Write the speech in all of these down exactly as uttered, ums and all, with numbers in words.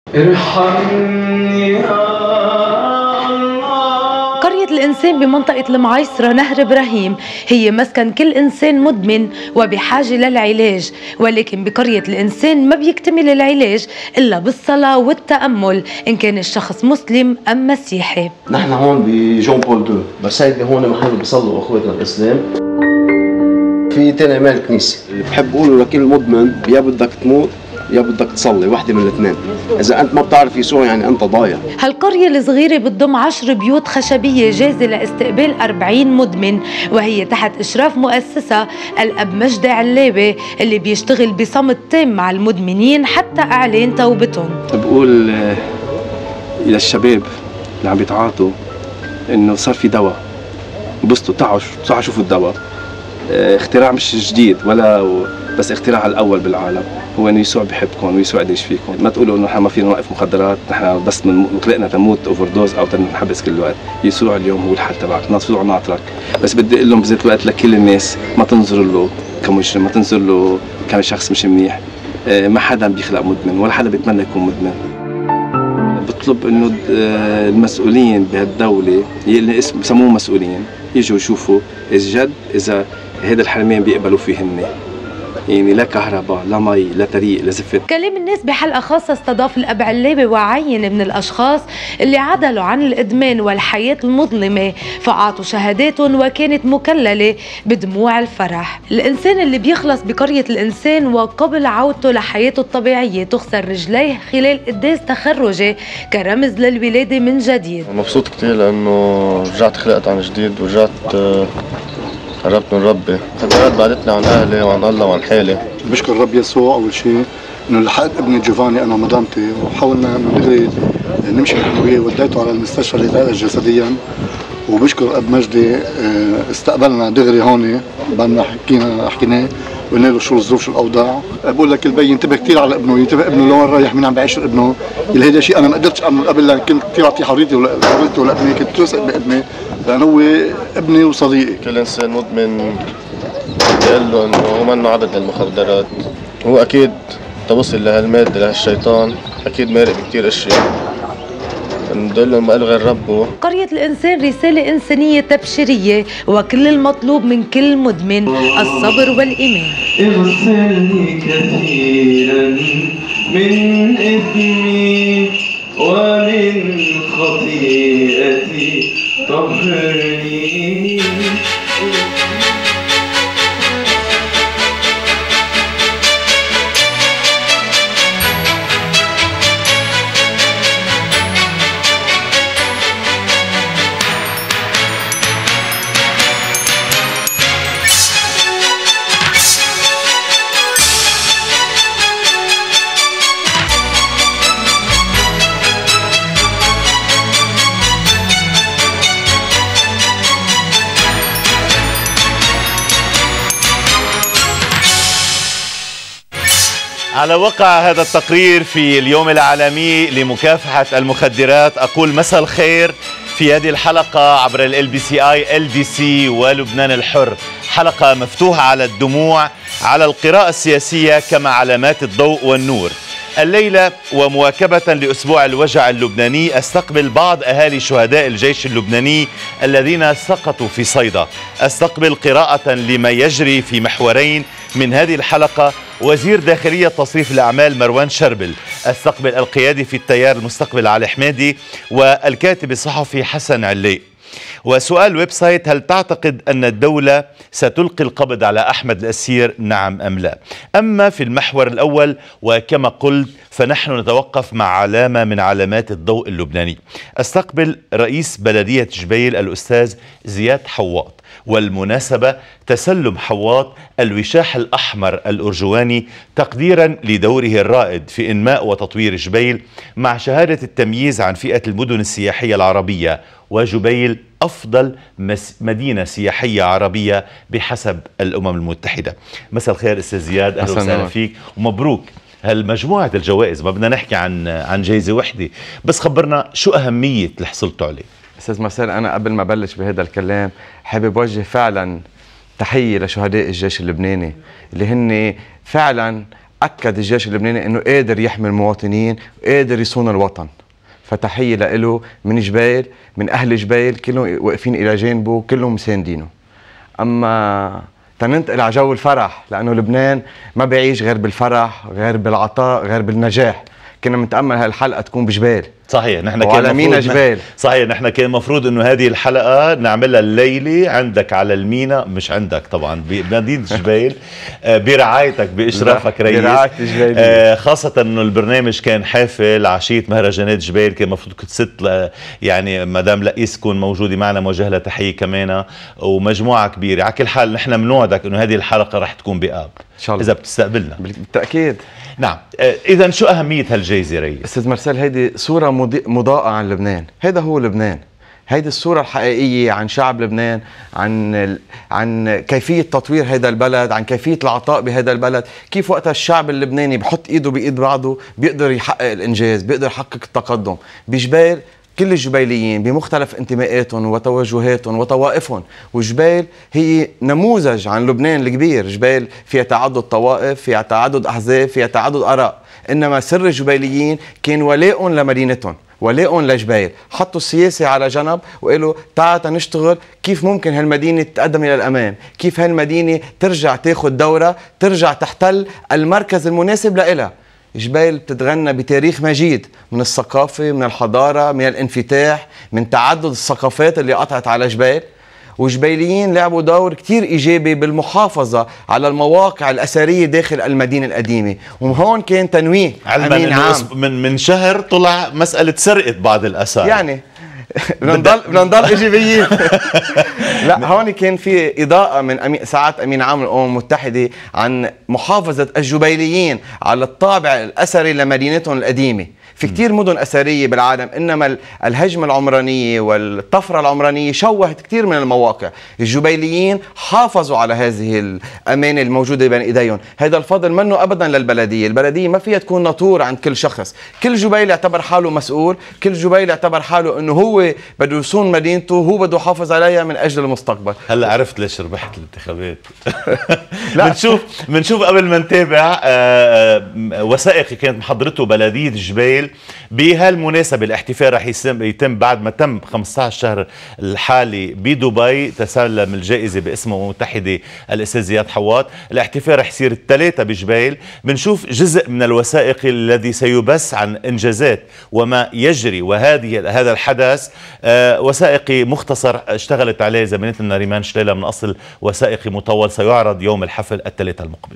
ارحمني يا قرية الإنسان بمنطقة المعيصرة نهر إبراهيم هي مسكن كل إنسان مدمن وبحاجة للعلاج، ولكن بقرية الإنسان ما بيكتمل العلاج إلا بالصلاة والتأمل إن كان الشخص مسلم أم مسيحي. نحن هون بجون بول اثنين، بس هيدي هون محل بيصلوا أخواتنا الإسلام. في تاني مال كنيسة. بحب أقوله لكل مدمن يا بدك تموت يا بدك تصلي، واحدة من الاثنين. إذا أنت ما بتعرف يسوع يعني أنت ضايع. هالقرية الصغيرة بتضم عشر بيوت خشبية جاهزة لاستقبال أربعين مدمن، وهي تحت إشراف مؤسسة الأب مجدي علابي اللي بيشتغل بصمت تام مع المدمنين حتى إعلان توبتهم. بقول إلى الشباب اللي عم بيتعاطوا إنه صار في دواء، بسطوا تعوا تعوا شوفوا الدواء. اختراع مش جديد ولا بس اختراع الأول بالعالم، هو إنه يسوع بحبكم ويسوع قديش فيكم. ما تقولوا إنه نحن ما فينا نوقف مخدرات، نحن بس من خلقنا تموت اوفر دوز أو تنحبس كل وقت. يسوع اليوم هو الحل تبعك، يسوع ناطرك. بس بدي أقول لهم بذات الوقت لكل الناس ما تنظروا له كمجرم، ما تنظروا له كشخص مش منيح. ما حدا بيخلق مدمن ولا حدا بيتمنى يكون مدمن. بطلب إنه المسؤولين بهالدولة اللي اسم بسموهم مسؤولين يجوا يشوفوا إذا جد إذا هذا الحرمين بيقبلوا فيهن، يعني لا كهرباء لا مي لا طريق لا زفت. كلام الناس بحلقة خاصة استضاف الأب علابي وعين من الأشخاص اللي عدلوا عن الإدمان والحياة المظلمة فأعطوا شهاداتهم وكانت مكللة بدموع الفرح. الإنسان اللي بيخلص بقرية الإنسان وقبل عودته لحياته الطبيعية تخسر رجليه خلال قداس تخرجه كرمز للولادة من جديد. مبسوط كتير لأنه رجعت خلقت عن جديد ورجعت قربت من ربي، خبرات بعدتني عن اهلي وعن الله وعن حالي. بشكر رب يسوع اول شيء انه لحقت ابني جوفاني انا ومدامتي وحاولنا من دغري نمشي نحن وياه، وديته على المستشفى ليتعالج جسديا، وبشكر اب مجدي استقبلنا دغري هون بعد ما حكينا حكيناه وقلنا له شو الظروف شو الاوضاع. بقول لك البي ينتبه كثير على ابنه، ينتبه ابنه لوين رايح مين عم بيعيش ابنه، اللي هيدا شيء انا ما قدرتش اعمله قبل لان كنت كثير اعطيه حريتي وحريته لابني، كنت واثق بابني لانه هو ابني وصديقي. كل انسان مدمن بدي اقول له انه هو منه عبد للمخدرات، هو اكيد توصل لهالماده لهالشيطان اكيد مارق بكثير اشياء، بدي اقول له ما له غير ربه. قرية الإنسان رسالة إنسانية تبشيرية وكل المطلوب من كل مدمن الصبر والإيمان. اغسلني كثيرا من إثمي ومن خطيئتي طهرني. على وقع هذا التقرير في اليوم العالمي لمكافحة المخدرات أقول مساء الخير في هذه الحلقة عبر ال بي سي آي ال بي سي ولبنان الحر، حلقة مفتوحة على الدموع، على القراءة السياسية كما علامات الضوء والنور. الليلة ومواكبة لأسبوع الوجع اللبناني استقبل بعض أهالي شهداء الجيش اللبناني الذين سقطوا في صيدا. استقبل قراءة لما يجري في محورين من هذه الحلقة وزير داخلية تصريف الأعمال مروان شربل. استقبل القيادي في التيار المستقبل علي حمادي والكاتب الصحفي حسن علي. وسؤال الويب سايت: هل تعتقد أن الدولة ستلقي القبض على أحمد الأسير، نعم أم لا؟ أما في المحور الأول وكما قلت فنحن نتوقف مع علامة من علامات الضوء اللبناني. استقبل رئيس بلدية جبيل الأستاذ زياد حواط، والمناسبة تسلم حواط الوشاح الأحمر الأرجواني تقديرا لدوره الرائد في إنماء وتطوير جبيل مع شهادة التمييز عن فئة المدن السياحية العربية، وجبيل أفضل مدينة سياحية عربية بحسب الأمم المتحدة. مساء الخير أستاذ زياد، أهلا وسهلا فيك ومبروك هالمجموعة الجوائز. ما بدنا نحكي عن عن جائزة وحدة، بس خبرنا شو أهمية اللي حصلتوا عليه. أستاذ مرسال، أنا قبل ما أبلش بهذا الكلام حابب أوجه فعلا تحية لشهداء الجيش اللبناني اللي هن فعلا أكد الجيش اللبناني أنه قادر يحمي المواطنين وقادر يصون الوطن. فتحية له من جبال، من أهل جبال، كلهم واقفين إلى جانبه، كلهم مساندينه. أما تننتقل على جو الفرح، لأنه لبنان ما بيعيش غير بالفرح، غير بالعطاء، غير بالنجاح. كنا متأمل هالحلقة تكون بجبال. صحيح، نحن كان وعلى مينا جبال. صحيح، نحن كان المفروض انه هذه الحلقه نعملها الليله عندك على المينا، مش عندك طبعا، بمدينه جبال، برعايتك باشرافك رئيس، برعاية جبال. آه خاصه انه البرنامج كان حافل عشيه مهرجانات جبال، كان المفروض كنت ست يعني مدام لئيس تكون موجوده معنا، موجه لها تحيه كمان، ومجموعه كبيره. على كل حال نحن بنوعدك انه هذه الحلقه رح تكون بآب ان شاء الله اذا بتستقبلنا. بالتاكيد. نعم. اذا شو اهميه هالجائزه رئيس؟ استاذ مرسال، هيدي صوره مضاءه عن لبنان، هيدا هو لبنان، هيدي الصوره الحقيقيه عن شعب لبنان، عن ال... عن كيفيه تطوير هيدا البلد، عن كيفيه العطاء بهيدا البلد، كيف وقتها الشعب اللبناني بحط ايده بايد بعضه بيقدر يحقق الانجاز، بيقدر يحقق التقدم. بجبال كل الجبيليين بمختلف انتماءاتهم وتوجهاتهم وطوائفهم، وجبال هي نموذج عن لبنان الكبير. جبال فيها تعدد طوائف، فيها تعدد احزاب، فيها تعدد اراء، انما سر الجبيليين كان ولائهم لمدينتهم، ولائهم لجبال. حطوا السياسة على جنب وقالوا تعال نشتغل كيف ممكن هالمدينة تتقدم إلى الأمام، كيف هالمدينة ترجع تاخد دورة، ترجع تحتل المركز المناسب لإلها. جبال بتتغنى بتاريخ مجيد من الثقافة، من الحضارة، من الانفتاح، من تعدد الثقافات اللي قطعت على جبال. وجبيليين لعبوا دور كتير إيجابي بالمحافظة على المواقع الأثرية داخل المدينة القديمة، وهون كان تنويه أمين عام. من من شهر طلع مسألة سرقة بعض الآثار، يعني بدنا نضل بدنا نضل ايجابيين. لا، هون كان في اضاءه من أمي... ساعات امين عام الامم المتحده عن محافظه الجبيليين على الطابع الاثري لمدينتهم القديمه. في كتير مدن اثريه بالعالم، انما الهجمه العمرانيه والطفره العمرانيه شوهت كتير من المواقع. الجبيليين حافظوا على هذه الامانه الموجوده بين ايديهم. هذا الفضل منه ابدا للبلديه، البلديه ما فيها تكون ناطور عند كل شخص. كل جبيل يعتبر حاله مسؤول، كل جبيل يعتبر حاله انه هو بده يصون مدينته، هو بده يحافظ عليها من اجل المستقبل. هلا عرفت ليش ربحت الانتخابات. بنشوف بنشوف قبل ما نتابع وثائقي كانت محضرته بلديه جبيل بهالمناسبه. الاحتفال رح يتم بعد ما تم خمسة عشر شهر الحالي بدبي، تسلم الجائزه باسم الامم المتحده الاستاذ زياد حواط. الاحتفال رح يصير الثلاثه بجبيل. بنشوف جزء من الوثائقي الذي سيبث عن انجازات وما يجري وهذه هذا الحدث. آه وثائقي مختصر اشتغلت عليه زميلتنا ريمان شليلة من اصل وثائقي مطول، سيعرض يوم الحفل الثلاثاء المقبل.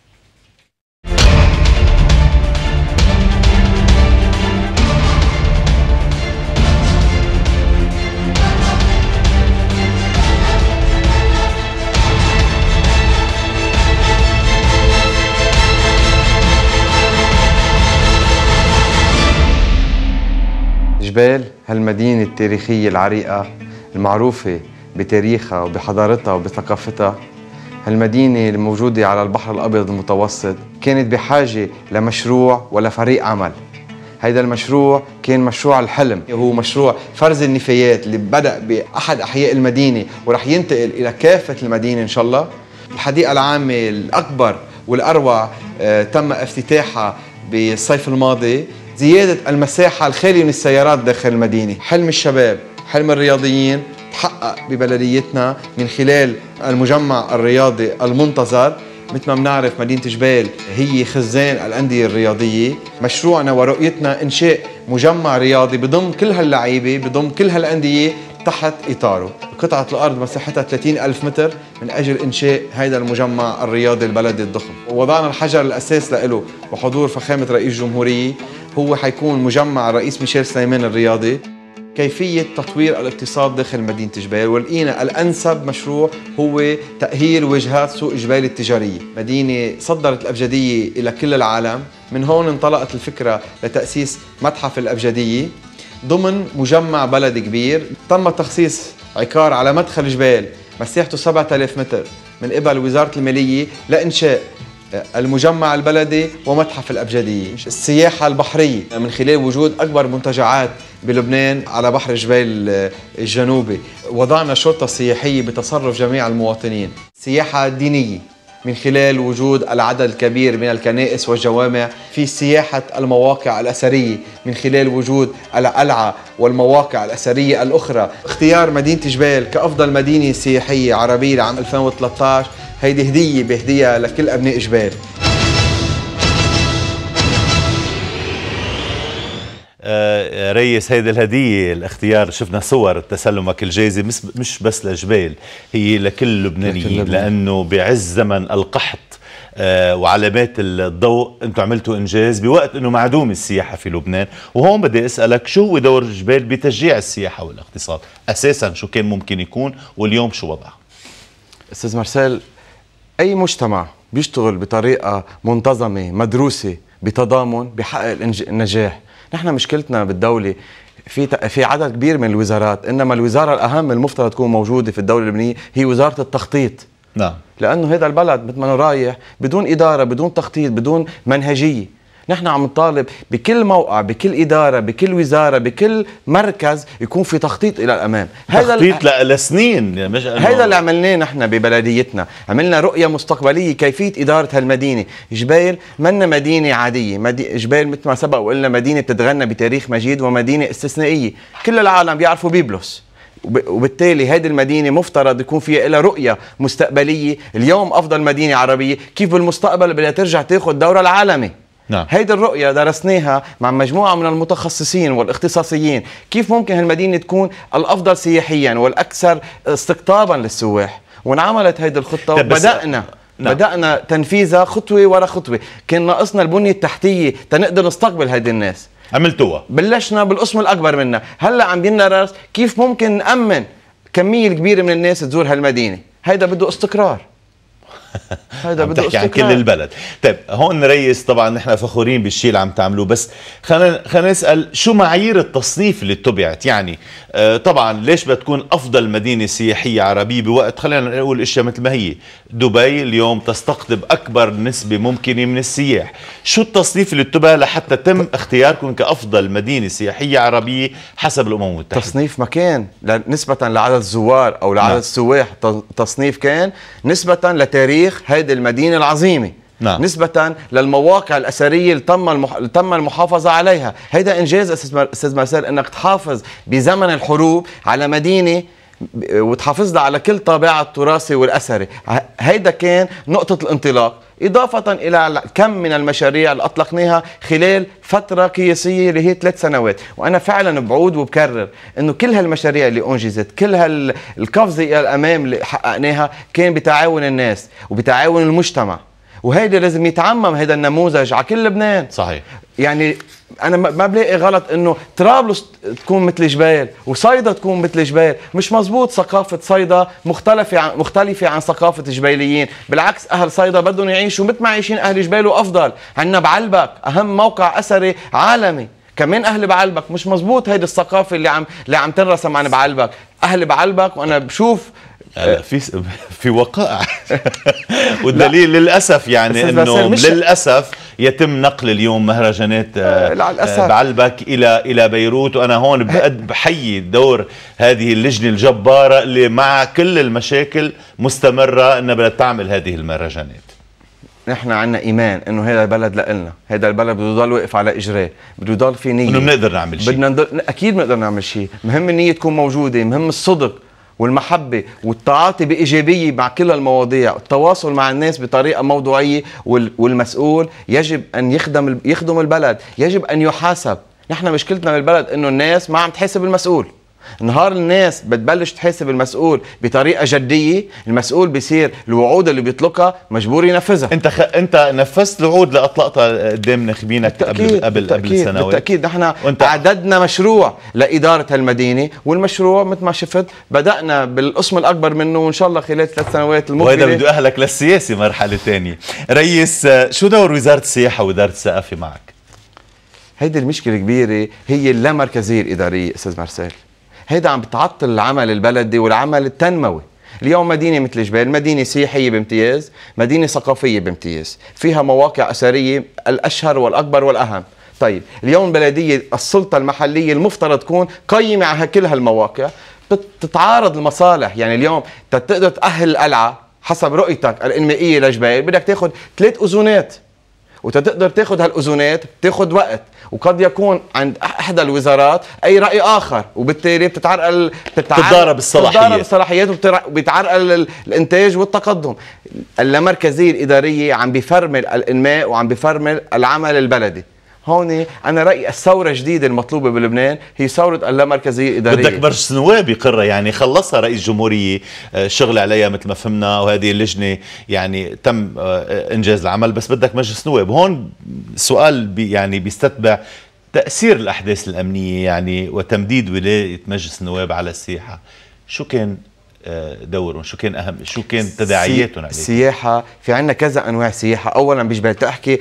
جبال هالمدينة التاريخية العريقة المعروفة بتاريخها وبحضارتها وبثقافتها، هالمدينة الموجودة على البحر الأبيض المتوسط كانت بحاجة لمشروع ولفريق عمل. هيدا المشروع كان مشروع الحلم، هو مشروع فرز النفايات اللي بدأ بأحد أحياء المدينة ورح ينتقل إلى كافة المدينة إن شاء الله. الحديقة العامة الأكبر والأروع آه تم افتتاحها بالصيف الماضي، زيادة المساحة الخالية من السيارات داخل المدينة. حلم الشباب، حلم الرياضيين تحقق ببلديتنا من خلال المجمع الرياضي المنتظر. مثل ما بنعرف مدينة جبال هي خزان الأندية الرياضية. مشروعنا ورؤيتنا إنشاء مجمع رياضي بضم كل هاللعيبة، بضم كل هالأندية تحت إطاره. قطعة الأرض مساحتها ثلاثين ألف متر من أجل إنشاء هذا المجمع الرياضي البلدي الضخم. ووضعنا الحجر الأساس له بحضور فخامة رئيس الجمهورية. هو حيكون مجمع الرئيس ميشيل سليمان الرياضي. كيفية تطوير الاقتصاد داخل مدينة جبال، ولقينا الأنسب مشروع هو تأهيل واجهات سوق جبال التجارية. مدينة صدرت الأبجدية إلى كل العالم. من هون انطلقت الفكرة لتأسيس متحف الأبجدية ضمن مجمع بلد كبير. تم تخصيص عقار على مدخل جبال مساحته سبعة آلاف متر من قبل وزارة المالية لإنشاء المجمع البلدي ومتحف الأبجدية. السياحة البحرية من خلال وجود أكبر منتجعات بلبنان على بحر جبال الجنوبي. وضعنا شرطة سياحية بتصرف جميع المواطنين. سياحة دينية من خلال وجود العدد الكبير من الكنائس والجوامع، في سياحة المواقع الأثرية من خلال وجود القلعة والمواقع الأثرية الأخرى. اختيار مدينة جبال كأفضل مدينة سياحية عربية لعام ألفين وثلاثة عشر هيدي هدية بهدية لكل أبناء جبال. آه ريس، هيدي الهدية الاختيار، شفنا صور تسلمك الجائزة مش بس لجبال، هي لكل لبنانيين، لأنه بعز زمن القحط آه وعلامات الضوء انتم عملتوا انجاز بوقت انه معدوم السياحة في لبنان. وهون بدي اسألك شو هو دور جبال بتشجيع السياحة والاقتصاد؟ اساسا شو كان ممكن يكون واليوم شو وضعه؟ استاذ مارسيل، اي مجتمع بيشتغل بطريقة منتظمة مدروسة بتضامن بحقق النجاح. نحن مشكلتنا بالدولة في في عدد كبير من الوزارات، انما الوزارة الاهم المفترض تكون موجودة في الدولة اللبنانية هي وزارة التخطيط. نعم. لانه هذا البلد مثل ما رايح بدون ادارة، بدون تخطيط، بدون منهجية. نحن عم نطالب بكل موقع، بكل إدارة، بكل وزارة، بكل مركز يكون في تخطيط إلى الأمام. تخطيط ال... لسنين، مش هذا اللي عملناه نحن ببلديتنا. عملنا رؤية مستقبلية كيفية إدارة هالمدينة. جبال منا مدينة عادية، مدي... جبال مثل ما سبق وقلنا مدينة بتتغنى بتاريخ مجيد ومدينة استثنائية. كل العالم بيعرفوا بيبلس، وبالتالي هذه المدينة مفترض يكون فيها لها رؤية مستقبلية. اليوم أفضل مدينة عربية، كيف بالمستقبل بدها ترجع تاخذ دورها العالمي. نعم. هيدي الرؤية درسناها مع مجموعة من المتخصصين والاختصاصيين، كيف ممكن هالمدينة تكون الأفضل سياحيا والأكثر استقطابا للسواح. وانعملت هيدي الخطة وبدأنا نعم. بدأنا تنفيذها خطوة ورا خطوة. كان ناقصنا البنية التحتية تنقدر نستقبل هيدي الناس، عملتوها. بلشنا بالقسم الأكبر منها، هلا عم بيندرس كيف ممكن نأمن كمية كبيرة من الناس تزور هالمدينة. هيدا بده استقرار. هذا بده تحكي عن كل البلد. طيب هون ريس، طبعا نحن فخورين بالشيء اللي عم تعملوه، بس خلينا خلينا نسال شو معايير التصنيف اللي اتبعت؟ يعني آه طبعا ليش بتكون افضل مدينه سياحيه عربيه بوقت، خلينا نقول اشياء مثل ما هي، دبي اليوم تستقطب اكبر نسبه ممكنه من السياح. شو التصنيف اللي اتبع لحتى تم اختياركم كافضل مدينه سياحيه عربيه حسب الامم المتحده؟ تصنيف ما كان نسبه لعدد الزوار او لعدد نعم. السواح، تصنيف كان نسبه لتاريخ هيدي المدينة العظيمة. نعم. نسبة للمواقع الأثرية اللي تم المح... تم المحافظة عليها. هيدا إنجاز أستاذ مارسيل، إنك تحافظ بزمن الحروب على مدينة وتحافظ لها على كل طابعها التراثي والأثري. هيدا كان نقطة الانطلاق، إضافة إلى كم من المشاريع اللي أطلقناها خلال فترة قياسية اللي هي ثلاث سنوات. وأنا فعلا بعود وبكرر إنه كل هالمشاريع اللي أنجزت، كل هالقفزة إلى الأمام اللي حققناها كان بتعاون الناس وبتعاون المجتمع. وهيدا لازم يتعمم هذا النموذج على كل لبنان. صحيح. يعني أنا ما بلاقي غلط إنه طرابلس تكون مثل جبال وصيدا تكون مثل جبال. مش مزبوط ثقافة صيدا مختلفة عن مختلفة عن ثقافة جبيليين، بالعكس أهل صيدا بدهم يعيشوا مثل ما عايشين أهل جبال وأفضل. عندنا بعلبك أهم موقع أثري عالمي، كمان أهل بعلبك. مش مزبوط هيدي الثقافة اللي عم اللي عم تنرسم عن بعلبك. أهل بعلبك وأنا بشوف في في وقائع والدليل للاسف يعني انه للاسف يتم نقل اليوم مهرجانات بعلبك الى الى بيروت. وانا هون بحيي دور هذه اللجنه الجباره اللي مع كل المشاكل مستمره انها بدها تعمل هذه المهرجانات. نحن عندنا ايمان انه هذا البلد لنا، هذا البلد بده يضل واقف على اجريه، بده يضل في نيه، انه بنقدر نعمل شيء. بدنا ندل... اكيد بنقدر نعمل شيء. مهم النيه تكون موجوده، مهم الصدق والمحبة والتعاطي بإيجابية مع كل المواضيع، التواصل مع الناس بطريقة موضوعية، والمسؤول يجب أن يخدم يخدم البلد، يجب أن يحاسب. نحن مشكلتنا بالبلد إنه الناس ما عم تحاسب المسؤول. نهار الناس بتبلش تحاسب المسؤول بطريقه جديه، المسؤول بيصير الوعود اللي بيطلقها مجبور ينفذها. انت خ... انت نفذت الوعود اللي اطلقتها قدام ناخبينك قبل قبل قبل سنوات. بالتاكيد نحن وانت... اعددنا مشروع لاداره هالمدينه، والمشروع مثل ما شفت بدانا بالقسم الاكبر منه، وان شاء الله خلال ثلاث سنوات المقبله. وهذا بده اهلك للسياسه مرحله ثانيه. ريس، شو دور وزاره السياحه واداره الثقافه معك؟ هيدي المشكله كبيره، هي اللامركزيه الاداريه استاذ مارسيل. هيدا عم بتعطل العمل البلدي والعمل التنموي. اليوم مدينة مثل جبال مدينة سياحية بامتياز، مدينة ثقافية بامتياز، فيها مواقع أثرية الأشهر والأكبر والأهم. طيب اليوم البلدية السلطة المحلية المفترض تكون قيمة على كل هالمواقع، بتتعارض المصالح. يعني اليوم تقدر تأهل القلعة حسب رؤيتك الانمائيه لجبال بدك تاخذ ثلاث اذونات، وتقدر تاخذ هالاذونات بتاخذ وقت، وقد يكون عند احدى الوزارات اي راي اخر، وبالتالي بتتعرقل بتتضارب الصلاحيات بتتضارب الصلاحيات وبيتعرقل الانتاج والتقدم. اللامركزيه الاداريه عم بيفرمل الانماء وعم بيفرمل العمل البلدي. هون انا رايي الثوره الجديده المطلوبه بلبنان هي ثوره اللامركزيه الاداريه. بدك مجلس نواب يقرها، يعني خلصها رئيس جمهوريه الشغل عليها مثل ما فهمنا، وهذه اللجنه يعني تم انجاز العمل، بس بدك مجلس نواب. هون السؤال بي يعني بيستتبع تاثير الاحداث الامنيه يعني وتمديد ولايه مجلس النواب على السياحه. شو كان دورهم؟ شو كان اهم؟ شو كان تداعياتهم عليه؟ السياحه في عندنا كذا انواع سياحه. اولا بجبال تحكي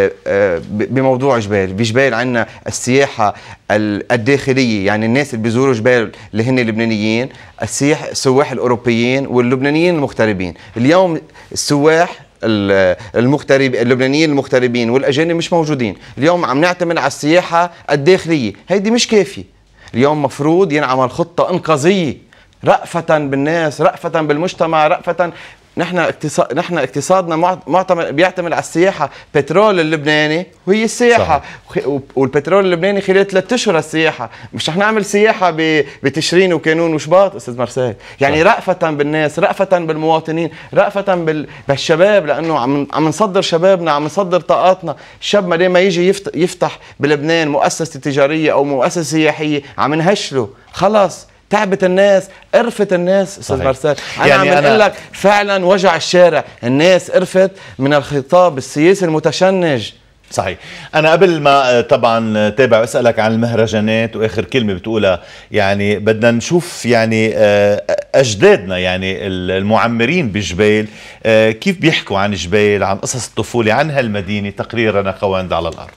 بموضوع جبال، بجبال عندنا السياحه الداخليه، يعني الناس اللي بيزوروا جبال اللي هن اللبنانيين، السياح السواح الاوروبيين واللبنانيين المغتربين. اليوم السواح المغترب اللبنانيين المغتربين والاجانب مش موجودين. اليوم عم نعتمد على السياحه الداخليه، هيدي مش كافيه. اليوم مفروض ينعمل خطه انقاذيه رأفة بالناس، رأفة بالمجتمع، رأفة. نحن اقتصاد نحن اقتصادنا معتمد بيعتمد على السياحة. بترول اللبناني وهي السياحة، صحيح. والبترول اللبناني خلال ثلاث اشهر السياحة، مش رح نعمل سياحة بتشرين وكانون وشباط استاذ مرسال. يعني صح. رأفة بالناس، رأفة بالمواطنين، رأفة بال... بالشباب، لأنه عم عم نصدر شبابنا، عم نصدر طاقاتنا. الشاب ما ما يجي يفتح, يفتح بلبنان مؤسسة تجارية أو مؤسسة سياحية عم نهشله. خلاص تعبت الناس، قرفت الناس استاذ مرسال. انا يعني عم اقول لك فعلا وجع الشارع، الناس قرفت من الخطاب السياسي المتشنج. صحيح. انا قبل ما طبعا تابع واسالك عن المهرجانات، واخر كلمه بتقولها يعني بدنا نشوف يعني اجدادنا يعني المعمرين بجبال كيف بيحكوا عن جبال، عن قصص الطفوله، عن هالمدينه. تقريرنا قواند على الارض.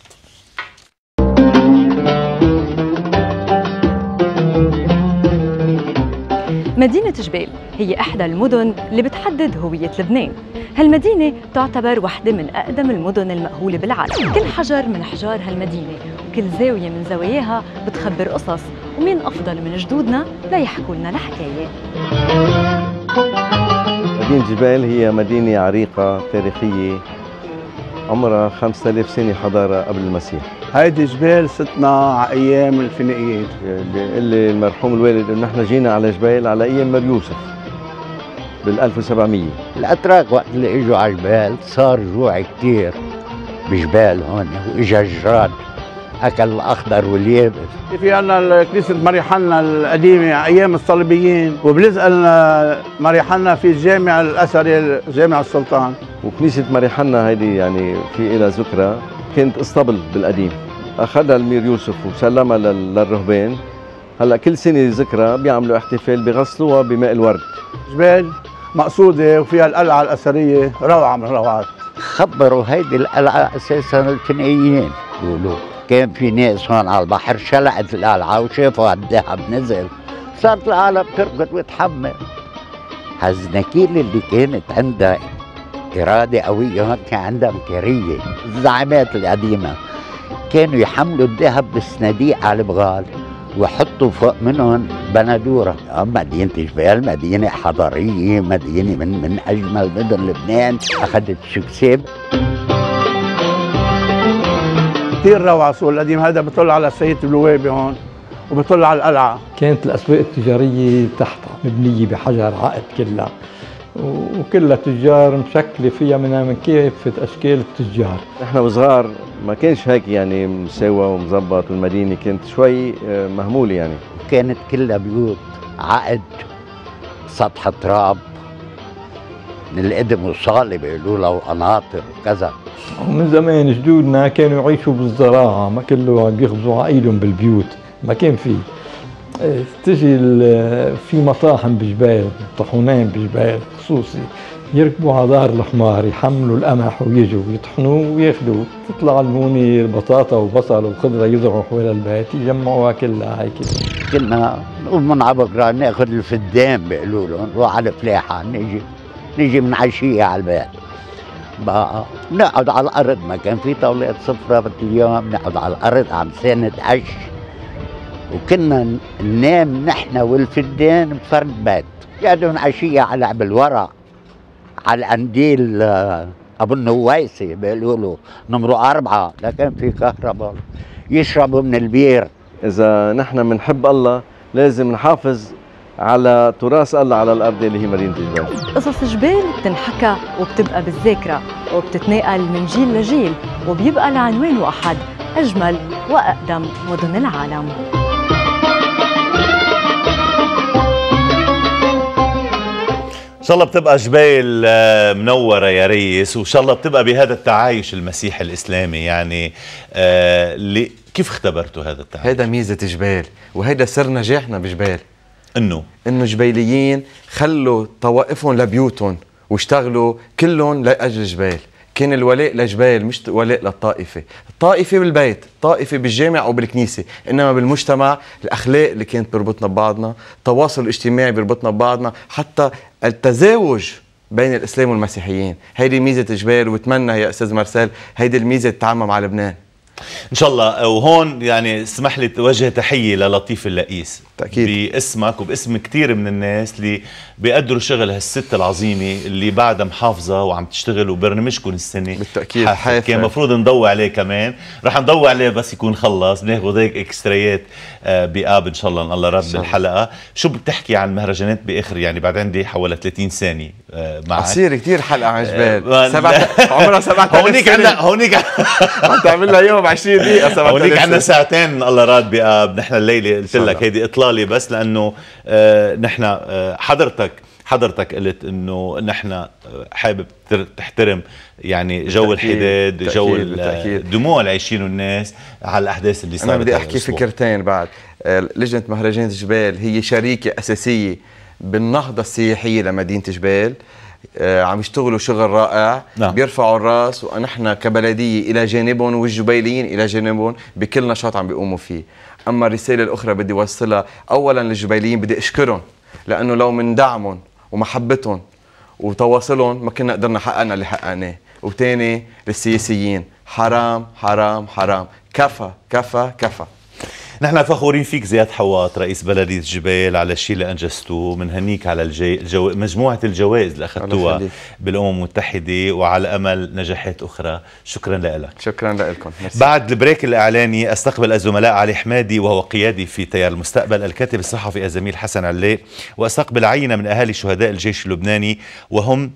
مدينة جبال هي إحدى المدن اللي بتحدد هوية لبنان. هالمدينة تعتبر واحدة من أقدم المدن المأهولة بالعالم. كل حجر من أحجار هالمدينة وكل زاوية من زواياها بتخبر قصص، ومين أفضل من جدودنا ليحكوا لنا الحكاية. مدينة جبال هي مدينة عريقة تاريخية عمرها خمسة آلاف سنة حضارة قبل المسيح. هيدي جبال ستنا على ايام الفينيقيين. بيقول لي المرحوم الوالد انه نحن جينا على جبال على ايام مر يوسف بال ألف وسبعمية. الاتراك وقت اللي اجوا على جبال صار جوع كثير بجبال هون، واجا الجراد اكل الاخضر واليابس. في عندنا كنيسة مريحنا القديمة ايام الصليبيين، وبلزق مريحنا في الجامع الاثري جامع السلطان. وكنيسة مريحنا هيدي يعني في لها ذكرى، كانت اسطبل بالقديم، اخذها المير يوسف وسلمها للرهبان. هلا كل سنه ذكرى بيعملوا احتفال بيغسلوها بماء الورد. جبال مقصوده وفيها القلعه الاثريه روعه من الروعات. خبروا هيدي القلعه اساسا الفينيقيين، بيقولوا كان في ناس هون على البحر شلعت القلعه وشافوا الذهب نزل، صارت العالم ترقد وتحمل. هالزناكيل اللي كانت عندها إرادة قوية هون كان عندها مكرية. الزعامات القديمة كانوا يحملوا الذهب بالصناديق على البغال ويحطوا فوق منهم بندورة. مدينة جبال مدينة حضارية، مدينة من من أجمل مدن لبنان، أخذت سكسيب كثير روعة. السوق القديم هذا بيطل على السيد البلوابي هون وبيطل على القلعة. كانت الأسواق التجارية تحتها مبنية بحجر عقد كلها، وكلها تجار مشكله فيها من من كافه اشكال التجار. نحن وصغار ما كانش هيك يعني مساوى ومظبط، والمدينه كانت شوي مهموله يعني. كانت كلها بيوت عقد، سطح تراب من القدم وصاله بيقولوا له وقناطر وكذا. ومن زمان جدودنا كانوا يعيشوا بالزراعه، ما كله بيخبزوا عقيلهم بالبيوت، ما كان في تجي في مطاحن بجبال، طحونين بجبال خصوصي، يركبوا على دار الحمار يحملوا القمح ويجوا يطحنوه وياخذوه، تطلع المونير بطاطا وبصل وخضره يزرعوا حول البيت يجمعوها كلها هيك. كنا نقول من عبقرة ناخذ الفدان بيقولوا لهم، نروح على الفلاحه نيجي نيجي من عشيه على البيت بقى نقعد على الارض، ما كان في طاولات صفرة مثل اليوم، نقعد على الارض عم ساند قش، وكنا ننام نحن والفدان بفرد بيت. قعدوا عشية على لعب الورق على القنديل ابو النويسي بيقولوا له نمره اربعه، لكن في كهرباء يشربوا من البير. اذا نحن بنحب الله لازم نحافظ على تراث الله على الارض اللي هي مدينه جبال. قصص جبال بتنحكى وبتبقى بالذاكره وبتتنقل من جيل لجيل، وبيبقى العنوان واحد: اجمل واقدم مدن العالم. ان شاء الله بتبقى جبال منوره يا ريس، وان شاء الله بتبقى بهذا التعايش المسيحي الاسلامي. يعني آه اللي كيف اختبرتوا هذا التعايش؟ هذا ميزه جبال، وهذا سر نجاحنا بجبال، انه انه جبيليين خلوا طوائفهم لبيوتهم واشتغلوا كلهم لاجل جبال. كان الولاء لجبال مش ولاء للطائفه، الطائفه بالبيت، طائفه بالجامع او بالكنيسه، انما بالمجتمع الاخلاق اللي كانت بيربطنا ببعضنا، التواصل الاجتماعي بيربطنا ببعضنا، حتى التزاوج بين الاسلام والمسيحيين. هيدي ميزه جبال، وبتمنى يا استاذ مرسال هيدي الميزه تتعمم على لبنان ان شاء الله. وهون يعني اسمح لي توجه تحيه للطيف اللئيس تأكيد باسمك وباسم كثير من الناس اللي بيقدروا شغل هالست العظيمه اللي بعدها محافظه وعم تشتغل، وبرنامجكم السنه بالتاكيد حافل. كان المفروض نضوي عليه كمان، رح نضوي عليه بس يكون خلص، بناخذ هيك اكستريات بآب ان شاء الله ان الله رد بالحلقه. شو بتحكي عن المهرجانات باخر يعني بعد عندي حوالي ثلاثين ثانيه معك؟ قصير كثير حلقه عن جبال، سبعة عمرها سبعة هونيك عندنا هونيك عم تعمل لها يوم عشرين دقيقة. هونيك عندنا ساعتين الله راد بآب. نحن الليله قلت لك هيدي اطلاله بس لانه آه نحن آه حضرتك حضرتك قلت انه نحن حابب تحترم يعني جو الحداد، جو الدموع اللي عايشينه الناس على الاحداث اللي صارت. انا بدي احكي فكرتين بعد. لجنه مهرجان جبال هي شريكه اساسيه بالنهضه السياحيه لمدينه جبال، عم يشتغلوا شغل رائع. نعم. بيرفعوا الراس، ونحن كبلديه الى جانبهم والجبيليين الى جانبهم بكل نشاط عم بيقوموا فيه. اما الرساله الاخرى بدي اوصلها اولا للجبيليين، بدي اشكرهم لانه لو من دعمهم ومحبتهم وتواصلهم ما كنا قدرنا حققنا اللي حققناه. وثاني للسياسيين، حرام حرام حرام، كفى كفى كفى. نحن فخورين فيك زياد حواط رئيس بلدية جبال على الشيء اللي أنجزتوه، منهنيك على الجي... الجو... مجموعة الجوائز اللي أخذتوها بالأمم المتحدة، وعلى أمل نجاحات أخرى. شكرا لك. شكرا لكم. بعد البريك الإعلاني أستقبل الزملاء علي حمادي وهو قيادي في تيار المستقبل، الكاتب الصحفي الزميل حسن علاء، وأستقبل عينة من أهالي شهداء الجيش اللبناني وهم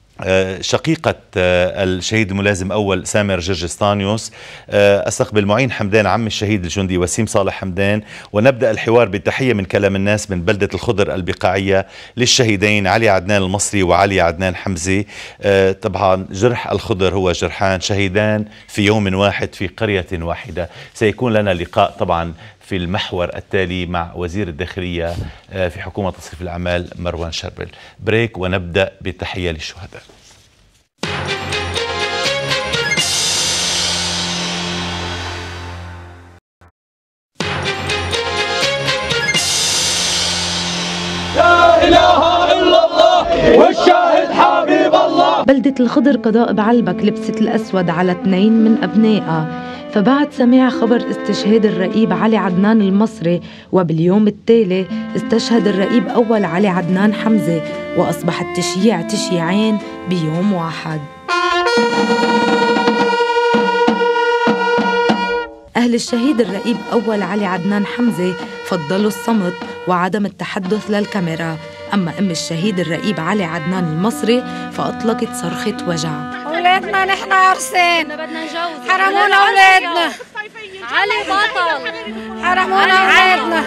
شقيقة الشهيد الملازم أول سامر جرجستانيوس. أستقبل معين حمدان عم الشهيد الجندي وسيم صالح حمدان، ونبدأ الحوار بالتحية من كلام الناس من بلدة الخضر البقاعية للشهيدين علي عدنان المصري وعلي عدنان حمزة. طبعا جرح الخضر هو جرحان شهيدان في يوم واحد في قرية واحدة. سيكون لنا لقاء طبعا في المحور التالي مع وزير الداخلية في حكومة تصريف الأعمال مروان شربل. بريك ونبدأ بالتحية للشهداء. لا إله إلا الله والشاهد حبيب الله. بلدة الخضر قضاء بعلبك لبست الأسود على اثنين من أبنائها، فبعد سمع خبر استشهاد الرئيب علي عدنان المصري، وباليوم التالي استشهد الرئيب أول علي عدنان حمزة، وأصبح التشييع تشييعين بيوم واحد. أهل الشهيد الرئيب أول علي عدنان حمزة فضلوا الصمت وعدم التحدث للكاميرا، أما أم الشهيد الرئيب علي عدنان المصري فأطلقت صرخة وجع. أولادنا نحن عرسين، بدنا نجوز، حرمونا أولادنا. علي بطل، حرمونا أولادنا.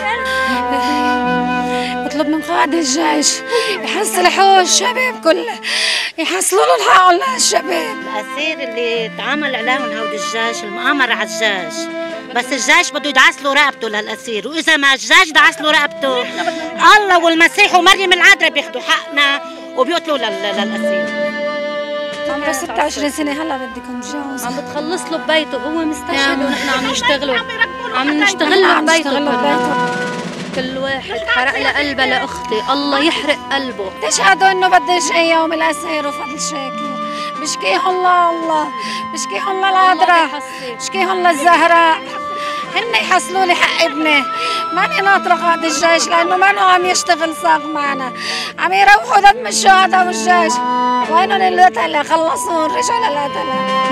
بطلب من قائد الجيش يحصل حقوق الشباب كله، يحصلوا له الحق للشباب. الأسير اللي تعامل عليهم هود الجيش المؤامرة على الجيش، بس الجيش بده يدعس له رقبته للأسير، وإذا ما الجيش دعس له رقبته الله والمسيح ومريم العذراء بياخذوا حقنا وبيقتلوا للأسير. عمره ستة وعشرين سنة هلا بدكم تجوز، عم بتخلص له ببيته وهو مستشهد ونحن عم نشتغله عم نشتغل له ببيته. كل واحد حرق له قلبه لأختي، الله يحرق قلبه. تشهدوا إنه بدش أيام الأسير وفضل شاكر، بشكيهم الله الله، بشكيهم للعذراء، بشكيهم للزهراء، هن يحصلوا لي حق ابني. ماني ناطرة قائد الجيش لأنه مانو عم يشتغل صاغ معنا، عم يروحوا دم الشهداء والجيش. وينهم القتلة؟ خلصون رجعوا للقتلة.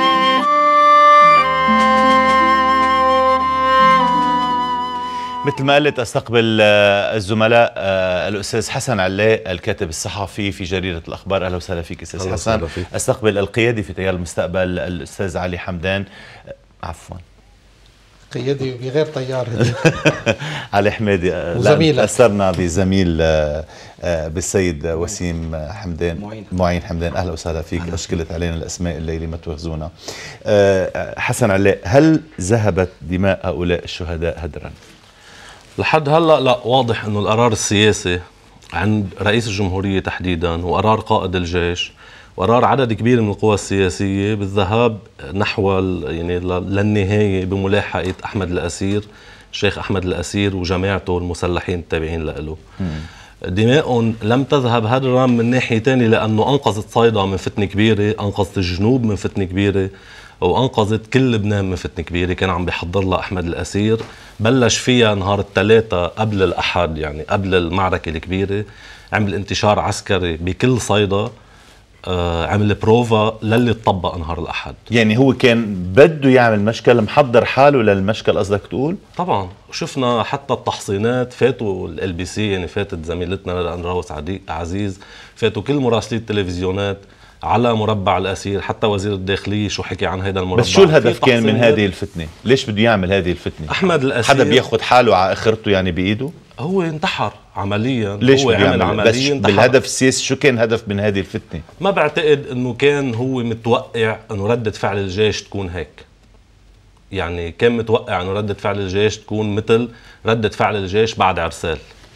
مثل ما قلت استقبل الزملاء الاستاذ حسن علاء الكاتب الصحفي في جريده الاخبار. اهلا وسهلا فيك استاذ حسن. استقبل القيادي في تيار المستقبل الاستاذ علي حمدان. عفوا قيادي بغير طيار. علي حمادي. وزميلك تاثرنا بزميل بالسيد وسيم حمدان معين, معين حمدان. اهلا وسهلا فيك. اشكلت علينا الاسماء الليله ما تواخذونا. حسن علاء، هل ذهبت دماء هؤلاء الشهداء هدرا؟ لحد هلا لا، واضح انه القرار السياسي عند رئيس الجمهوريه تحديدا وقرار قائد الجيش وقرار عدد كبير من القوى السياسيه بالذهاب نحو يعني للنهايه بملاحقه احمد الاسير، الشيخ احمد الاسير وجماعته المسلحين التابعين له. دماء لم تذهب هدرا من ناحيه ثانيه، لانه انقذت صيدا من فتنه كبيره، انقذت الجنوب من فتنه كبيره، وانقذت كل لبنان من فتنه كبيره كان عم بيحضر لها احمد الاسير. بلش فيها نهار الثلاثاء قبل الاحد، يعني قبل المعركه الكبيره، عمل انتشار عسكري بكل صيدا، آه عمل بروفا للي تطبق نهار الاحد. يعني هو كان بده يعمل مشكل، محضر حاله للمشكل قصدك تقول؟ طبعا، وشفنا حتى التحصينات، فاتوا ال بي سي، يعني فاتت زميلتنا راوس عزيز، فاتوا كل مراسلي التلفزيونات على مربع الاسير، حتى وزير الداخليه شو حكي عن هذا المربع. بس شو الهدف كان من هذه الفتنه؟ ليش بده يعمل هذه الفتنه؟ احمد الاسير حدا بياخذ حاله على اخرته يعني بايده؟ هو انتحر عمليا. ليش هو يعمل عمليا بس بالهدف السياسي؟ شو كان هدف من هذه الفتنه؟ ما بعتقد انه كان هو متوقع انه ردة فعل الجيش تكون هيك. يعني كان متوقع انه ردة فعل الجيش تكون مثل ردة فعل الجيش بعد عرسال.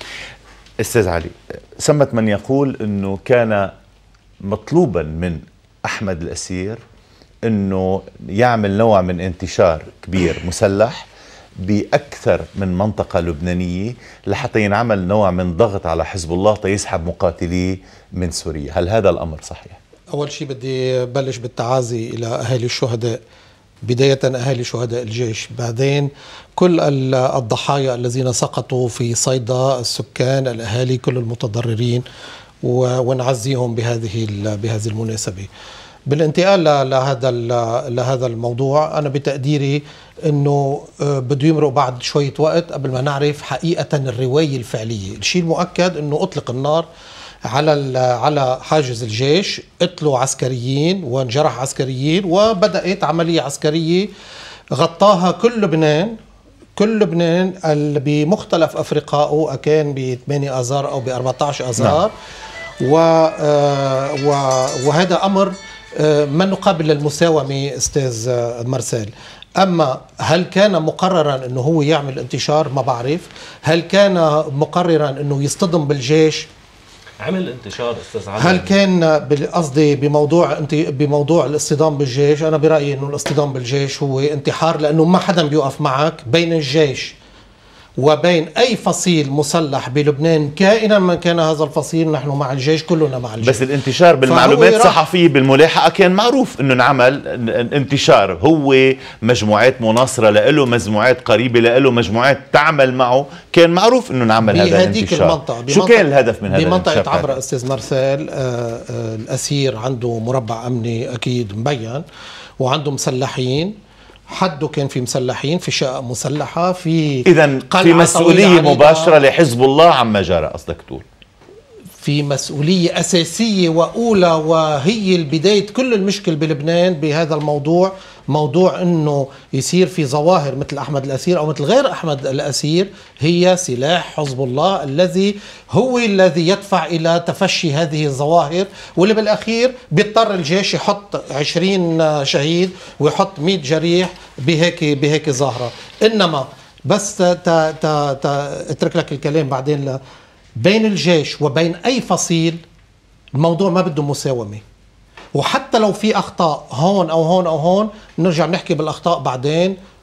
استاذ علي، ثمة من يقول انه كان مطلوبا من أحمد الأسير أنه يعمل نوع من انتشار كبير مسلح بأكثر من منطقة لبنانية لحتى ينعمل نوع من ضغط على حزب الله تيسحب مقاتليه من سوريا. هل هذا الأمر صحيح؟ أول شيء بدي بلش بالتعازي إلى أهالي الشهداء، بداية أهالي شهداء الجيش، بعدين كل الضحايا الذين سقطوا في صيدا، السكان، الأهالي، كل المتضررين، ونعزيهم بهذه بهذه المناسبة. بالانتقال لهذا لهذا الموضوع، أنا بتقديري إنه بده يمرق بعد شوية وقت قبل ما نعرف حقيقة الرواية الفعلية. الشيء المؤكد إنه أطلق النار على على حاجز الجيش، قتلوا عسكريين وانجرح عسكريين، وبدأت عملية عسكرية غطاها كل لبنان، كل لبنان بمختلف أفرقائه، أكان ب ثمانية آذار أو ب أربعة عشر آذار. وهذا أمر ما نقابل للمساومة أستاذ مرسال. أما هل كان مقررا أنه هو يعمل انتشار؟ ما بعرف. هل كان مقررا أنه يصطدم بالجيش؟ عمل انتشار استاذ علي. هل كان قصدي بموضوع انت بموضوع الاصطدام بالجيش؟ انا برايي انه الاصطدام بالجيش هو انتحار، لانه ما حدا بيوقف معك بين الجيش وبين اي فصيل مسلح بلبنان كائنا من كان هذا الفصيل. نحن مع الجيش، كلنا مع الجيش. بس الانتشار بالمعلومات الصحفيه بالملاحقه كان معروف انه انعمل انتشار، هو مجموعات مناصره له، مجموعات قريبه له، مجموعات تعمل معه، كان معروف انه انعمل هذا الانتشار. المنطقة شو كان الهدف من هذا الانتشار؟ بمنطقه عبر استاذ مرسال، آآ آآ الاسير عنده مربع امني اكيد مبين، وعنده مسلحين، حده كان في مسلحين، في شقق مسلحة، في إذن في مسؤولية مباشرة لحزب الله عما جرى قصدك تقول؟ في مسؤولية أساسية وأولى، وهي بداية كل المشكل بلبنان بهذا الموضوع، موضوع أنه يصير في ظواهر مثل أحمد الأسير أو مثل غير أحمد الأسير هي سلاح حزب الله الذي هو الذي يدفع إلى تفشي هذه الظواهر، واللي بالأخير بيضطر الجيش يحط عشرين شهيد ويحط مئة جريح بهيك بهيك ظاهرة. إنما بس تا تا تا اترك لك الكلام بعدين. ل بين الجيش وبين أي فصيل الموضوع ما بده مساومة، وحتى لو في أخطاء هون أو هون أو هون نرجع نحكي بالأخطاء بعدين،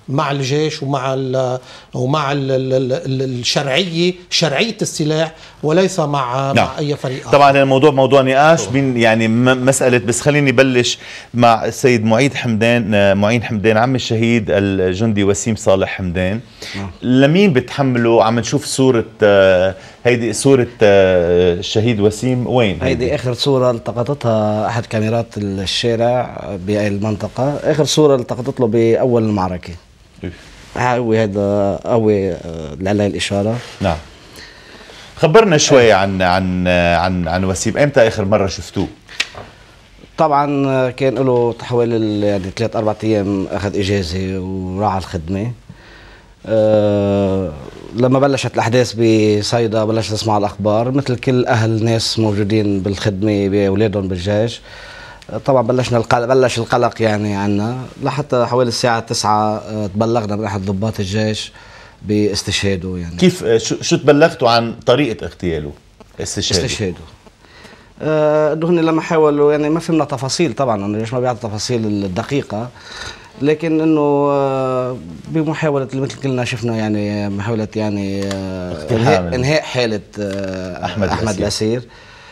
مع الجيش ومع ال ومع ال ال الشرعيه شرعيه السلاح وليس مع نعم. مع اي فريق. طبعا الموضوع موضوع نقاش بين يعني مساله، بس خليني بلش مع السيد معيد حمدان، معين حمدان عم الشهيد الجندي وسيم صالح حمدان. نعم. لمين بتحملوا؟ عم نشوف صوره، هيدي صوره الشهيد وسيم وين؟ هيدي, هيدي اخر صوره التقطتها احد كاميرات الشارع بالمنطقه، اخر صوره التقطت له باول المعركه. هو هذا هو اللي عليه الاشاره. نعم. خبرنا شوي عن عن عن عن وسيم، امتى اخر مره شفتوه؟ طبعا كان له حوالي يعني ثلاث اربع ايام اخذ اجازه وراح على الخدمه. أه لما بلشت الاحداث بصيدا بلشت اسمع الاخبار مثل كل اهل ناس موجودين بالخدمه باولادهم بالجيش. طبعا بلشنا القلق بلش القلق يعني عنا لحتى حوالي الساعه تسعة تبلغنا من احد ضباط الجيش باستشهاده. يعني كيف شو شو تبلغتوا عن طريقه اغتياله؟ استشهاده استشهاده آه هن لما حاولوا يعني ما فهمنا تفاصيل، طبعا انا ليش ما بيعطي التفاصيل الدقيقه، لكن انه آه بمحاوله مثل كلنا شفنا يعني محاوله يعني آه انهاء, انهاء حاله آه احمد, أحمد الأسير.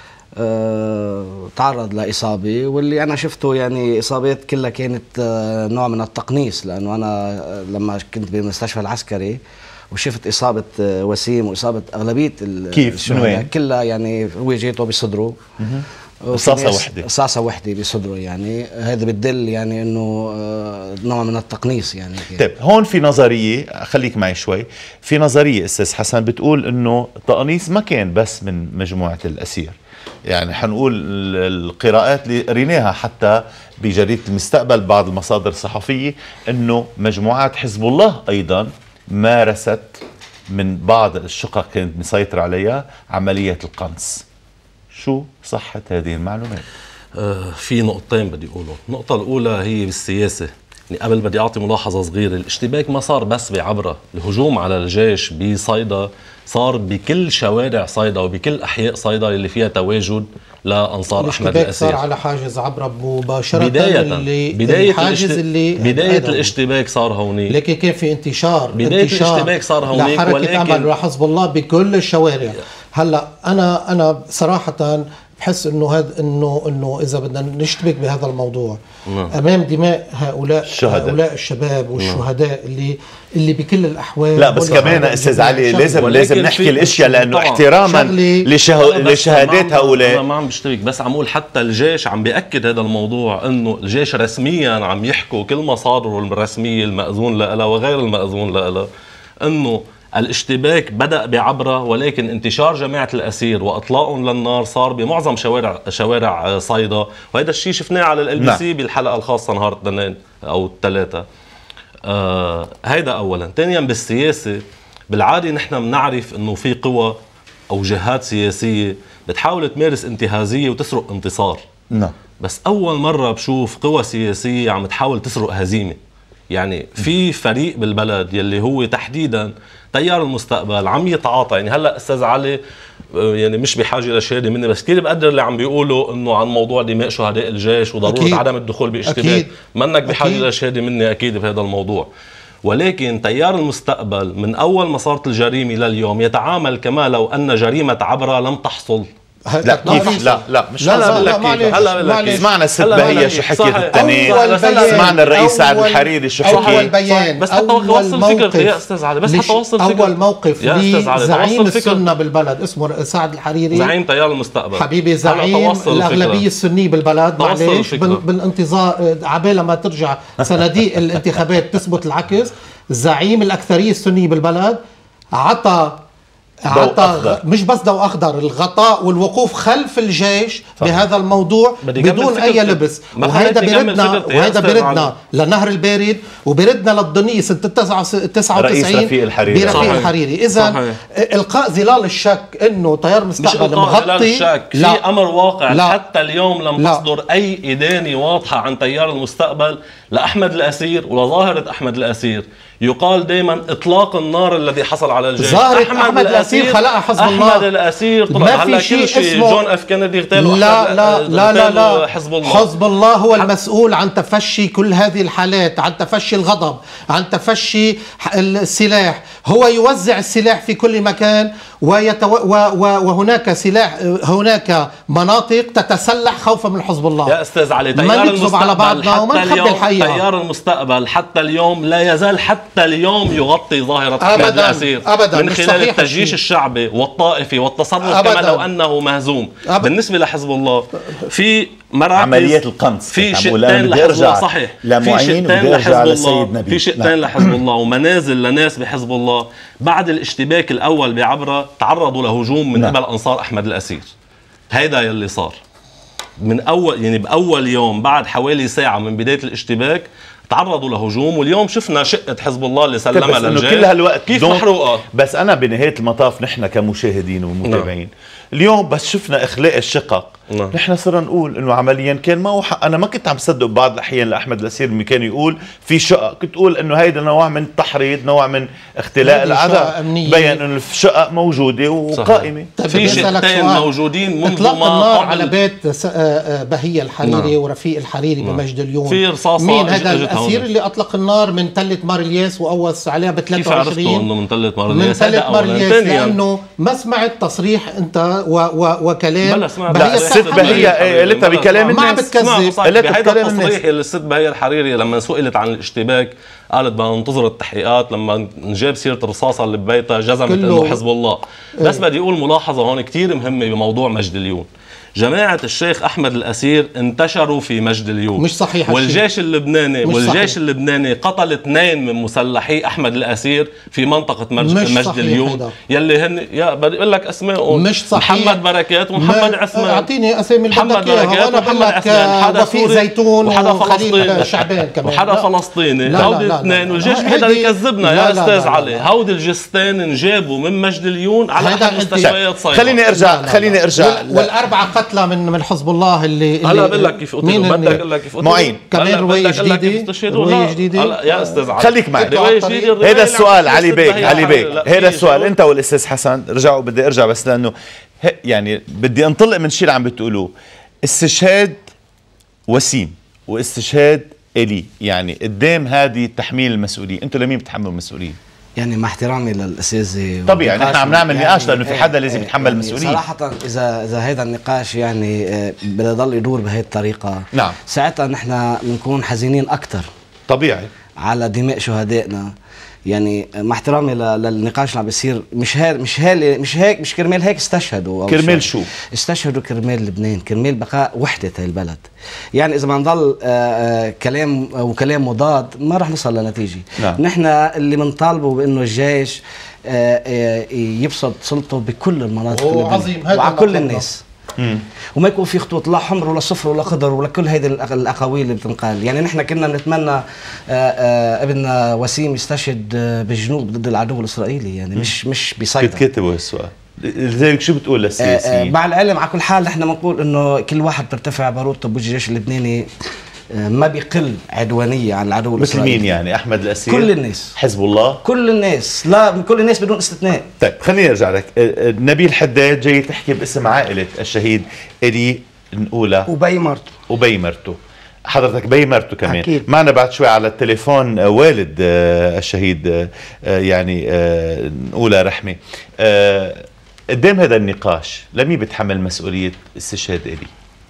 آه تعرض لإصابة، واللي أنا شفته يعني إصابات كلها كانت آه نوع من التقنيص، لأنه أنا لما كنت بالمستشفى العسكري وشفت إصابة آه وسيم وإصابة أغلبية كيف من وين؟ كلها يعني هو جيته بصدره رصاصة وحدة رصاصة وحدة بصدره، يعني هذا بتدل يعني إنه آه نوع من التقنيص يعني. طيب هون في نظرية، خليك معي شوي، في نظرية أستاذ حسن بتقول إنه تقنيص ما كان بس من مجموعة الأسير، يعني حنقول القراءات اللي قريناها حتى بجريدة المستقبل بعض المصادر الصحفية انه مجموعات حزب الله ايضا مارست من بعض الشقق كانت مسيطر عليها عملية القنص. شو صحة هذه المعلومات؟ آه في نقطتين بدي اقولهم، النقطة الأولى هي بالسياسة، يعني قبل بدي أعطي ملاحظة صغيرة، الاشتباك ما صار بس بعبرة، الهجوم على الجيش بصيدا صار بكل شوارع صيدا وبكل أحياء صيدا اللي فيها تواجد لأنصار أحمد الأسير. صار على حاجز عبرة مباشرة. بداية اللي بداية الحاجز الاشت... اللي بداية الاشتباك صار هونيك، لكن كان في انتشار بداية انتشار الاشتباك صار هونيك لحركة ولكن أمل وحزب الله بكل الشوارع. هلا أنا أنا صراحة بحس انه هذا انه انه اذا بدنا نشتبك بهذا الموضوع نعم. امام دماء هؤلاء الشهداء. هؤلاء الشباب والشهداء نعم. اللي اللي بكل الاحوال. لا بس كمان استاذ علي لازم لازم نحكي الاشياء لانه احتراما لشه... لشهادات هؤلاء. انا ما عم بشتبك، بس عم اقول حتى الجيش عم بياكد هذا الموضوع، انه الجيش رسميا عم يحكوا كل مصادره الرسميه المأذون لها وغير المأذون لها انه الاشتباك بدأ بعبرة، ولكن انتشار جماعة الأسير وإطلاقهم للنار صار بمعظم شوارع شوارع صيدا، وهذا الشيء شفناه على ال بي سي بالحلقة الخاصة نهار الاثنين أو الثلاثة. آه هيدا أولا. ثانيا بالسياسة بالعادة نحن بنعرف إنه في قوى أو جهات سياسية بتحاول تمارس انتهازية وتسرق انتصار. نعم. بس أول مرة بشوف قوى سياسية عم تحاول تسرق هزيمة. يعني في فريق بالبلد يلي هو تحديدا تيار المستقبل عم يتعاطى، يعني هلا استاذ علي يعني مش بحاجه لشهاده مني، بس كثير بقدر اللي عم بيقولوا انه عن موضوع دماء شهداء الجيش وضروره أكيد. عدم الدخول باشتباك، منك بحاجه أكيد. لشهاده مني اكيد بهذا الموضوع، ولكن تيار المستقبل من اول ما صارت الجريمه لليوم يتعامل كما لو ان جريمه عبره لم تحصل. لا كيف لا لا مش لا لا لا معلش هلا سمعنا الست بهية شو حكيت التاني، سمعنا الرئيس سعد الحريري شو حكي. اول بيان بس حتى وصل الفكره يا استاذ علي، بس حتى وصل الفكره. اول موقف لزعيم السنه بالبلد اسمه سعد الحريري، زعيم تيار المستقبل حبيبي، زعيم الاغلبيه السنيه بالبلد. معلش بالانتظار عبال ما ترجع صناديق الانتخابات تثبت العكس. زعيم الاكثريه السنيه بالبلد عطى عطى مش بس ضوء اخضر، الغطاء والوقوف خلف الجيش صحيح. بهذا الموضوع بدون اي لبس، وهذا بردنا وهذا بردنا لنهر البارد، وبردنا للضنيه سنه تسعة وتسعين رفيق الحريري برفيق الحريري. اذا القاء ظلال الشك انه تيار مستقبل مغطي، الشك. في امر واقع لا. حتى اليوم لم لا. تصدر اي ادانه واضحه عن تيار المستقبل لاحمد الاسير ولظاهره احمد الاسير. يقال دائما اطلاق النار الذي حصل على الجيش. ظاهرة احمد, أحمد الاسير الاسير خلقها حزب الله. احمد الاسير طلع ما هلا في شيء كل شيء اسمه جون اف كندي اغتالوا لا لا لا لا لا حزب الله. حزب الله هو المسؤول عن تفشي كل هذه الحالات، عن تفشي الغضب، عن تفشي السلاح. هو يوزع السلاح في كل مكان ويتو... و... و... وهناك سلاح، هناك مناطق تتسلح خوفا من حزب الله. يا استاذ علي، ما تيار نكذب على بعضنا وما نخبي الحقيقه. تيار المستقبل حتى اليوم لا يزال حتى اليوم يغطي ظاهره احمد الاسير ابدا من خلال التجيش الشعبي والطائفي والتصرف أبداً. كما لو انه مهزوم. أبداً. بالنسبه لحزب الله في مراكز عمليات القنص في شئتين لحزب الله، صحيح في شئتين لحزب الله في شئتين لحزب الله ومنازل لناس بحزب الله بعد الاشتباك الاول بعبره تعرضوا لهجوم من قبل انصار احمد الاسير. هيدا يلي صار من اول، يعني باول يوم بعد حوالي ساعه من بدايه الاشتباك تعرضوا لهجوم، واليوم شفنا شقه حزب الله اللي سلمها للجيش كل هالوقت كيف محروقه. بس انا بنهايه المطاف نحن كمشاهدين ومتابعين اليوم بس شفنا اخلاء الشقق نعم. نحن صرنا نقول انه عمليا كان معه حق. انا ما كنت عم صدق بعض الاحيان لاحمد الاسير اللي كان يقول في شقق، كنت اقول انه هيدا نوع من التحريض، نوع من اختلاء العدد، بين انه الشقق موجوده وقائمه. في شقتين موجودين منذ اطلاق ما النار قبل على بيت بهية الحريري نعم. ورفيق الحريري نعم. بمجد اليوم. في رصاصه. مين هذا الاسير اللي اطلق النار من تله مارلياس وقوص عليها ب ثلاثة وعشرين؟ كيف عرفتوا انه من تله مارلياس؟ من تله مارلياس لانه ما سمعت تصريح انت و و وكلام بهية. الست بهية قالتها بكلام الناس، ما عم بتكذب. هيدا التصريح اللي الست بهية الحريري لما سئلت عن الاشتباك قالت بدنا ننتظر التحقيقات، لما نجاب سيره الرصاصه اللي ببيتها جزمت انه حزب الله. بس بدي اقول ملاحظه هون كثير مهمه بموضوع مجد اليون. جماعة الشيخ أحمد الأسير انتشروا في مجد اليون، مش صحيح. والجيش اللبناني مش والجيش صحيح. اللبناني قتل اثنين من مسلحي أحمد الأسير في منطقة مجد, مجد اليون هيدا. يلي هن يا بدي أقول لك أسمائهم مش صحيح. محمد بركات ومحمد عثمان. أعطيني أسامي محمد بركات ومحمد عثمان، حدا وفيق زيتون وحدا فلسطيني شعبان كمان وحدا فلسطيني. هودي الاثنين والجيش بيقدر يكذبنا يا أستاذ علي. هودي الجثتين انجابوا من مجد اليون على أحد مستشفيات صيدا. خليني أرجع خليني أرجع والأربعة قتلى من من حزب الله اللي هلا بقول لك كيف قتلوا. بدك اقول لك كيف قتلوا معين كمان روايه جديده روايه جديده يا استاذ علي خليك معي. هذا السؤال علي بيك علي بيك هذا السؤال انت والاستاذ حسن رجعوا. بدي ارجع بس لانه يعني بدي انطلق من شيء اللي عم بتقولوه. استشهاد وسيم واستشهاد الي، يعني قدام هذه تحميل المسؤوليه، انتم لمين بتحملوا المسؤوليه؟ يعني مع احترامي للاساتذه طبيعي نحن عم نعمل يعني نقاش لانه في حدا لازم يعني يتحمل المسؤوليه. يعني صراحه اذا اذا هذا النقاش يعني بده يضل يدور بهي الطريقه نعم ساعتها نحن بنكون حزينين اكثر طبيعي على دماء شهدائنا. يعني مع احترامي للنقاش اللي عم بيصير مش هيك مش هيك مش هيك مش كرمال هيك استشهدوا. كرمال شو؟ استشهدوا كرمال لبنان، كرمال بقاء وحده هاي البلد. يعني اذا ما نضل كلام وكلام مضاد ما رح نوصل لنتيجه. نعم. نحن اللي بنطالبه بانه الجيش يبسط سلطته بكل المناطق اللبنانيه وعلى كل الناس. مم. وما يكون في خطوط لا حمر ولا صفر ولا خضر ولا كل هيدي الاقاويل اللي بتنقال. يعني نحن كنا بنتمنى آآ آآ ابننا وسيم يستشهد بالجنوب ضد العدو الاسرائيلي، يعني مش مش بصيدا. بتكتبوا هالسؤال لذلك شو بتقول للسياسيين؟ مع العلم على كل حال نحن بنقول انه كل واحد بيرتفع باروته بوجه الجيش اللبناني ما بيقل عدوانيه عن العدو الاسرائيلي. مثل مين يعني؟ احمد الاسير؟ كل الناس، حزب الله، كل الناس، لا كل الناس بدون استثناء. طيب خليني ارجع لك. نبيل حداد جاي تحكي باسم عائله الشهيد الي نقولها وبي مرته وبي مرته. حضرتك بي مرته كمان أكيد. معنا بعد شوي على التليفون والد الشهيد يعني نقولها رحمه. قدام هذا النقاش لمين بتحمل مسؤوليه استشهاد الي؟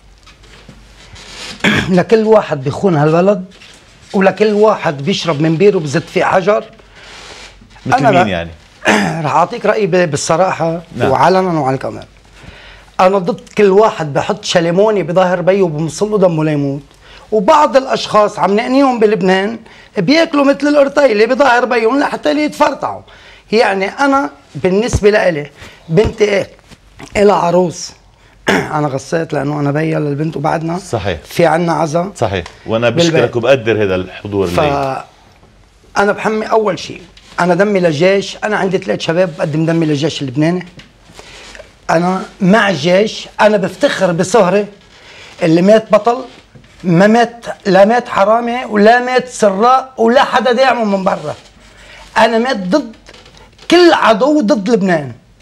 لكل واحد بيخون هالبلد ولكل واحد بيشرب من بيره بزت فيه حجر. مثل مين يعني؟ رح اعطيك رايي بالصراحه. نعم. وعلنا وعلى الكاميرا. انا ضد كل واحد بحط شليموني بظهر بيه وبمصله دمه ليموت. وبعض الاشخاص عم نقنيهم بلبنان بياكلوا مثل القرطيله بظهر بيهم لحتى يتفرطعوا. يعني انا بالنسبه لإلي بنتي إلها عروس انا غصيت لانه انا بيا للبنت وبعدنا صحيح في عنا عزا صحيح. وانا بشكرك وبقدر هذا الحضور ف انا بحمي اول شيء انا دمي للجيش. انا عندي ثلاث شباب بقدم دمي للجيش اللبناني. انا مع الجيش. انا بفتخر بسهري اللي مات بطل، ما مات لا مات حرامي ولا مات سراق ولا حدا داعمه من برا. انا مات ضد كل عدو ضد لبنان.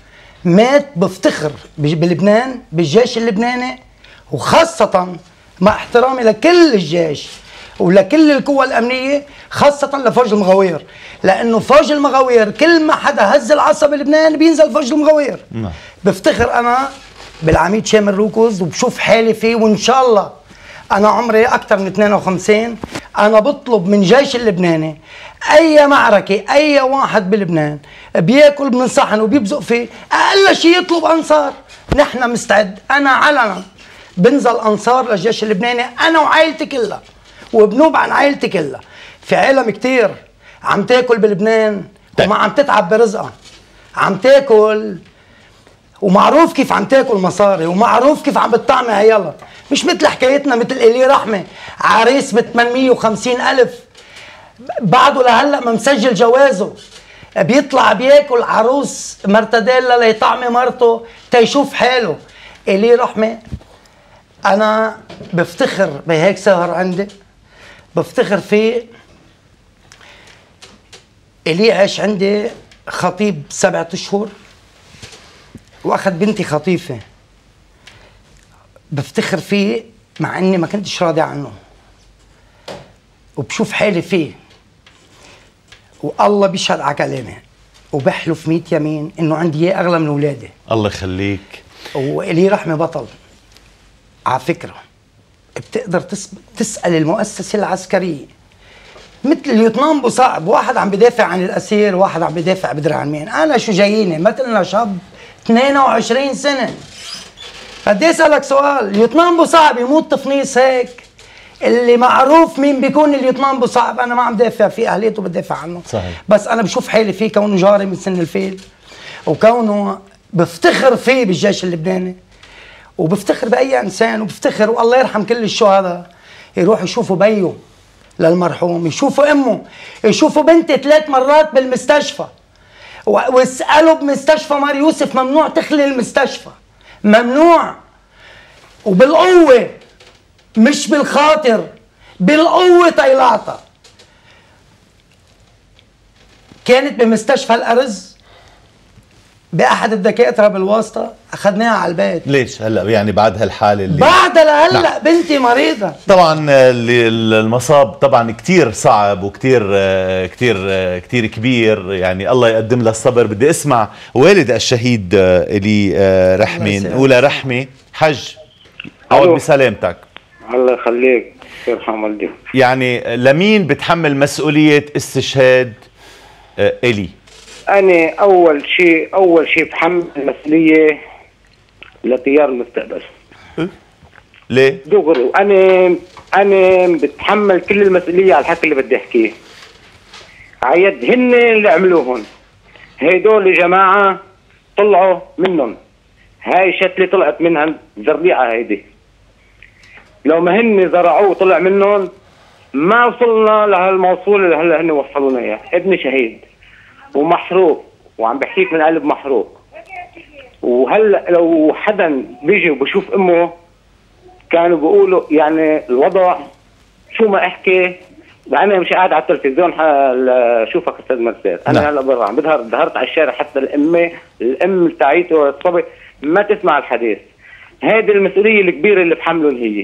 مات بفتخر بلبنان بالجيش اللبناني، وخاصة مع احترامي لكل الجيش ولكل القوى الأمنية، خاصة لفوج المغاوير، لأنه فوج المغاوير كل ما حدا هز العصا بلبنان بينزل فوج المغاوير. نعم. بفتخر أنا بالعميد شامل روكوز وبشوف حالي فيه، وإن شاء الله أنا عمري أكثر من اثنين وخمسين، أنا بطلب من جيش اللبناني أي معركة أي واحد بلبنان بياكل من صحن وبيبزق فيه أقل شيء يطلب أنصار. نحن مستعد، أنا علنا بنزل أنصار للجيش اللبناني أنا وعائلتي كلها، وبنوب عن عائلتي كلها. في عالم كتير عم تاكل بلبنان وما عم تتعب برزقها، عم تاكل ومعروف كيف عم تاكل مصاري، ومعروف كيف عم بتطعمي عيالها، مش مثل حكايتنا مثل إلي رحمة عريس ب ثمانمية وخمسين ألف بعده لهلا ما مسجل جوازه، بيطلع بياكل عروس مرتديلا ليطعمي مرته تيشوف حاله. إلي رحمة أنا بفتخر بهيك سهر عندي، بفتخر فيه. إلي عاش عندي خطيب سبعة أشهر واخذ بنتي خطيفه، بفتخر فيه مع اني ما كنتش راضي عنه، وبشوف حالي فيه، والله بيشهد على كلامي وبحلف ميت يمين انه عندي اياه اغلى من اولادي. الله يخليك. والي رحمه بطل على فكره، بتقدر تسال المؤسسه العسكريه مثل اليوتنام بصعب، واحد عم بدافع عن الاسير، واحد عم بدافع بدري عن مين. انا شو جاييني مثلنا شاب اثنين وعشرين سنة. بدي اسألك سؤال، اليوتنام بصعب يموت تفنيص هيك اللي معروف مين بيكون اليوتنام بصعب، انا ما عم دافع فيه، اهليته بدافع عنه. صحيح. بس انا بشوف حالي فيه كونه جاري من سن الفيل، وكونه بفتخر فيه بالجيش اللبناني، وبفتخر باي انسان، وبفتخر والله يرحم كل الشهداء يروحوا يشوفوا بيه للمرحوم، يشوفوا امه، يشوفوا بنتي ثلاث مرات بالمستشفى، واسألوا بمستشفى مار يوسف ممنوع تخلي المستشفى، ممنوع، وبالقوة مش بالخاطر، بالقوة طيلعتها. كانت بمستشفى الأرز بأحد الدكاترة بالواسطة، أخذناها على البيت. ليش هلا يعني بعد هالحالة اللي بعد لهلا نعم. بنتي مريضة. طبعا المصاب طبعا كتير صعب وكتير كتير كتير كبير، يعني الله يقدم له الصبر. بدي اسمع والد الشهيد إلي رحمة، نقولها رحمة حج، عود بسلامتك. الله يخليك، يرحم والديك. يعني لمين بتحمل مسؤولية استشهاد إلي؟ أنا أول شيء أول شيء بحمل المسؤولية لتيار المستقبل. ليه؟ دغري، وأنا أنا بتحمل كل المسؤولية على الحكي اللي بدي أحكيه. عيد هن اللي عملوهن، هيدول جماعة طلعوا منهم، هاي شتلة طلعت منها ذريعة هيدي. لو ما هن زرعوه طلع منهم ما وصلنا لهالموصول اللي هلا هن وصلونا إياه. ابني شهيد ومحروق، وعم بحكيك من قلب محروق. وهلا لو حدا بيجي وبشوف امه كانوا بيقولوا يعني الوضع شو ما احكي. انا مش قاعد على التلفزيون شوفك استاذ مرسال، انا هلا برا عم بظهر، ظهرت على الشارع، حتى الامه الام تاعيته الصبي ما تسمع الحديث. هذه المسؤوليه الكبيره اللي بحملهم هي.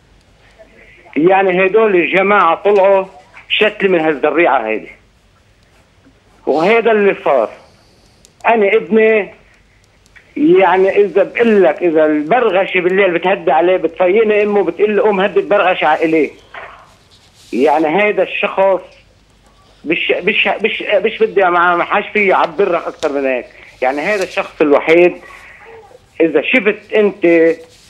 يعني هدول الجماعه طلعوا شتل من هالذريعه هيدي، وهذا اللي صار. انا ابني يعني اذا بقول لك اذا البرغشه بالليل بتهدي عليه بتفيني امه بتقول له قوم هدي البرغشه عليه. يعني هذا الشخص مش مش مش مش بدي ما حاش فيه اعبر لك اكثر من هيك. يعني هذا الشخص الوحيد اذا شفت انت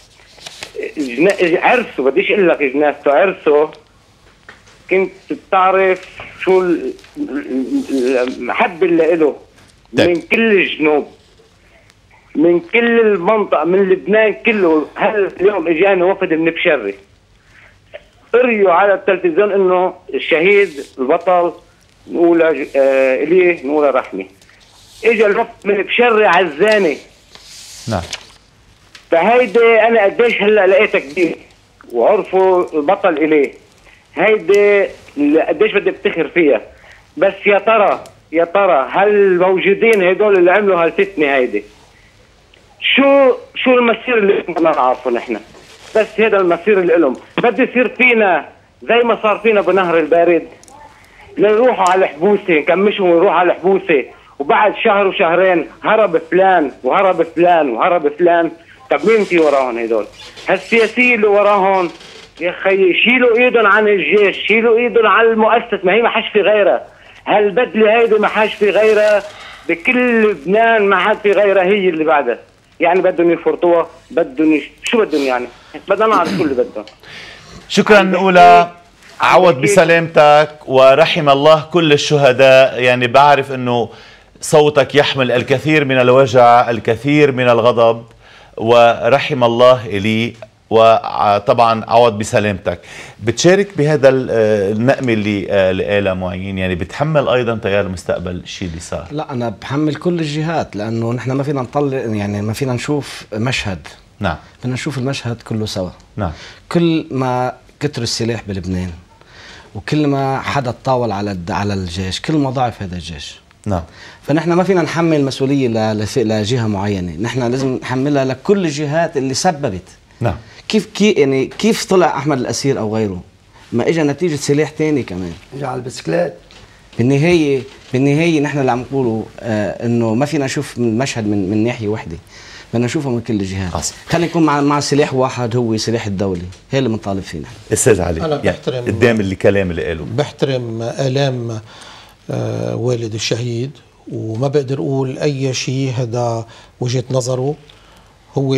عرسه، بديش اقول لك جنازته، عرسه كنت بتعرف شو المحبه اللي له من كل الجنوب، من كل المنطقه، من لبنان كله. هل اليوم اجاني وفد من بشري قريوا على التلفزيون انه الشهيد البطل نقول آه اليه نقول رحمه. اجى الوفد من بشري عزاني. نعم. فهيدي انا قديش هلا لقيتها كبير وعرفوا البطل اليه. هيدي قديش بدي افتخر فيها. بس يا ترى يا ترى هل موجودين هدول اللي عملوا هالفتنه هيدي؟ شو شو المسير اللي بدنا نعرفه نحن؟ بس هذا المسير اللي لهم، بده يصير فينا زي ما صار فينا بنهر البارد، نروحوا على الحبوسه، نكمشوا ونروح على الحبوسه، وبعد شهر وشهرين هرب فلان وهرب فلان وهرب فلان. طب مين في وراهم هدول؟ هالسياسيين اللي وراهم يا خيي شيلوا ايدهم عن الجيش، شيلوا ايدهم عن المؤسس، ما هي ما حاش في غيرها. هالبدله هيدي ما حاش في غيرها، بكل لبنان ما حد في غيرها، هي اللي بعدها. يعني بدهم يفرطوها، بدهم يش... شو بدهم يعني؟ بدنا نعرف شو اللي بدهم. شكرا أولى، عوض بسلامتك ورحم الله كل الشهداء. يعني بعرف أنه صوتك يحمل الكثير من الوجع، الكثير من الغضب، ورحم الله إلي، وطبعا عوض بسلامتك. بتشارك بهذا النقمة اللي اللي قالها معين، يعني بتحمل أيضا تيار المستقبل الشيء اللي صار؟ لا أنا بحمل كل الجهات، لأنه نحن ما فينا نطلع، يعني ما فينا نشوف مشهد، نعم بدنا نشوف المشهد كله سوا. نعم. كل ما كتر السلاح بلبنان وكل ما حدا تطاول على على الجيش، كل ما ضعف هذا الجيش. نعم. فنحن ما فينا نحمل مسؤولية لجهة معينة، نحن لازم نحملها لكل الجهات اللي سببت. نعم. كيف كي يعني كيف طلع أحمد الأسير أو غيره؟ ما إجا نتيجة سلاح تاني كمان. إجا على البسكليت. بالنهاية بالنهاية نحن اللي عم نقوله آه إنه ما فينا نشوف المشهد من من ناحية واحدة، بدنا نشوفه من كل الجهات. خلينا نكون مع مع سلاح واحد هو سلاح الدولة، هي اللي بنطالب فيه نحن. استاذ علي، أنا بحترم يعني قدام الكلام اللي قاله، بحترم آلام آه والد الشهيد، وما بقدر اقول اي شيء، هذا وجهة نظره، هو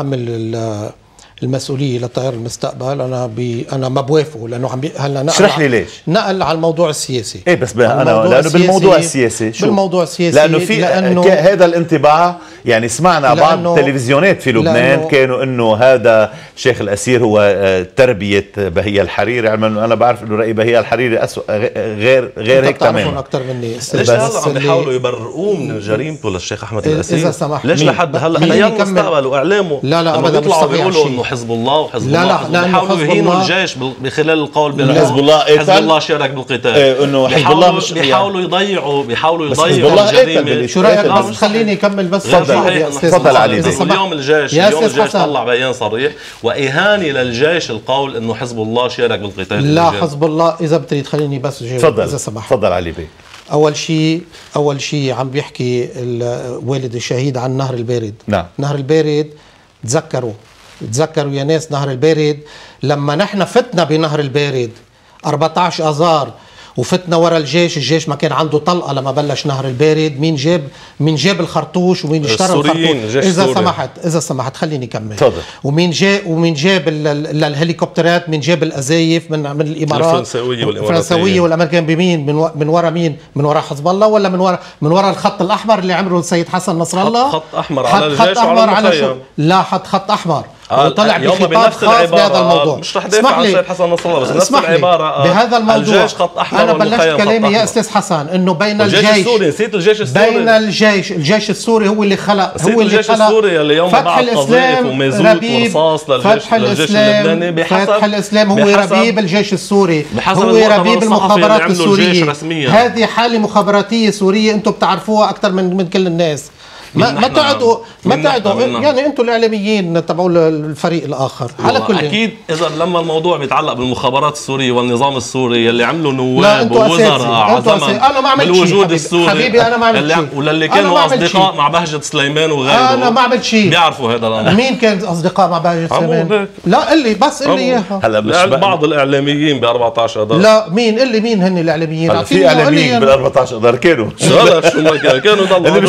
بيحمل المسؤوليه لتيار المستقبل. انا بي انا ما بوافقه، لانه عم بي هلا نقل اشرح لي ليش نقل على الموضوع السياسي. ايه بس انا لانه بالموضوع السياسي شو بالموضوع السياسي لانه في لأنه هذا الانطباع، يعني سمعنا بعض التلفزيونات في لبنان كانوا انه هذا شيخ الاسير هو تربيه بهية الحريري، علما انه انا بعرف انه راي بهية الحريري اسوء غير غير هيك تماما. اكثر مني. ليش هلا عم بيحاولوا يبرئوه من جريمته للشيخ احمد الاسير؟ اذا سمحت ليش لحد هلا تيار المستقبل واعلامه لا لا ابدا بيطلعوا بيقولوا انه حزب الله وحزب لا الله لا بيحاولوا يهينوا الجيش بخلال القول حزب الله حزب الله شارك بالقتال. ايه انه حزب الله مش بيحاولوا يضيعوا بيحاولوا يضيعوا الجريمه. شو رايك بس خليني اكمل بس. تفضل علي. اليوم الجيش اليوم الجيش طلع بيان صريح واهانه للجيش القول انه حزب الله شارك بالقتال. لا حزب الله اذا بتريد خليني بس جاوب تفضل اذا سمحت. تفضل علي بيه. اول شيء اول شيء عم بيحكي والد الشهيد عن نهر البارد. نعم. نهر البارد تذكروا تذكروا يا ناس، نهر البارد لما نحن فتنا بنهر البارد أربعة عشر اذار وفتنا ورا الجيش، الجيش ما كان عنده طلقه لما بلش نهر البارد. مين جاب مين جاب الخرطوش ومين اشترى الخرطوش؟ اذا سمحت اذا سمحت خليني اكمل. تفضل. ومين جاب ومين جاب الهليكوبترات، مين جاب الازايف من من الامارات الفرنساويه والاماراتيه الفرنساويه والامريكان بمين؟ من من ورا مين؟ من ورا حزب الله ولا من ورا من ورا الخط الاحمر اللي عمله السيد حسن نصر الله؟ خط احمر على الجيش وعلى المخيم. لا حط خط احمر آه وطلع بخطاب خاص بهذا الموضوع. مش رح دافع عن السيد حسن نصر الله، بس نفس العباره آه بهذا الموضوع. الجيش خط احمر انا بلشت كلامي يا استاذ حسن انه بين الجيش السوري، نسيت الجيش السوري، بين الجيش الجيش السوري هو اللي خلق هو اللي الجيش خلق السوري اللي يوم بعد قذائف ومازوت ورصاص للجيش, للجيش اللبناني. بحسب فتح الاسلام هو ربيب الجيش السوري، هو ربيب المخابرات السوريه. هذه حاله مخابراتيه سوريه انتم بتعرفوها اكثر من من كل الناس. ما ما تقعدوا ما تقعدوا يعني انتم الاعلاميين تبعوا الفريق الاخر. على كل اكيد اذا لما الموضوع بيتعلق بالمخابرات السوريه والنظام السوري اللي عملوا نواب ووزراء على زمن بالوجود السوري حبيبي انا ما عملت شيء، وللي كانوا اصدقاء مع بهجة سليمان وغيره انا ما عملت شيء بيعرفوا هذا الامر. مين كان اصدقاء مع بهجة سليمان؟ لا قل لي بس قل لي اياها. هلا بعض الاعلاميين ب أربعة عشر اذار. لا مين قل لي مين هن الاعلاميين؟ في اعلاميين بال أربعة عشر اذار كانوا لا شو ما كانوا كانوا ضلوا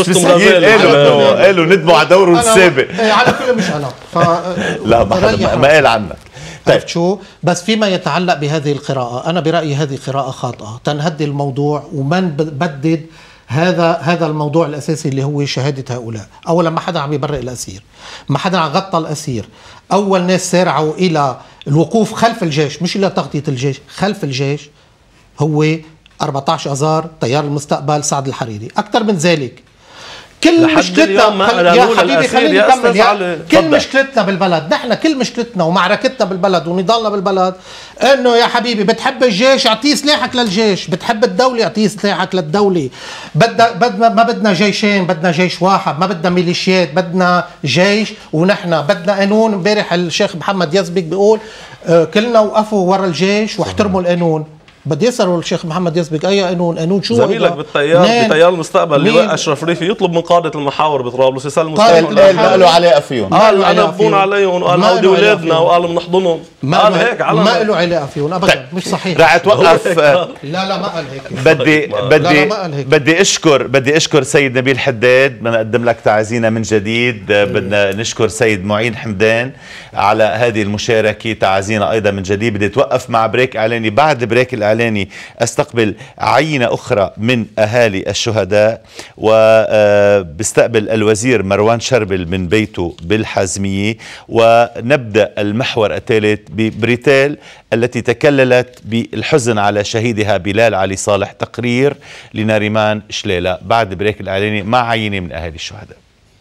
قالوا قالوا ندموا على دورهم السابق. على كل مش انا ف... لا ما حدا ما قال عنك. طيب شو بس فيما يتعلق بهذه القراءة، أنا برأيي هذه قراءة خاطئة تنهدي الموضوع ومن بدد هذا هذا الموضوع الأساسي اللي هو شهادة هؤلاء. أولا ما حدا عم يبرئ الأسير، ما حدا عم غطى الأسير. أول ناس سارعوا إلى الوقوف خلف الجيش مش إلى تغطية الجيش، خلف الجيش هو أربعة عشر اذار، تيار المستقبل، سعد الحريري. أكثر من ذلك كل مشكلتنا خل... يا حبيبي خليني اكمل يا كل فضل. مشكلتنا بالبلد، نحن كل مشكلتنا ومعركتنا بالبلد ونضالنا بالبلد انه يا حبيبي بتحب الجيش اعطيه سلاحك للجيش، بتحب الدوله اعطيه سلاحك للدوله. بدنا بدنا ما بدنا جيشين، بدنا جيش واحد، ما بدنا ميليشيات، بدنا جيش. ونحن بدنا قانون. امبارح الشيخ محمد يزبك بيقول آه كلنا وقفوا ورا الجيش واحترموا القانون. بدي يسألوا الشيخ محمد يزبك اي قانون؟ قانون شو؟ زميلك بالتيار بتيار المستقبل اللواء اشرف ريفي يطلب من قاده المحاور بطرابلس يسلموا قال ما له علاقه فيهم، قال انا بون عليهم وقال هودي اولادنا وقال بنحضنهم، قال هيك على ما له علاقه فيهم ابدا. مش صحيح. رح اتوقف. لا لا ما قال هيك. بدي بدي بدي اشكر بدي اشكر سيد نبيل حداد. بدنا نقدم لك تعازينا من جديد. بدنا نشكر سيد معين حمدان على هذه المشاركه. تعازينا ايضا من جديد. بدي اتوقف مع بريك اعلاني. بعد بريك الاعلاني استقبل عينة أخرى من أهالي الشهداء، وبستقبل الوزير مروان شربل من بيته بالحازمية، ونبدأ المحور الثالث ببريتيل التي تكللت بالحزن على شهيدها بلال علي صالح. تقرير لناريمان شليلة بعد بريك الإعلاني مع عينة من أهالي الشهداء.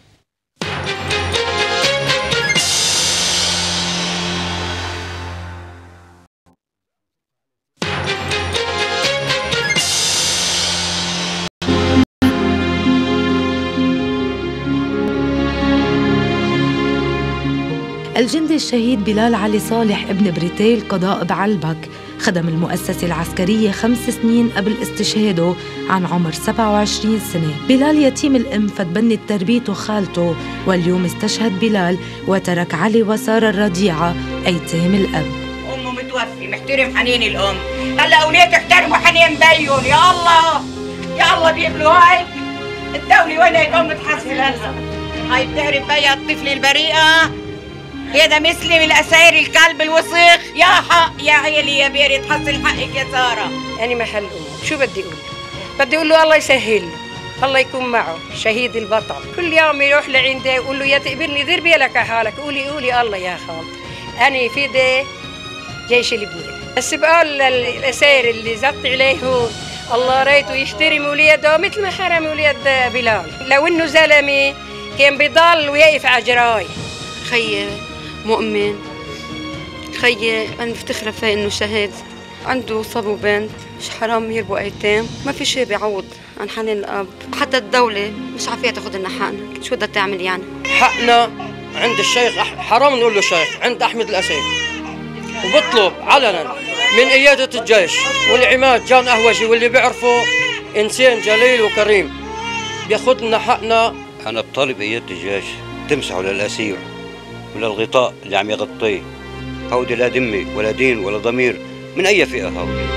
الجندي الشهيد بلال علي صالح ابن بريتيل قضاء بعلبك خدم المؤسسة العسكرية خمس سنين قبل استشهاده عن عمر سبعة وعشرين سنة. بلال يتيم الأم فتبنت تربيته خالته، واليوم استشهد بلال وترك علي وسارة الرضيعة أيتام الأب. أمه متوفي محترم حنين الأم، هلا أولاد احترموا حنين بيهم. يا الله يا الله بيقبلوا هاي الدولة وين يكون متحصل هلا. هاي بتعرف بيها الطفلة البريئة، هذا مثلي من الأساير الكلب الوسخ. يا حق يا عيلي يا بيري تحصل حقك يا سارة. أنا محل أمه، شو بدي أقول؟ بدي أقول له الله يسهل له، الله يكون معه، شهيد البطل. كل يوم يروح لعنده يقول له يا تقبرني دير بالك حالك، قولي قولي الله يا خالتي. أنا فدي جيش لبنان. بس بقول للأساير اللي زط عليهم الله ريته يحترم وليده مثل ما حرم وليد بلال. لو إنه زلمة كان بيضل ويقف على جراي. خيي مؤمن، خيي أنا بفتخر فيه إنه شهيد، عنده صب وبنت، مش حرام يربوا أيتام، ما في شيء بيعوض عن حنين الأب. حتى الدولة مش عارفة تاخذ لنا حقنا، شو بدها تعمل يعني؟ حقنا عند الشيخ، حرام نقول له شيخ، عند أحمد الأسير. وبطلب علنا من قيادة الجيش والعماد جان أهوجي واللي بيعرفوا إنسان جليل وكريم بياخذ لنا حقنا. أنا بطالب قيادة الجيش تمسحوا للأسير وللغطاء اللي عم يغطيه. هودي لا دمي ولا دين ولا ضمير من أي فئة هودي.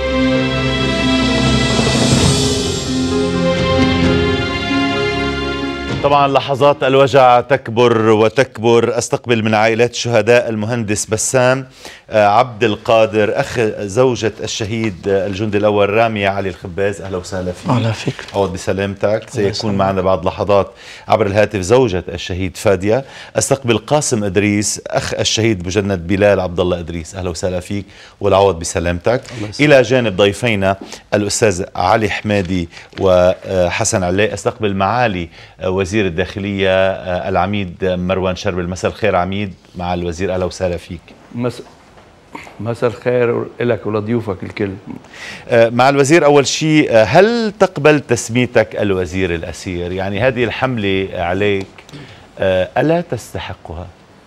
طبعا لحظات الوجع تكبر وتكبر. استقبل من عائلات الشهداء المهندس بسام عبد القادر اخ زوجة الشهيد الجندي الاول رامية علي الخباز. اهلا وسهلا فيك. اهلا فيك. عوض بسلامتك. سيكون معنا بعد لحظات عبر الهاتف زوجة الشهيد فادية. استقبل قاسم ادريس اخ الشهيد مجند بلال عبد الله ادريس. اهلا وسهلا فيك والعوض بسلامتك. الى جانب ضيفينا الاستاذ علي حمادي وحسن علاء. استقبل معالي وزير الداخلية العميد مروان شربل. مساء الخير عميد مع الوزير. اهلا وسهلا فيك. مس... مساء الخير لك ولضيوفك الكل. مع الوزير، أول شيء هل تقبل تسميتك الوزير الأسير؟ يعني هذه الحملة عليك ألا تستحقها؟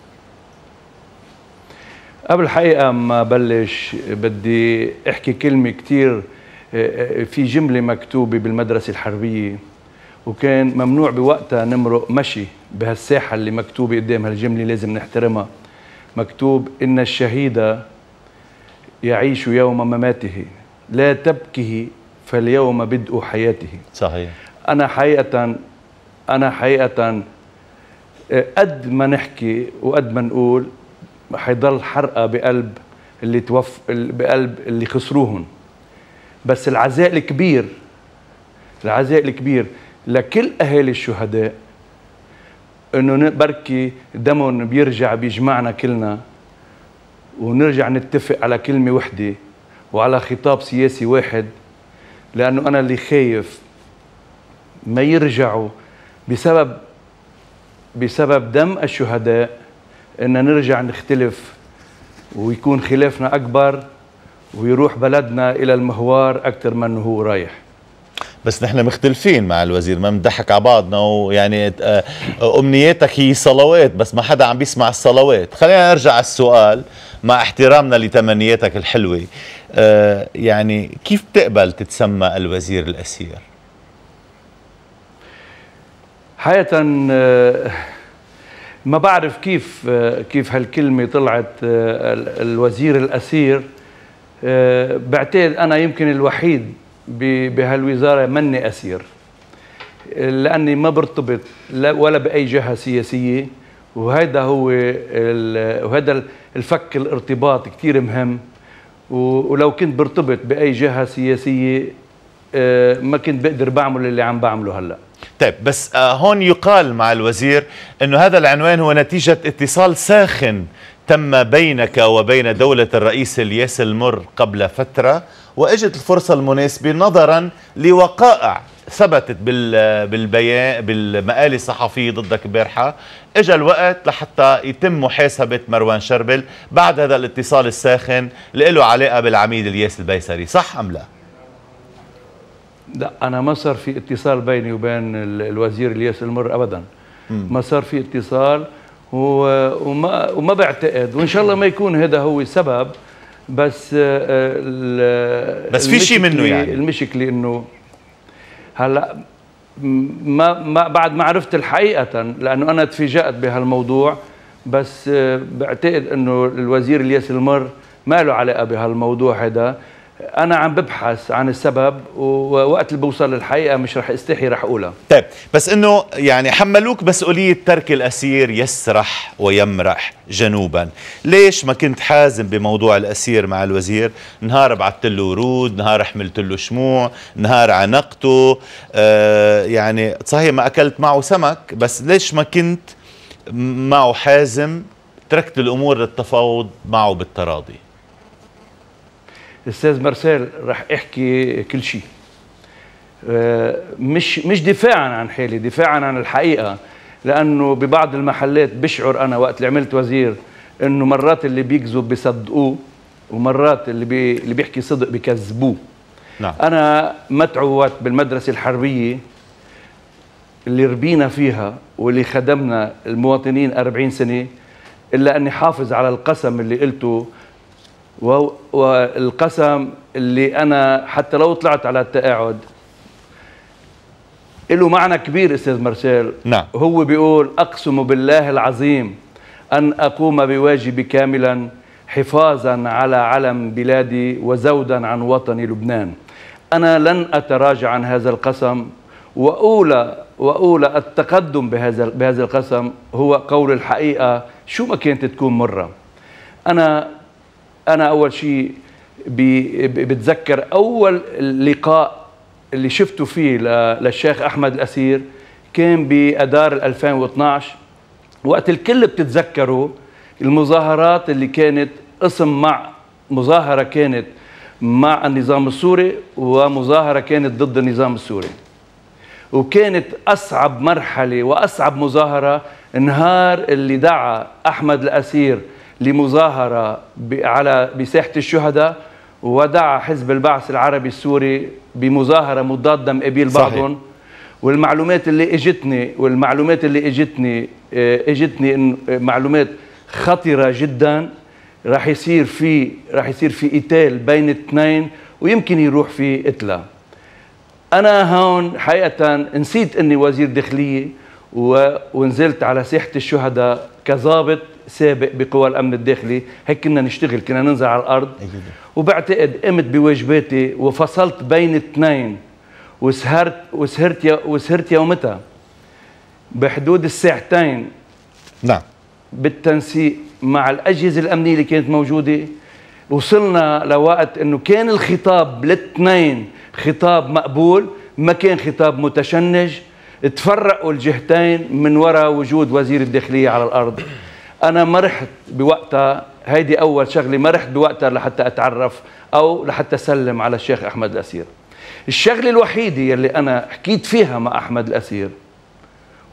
قبل الحقيقة ما بلش بدي أحكي كلمة كتير. في جملة مكتوبة بالمدرسة الحربية وكان ممنوع بوقتها نمرق مشي بهالساحة اللي مكتوبة قدام هالجملة، لازم نحترمها. مكتوب إن الشهيد يعيش يوم مماته لا تبكه فاليوم بدء حياته. صحيح. أنا حقيقة أنا حقيقة قد ما نحكي وقد ما نقول حيضل حرقة بقلب اللي توف بقلب اللي خسروهن، بس العزاء الكبير العزاء الكبير لكل أهالي الشهداء إنه بركي دمهم بيرجع بيجمعنا كلنا ونرجع نتفق على كلمة وحدة وعلى خطاب سياسي واحد، لأنه أنا اللي خايف ما يرجعوا بسبب بسبب دم الشهداء ان نرجع نختلف ويكون خلافنا اكبر ويروح بلدنا الى المهوار اكثر من هو رايح. بس نحن مختلفين مع الوزير، ما بنضحك على بعضنا، ويعني امنياتك هي صلوات بس ما حدا عم بيسمع الصلوات. خلينا نرجع على السؤال مع احترامنا لتمنياتك الحلوه، آه يعني كيف بتقبل تتسمى الوزير الاسير؟ حقيقة ما بعرف كيف كيف هالكلمة طلعت الوزير الأسير. بعتقد أنا يمكن الوحيد بهالوزارة مني أسير، لأني ما برتبط ولا بأي جهة سياسية، وهذا هو وهذا الفك الارتباط كتير مهم. ولو كنت برتبط بأي جهة سياسية ما كنت بقدر بعمل اللي عم بعمله هلأ. طيب بس آه هون يقال مع الوزير انه هذا العنوان هو نتيجة اتصال ساخن تم بينك وبين دولة الرئيس الياس المر قبل فترة، واجت الفرصة المناسبة نظرا لوقائع ثبتت بالبيان بالمقالة الصحفية ضدك امبارحة، اجى الوقت لحتى يتم محاسبة مروان شربل بعد هذا الاتصال الساخن اللي له علاقة بالعميد الياس البيسري، صح ام لا؟ لا، أنا ما صار في اتصال بيني وبين الوزير الياس المر أبدا. م. ما صار في اتصال وما وما بعتقد، وإن شاء الله ما يكون هذا هو السبب. بس بس في شيء منه يعني المشكلة إنه هلا ما ما بعد ما عرفت الحقيقة، لأنه أنا تفاجأت بهالموضوع. بس بعتقد إنه الوزير الياس المر ما له علاقة بهالموضوع هذا. أنا عم ببحث عن السبب، ووقت اللي بوصل للحقيقة مش رح استحي رح أقولها. طيب بس إنه يعني حملوك مسؤولية ترك الأسير يسرح ويمرح جنوبا، ليش ما كنت حازم بموضوع الأسير مع الوزير؟ نهار بعثت له ورود، نهار حملت له شموع، نهار عنقته، آه يعني صحيح ما أكلت معه سمك، بس ليش ما كنت معه حازم، تركت الأمور للتفاوض معه بالتراضي؟ استاذ مرسال رح احكي كل شيء، مش مش دفاعا عن حالي، دفاعا عن الحقيقه. لانه ببعض المحلات بشعر انا وقت اللي عملت وزير انه مرات اللي بيكذب بيصدقوه، ومرات اللي بي اللي بيحكي صدق بيكذبوه. نعم. انا ما تعودت بالمدرسه الحربيه اللي ربينا فيها واللي خدمنا المواطنين أربعين سنه الا اني حافظ على القسم اللي قلته، والقسم اللي أنا حتى لو طلعت على التقاعد له معنى كبير. أستاذ مرسال، نعم. هو بيقول: أقسم بالله العظيم أن أقوم بواجبي كاملا حفاظا على علم بلادي وزودا عن وطني لبنان. أنا لن أتراجع عن هذا القسم، وأولى وأولى التقدم بهذا بهذا القسم هو قول الحقيقة شو ما كانت تكون مرة. أنا أنا أول شيء بتذكر أول لقاء اللي شفته فيه للشيخ أحمد الأسير كان بأدار ألفين واثنعش، وقت الكل بتتذكروا المظاهرات اللي كانت قسم مع مظاهرة كانت مع النظام السوري ومظاهرة كانت ضد النظام السوري. وكانت أصعب مرحلة وأصعب مظاهرة نهار اللي دعا أحمد الأسير لمظاهرة على بساحة الشهداء، ودعا حزب البعث العربي السوري بمظاهرة مضادة مقابل بعضهم. والمعلومات اللي اجتني والمعلومات اللي اجتني اجتني إن معلومات خطرة جدا. راح يصير في راح يصير في قتال بين الاثنين، ويمكن يروح في قتلة. أنا هون حقيقة نسيت إني وزير داخلية، ونزلت على ساحة الشهداء كضابط سابق بقوى الأمن الداخلي. هيك كنا نشتغل، كنا ننزل على الأرض. وبعتقد قمت بواجباتي وفصلت بين اثنين، وسهرت وسهرت وسهرت يومتها بحدود الساعتين. نعم. بالتنسيق مع الأجهزة الأمنية اللي كانت موجودة، وصلنا لوقت إنه كان الخطاب للاثنين خطاب مقبول، ما كان خطاب متشنج. تفرقوا الجهتين من وراء وجود وزير الداخلية على الأرض. أنا ما رحت بوقتها، هيدي أول شغلة، ما رحت بوقتها لحتى أتعرف أو لحتى أسلم على الشيخ أحمد الأسير. الشغلة الوحيدة اللي أنا حكيت فيها مع أحمد الأسير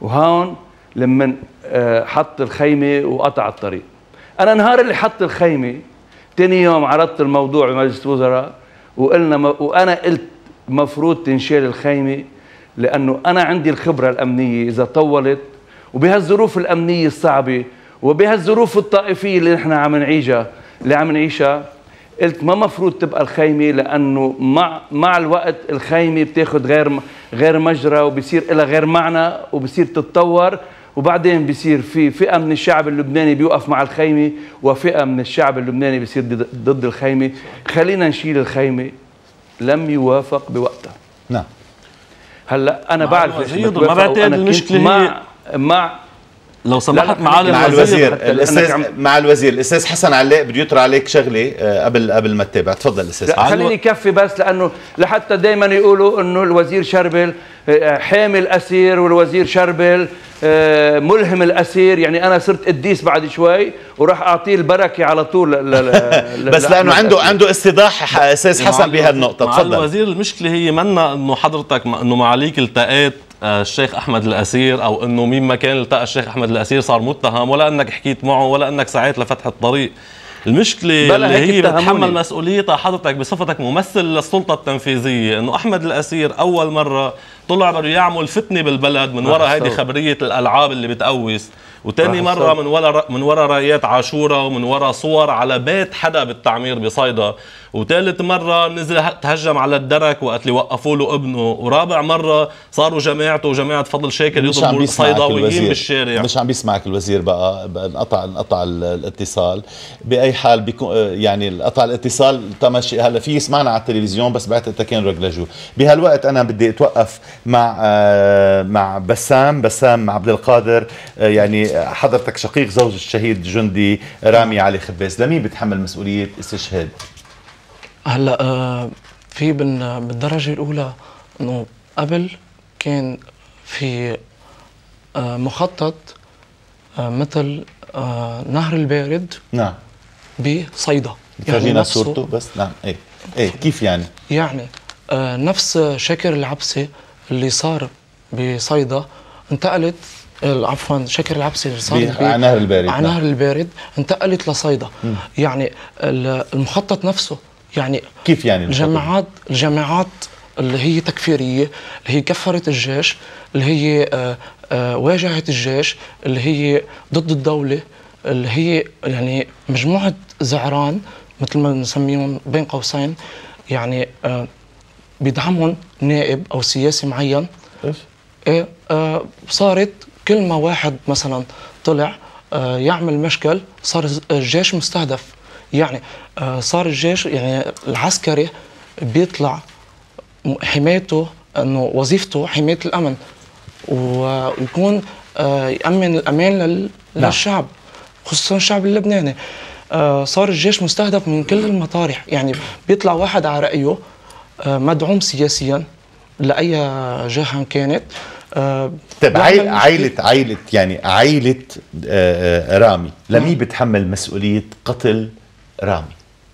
وهون لما حط الخيمه وقطع الطريق. انا نهار اللي حط الخيمه ثاني يوم عرضت الموضوع بمجلس الوزراء وقلنا م... وانا قلت مفروض تنشال الخيمه لانه انا عندي الخبره الامنيه اذا طولت وبهالظروف الامنيه الصعبه وبهالظروف الطائفيه اللي نحن عم نعيشها اللي عم نعيشها قلت ما مفروض تبقى الخيمه لانه مع مع الوقت الخيمه بتاخذ غير غير مجرى وبصير لها غير معنى وبصير تتطور وبعدين بصير في فئه من الشعب اللبناني بيوقف مع الخيمه وفئه من الشعب اللبناني بصير ضد الخيمه. خلينا نشيل الخيمه. لم يوافق بوقتها. نعم. هلا انا بعرف ما بعتقد المشكله مع مع لو سمحت معالي مع الوزير الاستاذ مع الوزير الاستاذ حسن علاء بده يطرح عليك شغله قبل قبل ما تتابع. تفضل استاذ. خليني كفي بس لانه لحتى دائما يقولوا انه الوزير شربل حامي الاسير والوزير شربل ملهم الاسير، يعني انا صرت قديس بعد شوي وراح اعطيه البركه على طول بس لانه عنده عنده استيضاح استاذ حسن بهالنقطه. تفضل. الوزير المشكله هي منا انه حضرتك انه معاليك التقيت الشيخ احمد الاسير او انه مين ما كان التقى الشيخ احمد الاسير صار متهم، ولا انك حكيت معه ولا انك سعيت لفتح الطريق. المشكله اللي هي بتحمل مسؤوليتها حضرتك بصفتك ممثل للسلطه التنفيذيه، انه احمد الاسير اول مره طلع بده يعمل فتنه بالبلد من وراء هيدي خبريه الالعاب اللي بتقوس، وتاني مره من وراء من وراء رايات عاشوره ومن وراء صور على بيت حدا بالتعمير بصيدا، وثالث مره نزل تهجم على الدرك وقت اللي وقفوا له ابنه، ورابع مره صاروا جماعته وجماعه فضل شاكر يضربوا الصيداويين بالشارع. مش عم بيسمعك الوزير بقى، انقطع انقطع الاتصال. باي حال بيكون يعني قطع الاتصال تمشي. هلا في يسمعنا على التلفزيون بس بعتقد كان رجلجو. بهالوقت انا بدي اتوقف مع مع بسام بسام عبد القادر. يعني حضرتك شقيق زوج الشهيد جندي رامي علي خباز، لمين بتحمل مسؤوليه استشهاد؟ هلا آه في بالدرجه الاولى انه قبل كان في آه مخطط آه مثل آه نهر البارد. نعم. بصيدا. فرجينا يعني صورته بس. نعم. ايه ايه كيف يعني؟ يعني آه نفس شاكر العبسي اللي صار بصيدا انتقلت عفوا شاكر العبسي اللي صار على نهر البارد على نهر البارد انتقلت لصيدا. م. يعني المخطط نفسه يعني كيف يعني الجماعات الجماعات اللي هي تكفيريه اللي هي كفرت الجيش اللي هي آآ آآ واجهت الجيش اللي هي ضد الدوله اللي هي يعني مجموعه زعران مثل ما بنسميهم بين قوسين، يعني بيدعمهم نائب او سياسي معين. ايش؟ ايه آه صارت كل ما واحد مثلا طلع آه يعمل مشكل صار الجيش مستهدف. يعني آه صار الجيش يعني العسكري بيطلع حمايته انه وظيفته حمايه الامن ويكون آه يامن الامان للشعب خصوصا الشعب اللبناني. آه صار الجيش مستهدف من كل المطارح، يعني بيطلع واحد على رايه آه مدعوم سياسيا لاي جهه كانت. آه طيب عائلة عائلة يعني عائلة آه رامي لمين بتحمل مسؤولية قتل رامي؟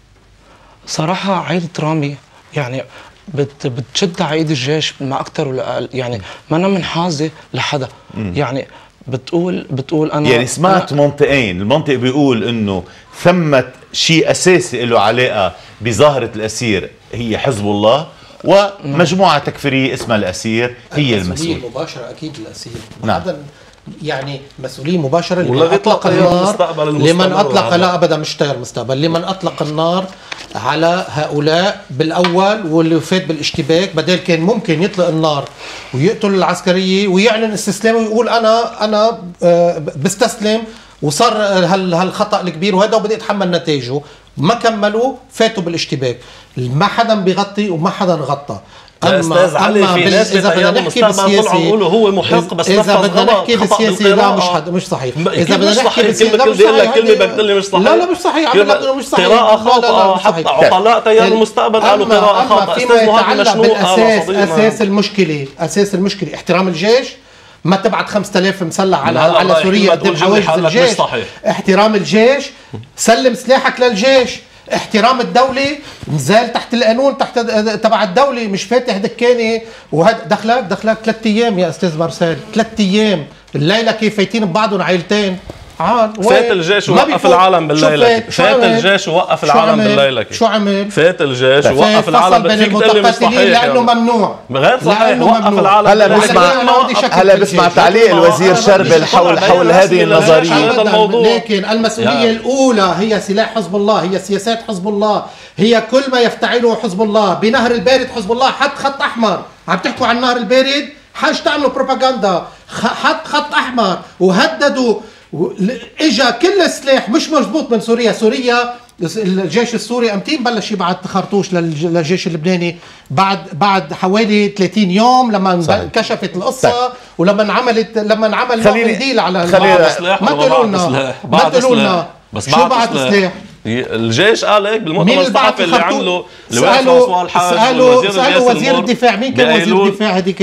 صراحة عائلة رامي يعني بت بتشد على ايد الجيش ما اكثر ولا اقل، يعني ما انا منحازة لحدا. م. يعني بتقول بتقول انا يعني سمعت أنا منطقين، المنطق بيقول انه ثمة شيء اساسي له علاقة بظاهرة الاسير هي حزب الله، ومجموعة تكفيرية اسمها الأسير هي المسؤولية المسؤولية مباشرة أكيد الأسير. نعم. يعني مسؤولية مباشرة لمن أطلق النار لمن أطلق لا أبدا مش طير مستقبل لمن أطلق النار على هؤلاء بالأول واللي فات بالاشتباك، بدل كان ممكن يطلق النار ويقتل العسكرية ويعلن استسلامه ويقول أنا أنا بستسلم وصار هالخطأ الكبير وهذا وبدي أتحمل نتائجه. ما كملوا فاتوا بالاشتباك، ما حدا بيغطي وما حدا غطى. اما استاذ علي في ناس اذا بدنا نحكي بالسياسي يقولوا هو محق بس اذا بدنا نحكي بالسياسي لا مش حد مش صحيح. اذا بدنا نحكي بالسياسي لا مش صحيح. كلمه بقول لي مش صحيح. لا لا مش صحيح. عم بقول مش صحيح. قراءه خاطئه. حتى عقلاء تيار المستقبل قالوا قراءه خاطئه. فيما يتعلق بالاساس اساس المشكله اساس المشكله احترام الجيش. ما تبعت خمسة آلاف مسلح على على سوريا قدام حواجز الجيش. احترام الجيش، سلم سلاحك للجيش. احترام الدولة، نزال تحت القانون تحت تبع الدولة، مش فاتح دكانة وهذا دخلك دخلك ثلاث ايام يا استاذ مارسيل، ثلاث ايام الليله كيف فايتين ببعضهم عائلتين عاد فات الجيش ووقف العالم بالليله. فات الجيش ووقف العالم بالليله. شو عمل؟ فات الجيش ووقف العالم. فيك تقول لي مش صحيح لانه ممنوع. غير صحيح وقف العالم. هلا بسمع هلا بسمع تعليق الوزير شربل حول حول هذه النظريه. لكن المسؤوليه الاولى هي سلاح حزب الله، هي سياسات حزب الله، هي كل ما يفتعله حزب الله. بنهر البارد حزب الله حط خط احمر. عم تحكوا عن النهر البارد، حاج تعملوا بروباغندا، حط خط احمر وهددوا. اجا كل السلاح مش مضبوط من سوريا. سوريا الجيش السوري امتين بلش يبعث خرطوش للجيش اللبناني بعد بعد حوالي ثلاثين يوم لما انكشفت القصه. طيب. ولما انعملت لما انعمل ديل على ما تقولوا لنا ما تقولوا لنا شو بعد سلاح. الجيش قال هيك بالمؤتمر الصحفي اللي عمله سالوا سالوا سالوا وزير الدفاع. مين كان وزير الدفاع هذيك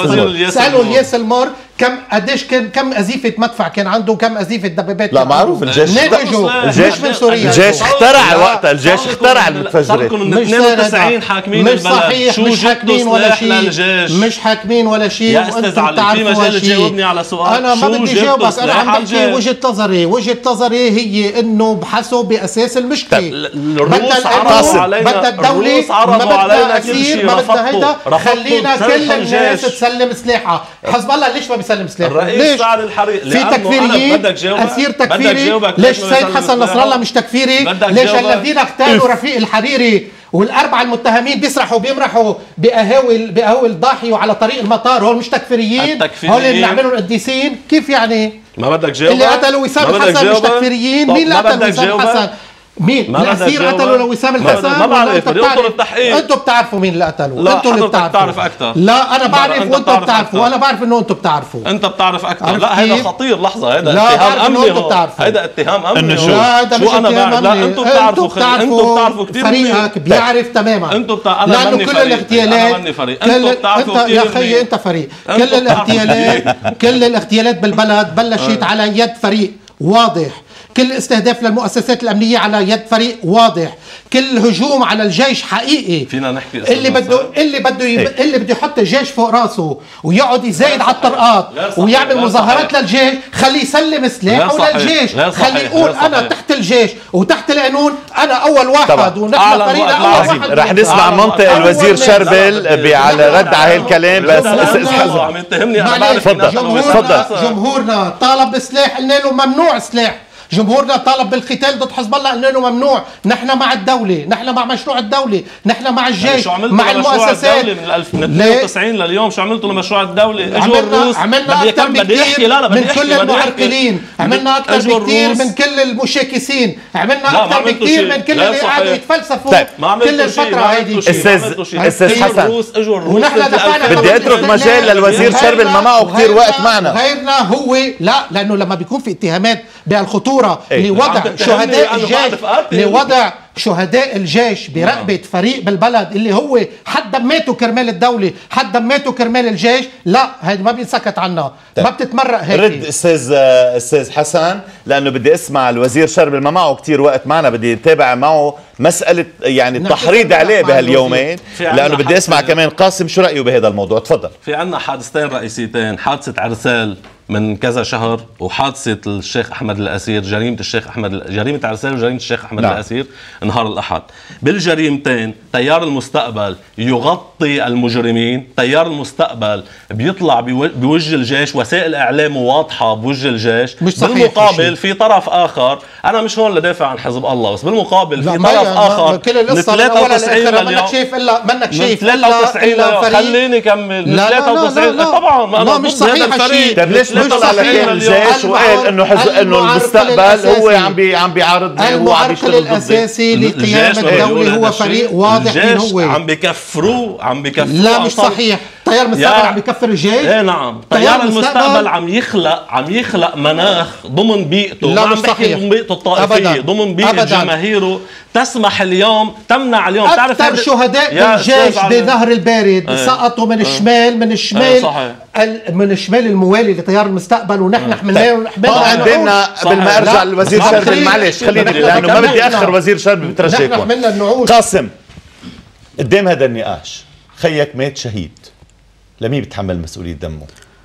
سالوا الياس المر كم قديش كان كم قذيفه مدفع كان عنده، كم قذيفه دبابات. لا معروف الجيش الجيش من سوريا. الجيش اخترع وقتها الجيش اخترع المتفجرات. من اثنين وتسعين حاكمين مش صحيح. مش حاكمين ولا شيء. مش حاكمين ولا شيء. يا استاذ علي في مجال تجاوبني على سؤال. انا ما بدي جاوبك، انا عم بحكي وجهه نظري. وجهه نظري هي انه بحثوا باساس المشكله. الروس عرضوا علينا بدها الدوله ما بدها اسير ما بدها هيدا. خلينا كل الناس تسلم سلاحها. حزب الله ليش ما بيسلم سلاحه؟ ليش سعد الحريق؟ في تكفيريين اسير تكفيري. ليش سيد حسن نصر الله مش تكفيري؟ ليش الذين اغتالوا رفيق الحريري والاربعه المتهمين بيسرحوا بيمرحوا بقهاوي بقهاوي الضاحي وعلى طريق المطار هول مش تكفيريين؟ هول اللي بيعملوا القديسين؟ كيف يعني؟ ما بدك جاوب. اللي قتلوا وسام الحسن مش تكفيريين؟ مين اللي قتل وسام الحسن؟ مين؟ الاسير قتلوا لوسام الحسن؟ ما بعرف بدي اطلب التحقيق. انتم بتعرفوا مين اللي قتلوا. لا انتم اللي بتعرفوا. بتعرف اكثر. لا انا بعرف وانتم بتعرفوا. وانا بعرف انه انتم بتعرفوا. انت بتعرف اكثر. لا هذا خطير. لحظه هذا لا اتهام امني. بتعرفوا. هذا اتهام امني. شو هذا مش انا بعرف. لا انتم بتعرفوا. انتم بتعرفوا كثير. فريقك بيعرف تماما. انتم بتعرفوا. انا لانه كل الاغتيالات انتم بتعرفوا كثير. يا خيي انت فريق. كل الاغتيالات كل الاغتيالات بالبلد بلشت على يد فريق واضح. كل استهداف للمؤسسات الأمنية على يد فريق واضح. كل هجوم على الجيش حقيقي. فينا نحكي اللي بده اللي بده يب... اللي بده يحط الجيش فوق راسه ويقعد يزايد على الطرقات ويعمل مظاهرات للجيش، خليه يسلم سلاحه للجيش. خليه يقول انا تحت الجيش وتحت القانون، انا اول واحد ونحن فريقنا اول واحد. رح نسمع منطق الوزير شربل على رد على هالكلام. بس استاذ حسن عم يتهمني انا بعرف. جمهورنا جمهورنا طالب بسلاح، قلنا له ممنوع سلاح. جمهورنا طالب بالقتال ضد حزب الله، قلنا له ممنوع. نحن مع الدولة، نحن مع مشروع الدولة، نحن مع الجيش، مع المؤسسات. من اثنين وتسعين لليوم شو عملتوا لمشروع الدولة؟ اجوا الروس. عملنا اكثر بكثير من كل المعرقلين، عملنا اكثر بكثير من كل المشاكسين، عملنا اكثر بكثير من كل اللي قاعدوا يتفلسفوا كل الفترة هيدي. استاذ استاذ حسن ونحن دفعنا. بدي اترك مجال للوزير شربل ما معه كثير وقت معنا. غيرنا هو لا، لانه لما بيكون في اتهامات بالخطورة لوضع شهداء الجيش لوضع شهداء الجيش برقبة فريق بالبلد اللي هو حد دميته كرمال الدولة، حد دميته كرمال الجيش، لا هيدا ما بينسكت عنها. ما بتتمرق هيك. رد استاذ استاذ حسن، لانه بدي اسمع الوزير شربل ما معه كثير وقت معنا، بدي اتابع معه مسألة يعني التحريض عليه بهاليومين، لانه بدي اسمع كمان قاسم شو رأيه بهذا الموضوع. تفضل. في عنا حادثتين رئيسيتين، حادثة عرسال من كذا شهر وحادثة الشيخ أحمد الأسير، جريمة الشيخ أحمد جريمة عرسال وجريمة الشيخ أحمد نعم. الأسير نهار الأحد. بالجريمتين تيار المستقبل يغطي المجرمين، تيار المستقبل بيطلع بوجه الجيش، وسائل إعلام واضحة بوجه الجيش. بالمقابل في طرف آخر، أنا مش هون لدافع عن حزب الله، بس بالمقابل في طرف آخر كل القصة من أولها لآخرها منك شايف إلا منك شايف إلا خليني كمل. من ثلاثة وتسعين طبعا لا مش صحيح هالشيء. طيب ليش طلع على كل الجيش وقال انه حز... انه المستقبل هو عم بي عم بيعارض. المعرقل الاساسي لقيام الدوله هو فريق واضح مين هو. عم بكفروه عم بكفروه. لا مش صحيح. تيار المستقبل عم بكفر الجيش. ايه نعم. تيار المستقبل عم يخلق عم يخلق مناخ ضمن بيئته. لا مش صحيح. ضمن بيئته الطائفيه، ضمن بيئه جماهيره، تسمح اليوم تمنع اليوم. بتعرف اكثر شهداء الجيش بنهر البارد اه. سقطوا من الشمال من الشمال اه من الشمال الموالي لتيار المستقبل، ونحن حملناه حملنا قدمنا. قبل ما ارجع للوزير شربل معلش خلينا، لانه ما بدي اخر وزير شربل بترجيكم. نحن حملنا النعوش. قاسم، قدام هذا النقاش خيك مات شهيد، لمين بتحمل مسؤولية دمه؟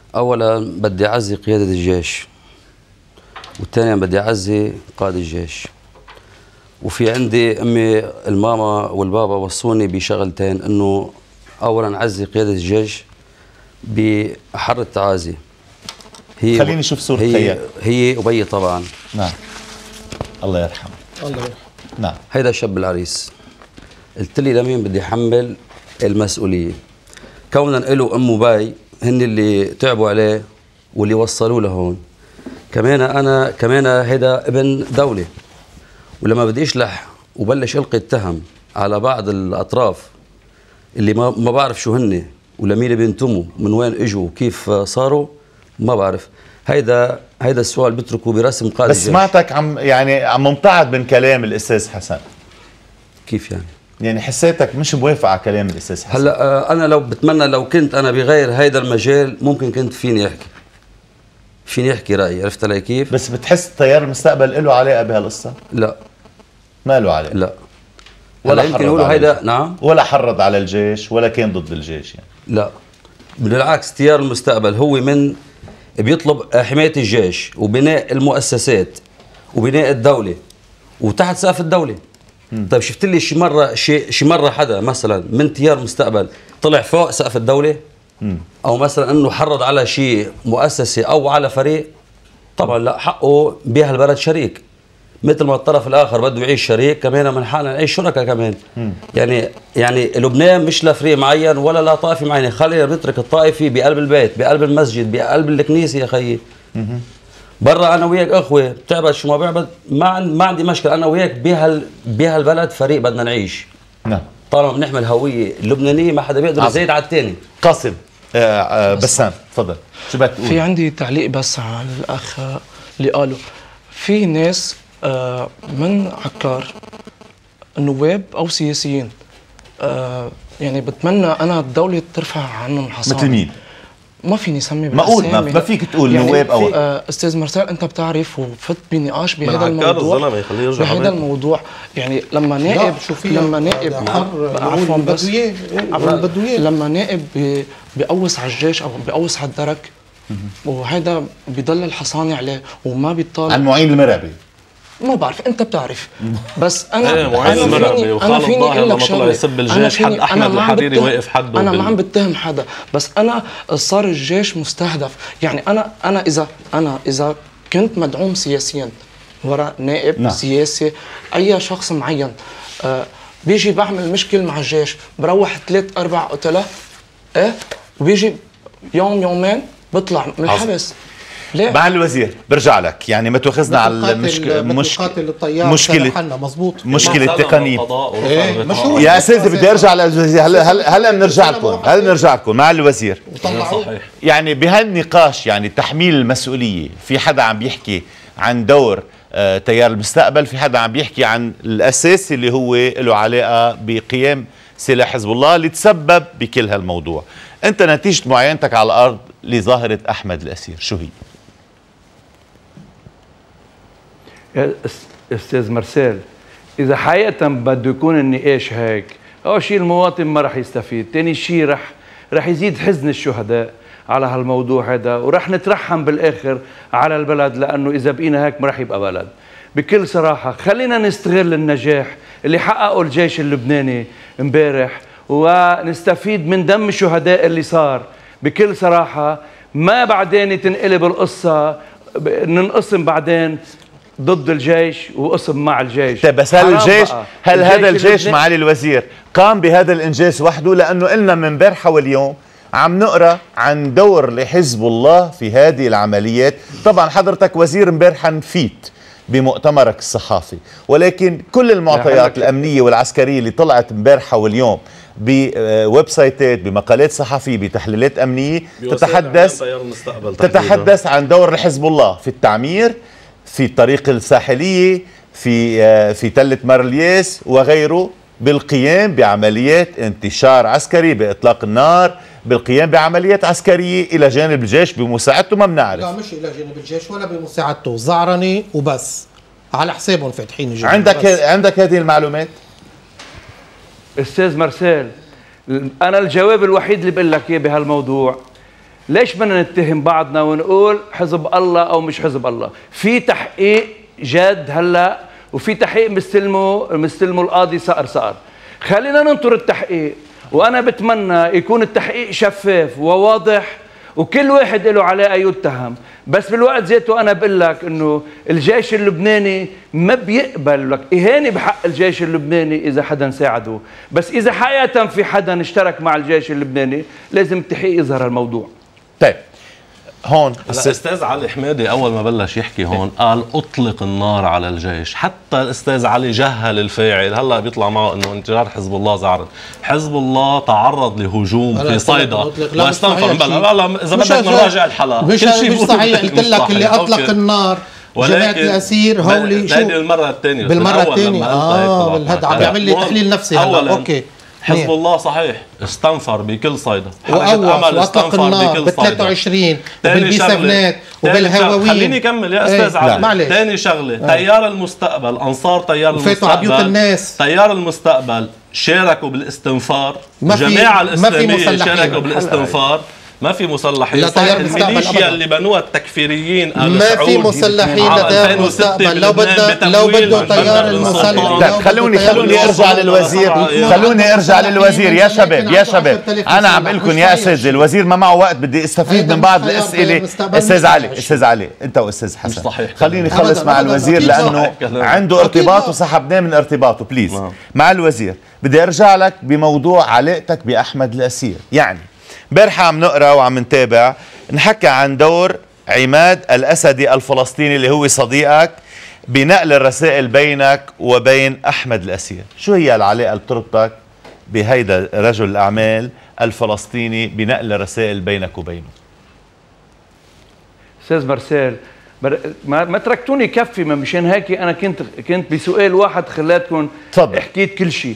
اولا بدي اعزي قياده الجيش، والثانيا بدي اعزي قائد الجيش. وفي عندي امي الماما والبابا وصوني بشغلتين، انه اولا اعزي قياده الجيش بأحر التعازي. هي خليني اشوف صورة هي خيال. هي ابي طبعا. نعم الله يرحمه. الله يرحمه. نعم هيدا شاب العريس. قلت لي لمين بدي احمل المسؤوليه؟ كونا له ام وباي هن اللي تعبوا عليه واللي وصلوه لهون. كمان انا كمان هيدا ابن دوله، ولما بدي اشلح وبلش القي التهم على بعض الاطراف اللي ما ما بعرف شو هن ولمين بينتموا، من وين اجوا وكيف صاروا ما بعرف. هيدا هيدا السؤال بتركه برسم قائد بس سمعتك عم يعني عم ممتعض من كلام الاستاذ حسن. كيف يعني؟ يعني حسيتك مش موافق على كلام الاستاذ حسن. هلا آه انا لو بتمنى لو كنت انا بغير هيدا المجال ممكن كنت فيني احكي فيني احكي رايي، عرفت علي كيف؟ بس بتحس تيار المستقبل له علاقه بهالقصه؟ لا ما له علاقه. لا ولا يمكن يقولوا هيدا نعم ولا حرض على الجيش ولا كان ضد الجيش يعني. لا بالعكس، تيار المستقبل هو من بيطلب حمايه الجيش وبناء المؤسسات وبناء الدوله وتحت سقف الدوله. مم. طيب شفت لي شي مره شي شي مره حدا مثلا من تيار المستقبل طلع فوق سقف الدوله؟ مم. او مثلا انه حرض على شيء مؤسسه او على فريق؟ طبعا لا، حقه بهالبلد شريك، مثل ما الطرف الاخر بده يعيش شريك كمان من حالنا نعيش شركاء كمان. مم. يعني يعني لبنان مش لفريق معين ولا لطائفه معينه، خلينا نترك الطائفي بقلب البيت بقلب المسجد بقلب الكنيسه يا خيي. برا انا وياك اخوه، بتعبد شو ما بعبد ما ما عندي مشكله، انا وياك بهال بهالبلد فريق بدنا نعيش. نعم طالما بنحمل هويه لبنانيه ما حدا بيقدر يزيد على الثاني. قاسم آه آه بسام تفضل، شو بدك تقول؟ في عندي تعليق بس على الاخ اللي قاله. في ناس آه من عكار نواب او سياسيين آه يعني بتمنى انا الدوله ترفع عنهم حصانه. مثل مين؟ ما فيني سمي معقول ما, ما فيك تقول يعني نواب او آه استاذ مرسال انت بتعرف وفت بنقاش بهذا الموضوع بهذا الموضوع. يعني لما نائب لما نائب عفوا بس لما نائب بيقوس على الجيش او بيقوس على الدرك وهذا بضل الحصانه عليه وما بيطالب عن معين المرعبي. ما بعرف انت بتعرف بس انا ايه معين المرعبي وخالد ظاهر لما طلع يسب الجيش حد احمد الحريري واقف حده. انا ما عم بتهم حدا، بس انا صار الجيش مستهدف. يعني انا انا اذا انا اذا كنت مدعوم سياسيا وراء نائب نعم. سياسي اي شخص معين آه بيجي بعمل مشكل مع الجيش بروح ثلاث اربع قتله ايه وبيجي يوم يومين بطلع من الحبس. ليه؟ مع الوزير برجع لك، يعني ما تاخذنا على المشكله مشكله مشكله مظبوط مشكله تقنيه. ايه مشروع يا استاذ بدي ارجع للوزير. هلا هلا هلا بنرجع لكم هلا بنرجع لكم مع الوزير. صحيح. يعني بهالنقاش يعني تحميل المسؤوليه، في حدا عم بيحكي عن دور آه تيار المستقبل، في حدا عم بيحكي عن الاساسي اللي هو له علاقه بقيام سلاح حزب الله اللي تسبب بكل هالموضوع. انت نتيجه معاينتك على الارض لظاهره احمد الاسير شو هي؟ استاذ مرسال، اذا حقيقه بده يكون النقاش هيك، اول شيء المواطن ما رح يستفيد، ثاني شيء رح رح يزيد حزن الشهداء على هالموضوع هذا، ورح نترحم بالاخر على البلد، لانه اذا بقينا هيك ما رح يبقى بلد. بكل صراحه خلينا نستغل النجاح اللي حققه الجيش اللبناني امبارح ونستفيد من دم الشهداء اللي صار. بكل صراحه ما بعدين تنقلب القصه ننقسم بعدين ضد الجيش وقسم مع الجيش. طيب بس هل الجيش هل الجيش هذا الجيش معالي الوزير قام بهذا الانجاز وحده؟ لانه قلنا من امبارح واليوم عم نقرا عن دور لحزب الله في هذه العمليات. طبعا حضرتك وزير امبارح نفيت بمؤتمرك الصحافي، ولكن كل المعطيات الامنيه والعسكريه اللي طلعت امبارح واليوم بويب سايتات بمقالات صحفيه بتحليلات امنيه تتحدث تتحدث عن دور لحزب الله في التعمير، في الطريق الساحليه، في في تله مارلياس وغيره، بالقيام بعمليات انتشار عسكري باطلاق النار، بالقيام بعمليات عسكريه الى جانب الجيش بمساعدته. ما بنعرف. لا مش الى جانب الجيش ولا بمساعدته، زعرني وبس على حسابهم فاتحين الجيش. عندك بس. عندك هذه المعلومات؟ استاذ مرسال، انا الجواب الوحيد اللي بقول لك اياه بهالموضوع ليش بدنا نتهم بعضنا ونقول حزب الله او مش حزب الله؟ في تحقيق جاد هلا، وفي تحقيق مستلمه مستلمه القاضي صقر صقر. خلينا ننطر التحقيق، وانا بتمنى يكون التحقيق شفاف وواضح وكل واحد له علاقه يتهم. بس بالوقت ذاته انا بقول لك انه الجيش اللبناني ما بيقبل لك اهانه بحق الجيش اللبناني اذا حدا ساعده، بس اذا حقيقه في حدا اشترك مع الجيش اللبناني لازم التحقيق يظهر الموضوع. طيب هون الاستاذ علي حمادي اول ما بلش يحكي هون قال اطلق النار على الجيش، حتى الاستاذ علي جهل الفاعل، هلا بيطلع معه انه انفجار حزب الله زعرت. حزب الله تعرض لهجوم في صيدا واستنفر. لا لا اذا بدك نراجع الحلقه مش مش صحيح. قلت لك اللي اطلق النار جماعة الأسير هولي شو هيدي المرة الثانية بالمرة الثانية اه بالهدى عم بيعمل لي تحليل نفسي هلا. اوكي حزب الله صحيح استنفر بكل صيدا، وأول واطلق النار ب ثلاثة وعشرين وبالبيسفنات وبالهواوين. خليني اكمل يا استاذ علي. ثاني شغله، تيار المستقبل، انصار تيار المستقبل على بيوت الناس. تيار المستقبل شاركوا بالاستنفار، الجماعه الاسلاميه شاركوا بالاستنفار. ما في مسلحين. الميليشيا اللي بنوها التكفيريين ما في مسلحين لتيار المستقبل. لو بدنا لو بده تيار المسلح. خلوني خلوني ارجع للوزير، خلوني ارجع للوزير. يا شباب يا شباب انا عم بقول لكم يا اساتذه، الوزير ما معه وقت، بدي استفيد من بعض الاسئله. استاذ علي استاذ علي انت واستاذ حسن خليني خلص مع الوزير لانه عنده ارتباط وسحبناه من ارتباطه. بليز مع الوزير بدي ارجع لك بموضوع علاقتك باحمد الاسير. يعني امبارحة عم نقرا وعم نتابع نحكى عن دور عماد الأسدي الفلسطيني اللي هو صديقك بنقل الرسائل بينك وبين أحمد الأسير. شو هي العلاقة اللي بتربطك بهيدا رجل الأعمال الفلسطيني بنقل الرسائل بينك وبينه؟ أستاذ مرسال ما, ما تركتوني كفي، ما مشان هيك انا كنت كنت بسؤال واحد خلاتكم حكيت كل شيء.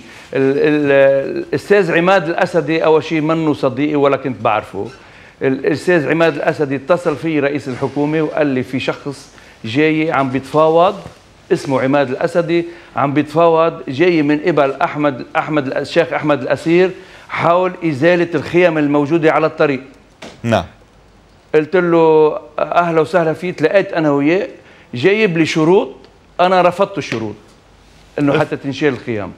الاستاذ عماد الاسدي اول شيء منه صديقي ولا كنت بعرفه. الاستاذ عماد الاسدي اتصل في رئيس الحكومه وقال لي في شخص جاي عم بيتفاوض اسمه عماد الاسدي، عم بيتفاوض جاي من قبل احمد احمد الشيخ احمد الاسير حول ازاله الخيم الموجوده على الطريق. نعم. قلت له اهلا وسهلا فيه، تلاقيت انا وياه جايب لي شروط، انا رفضت الشروط انه حتى تنشال الخيام.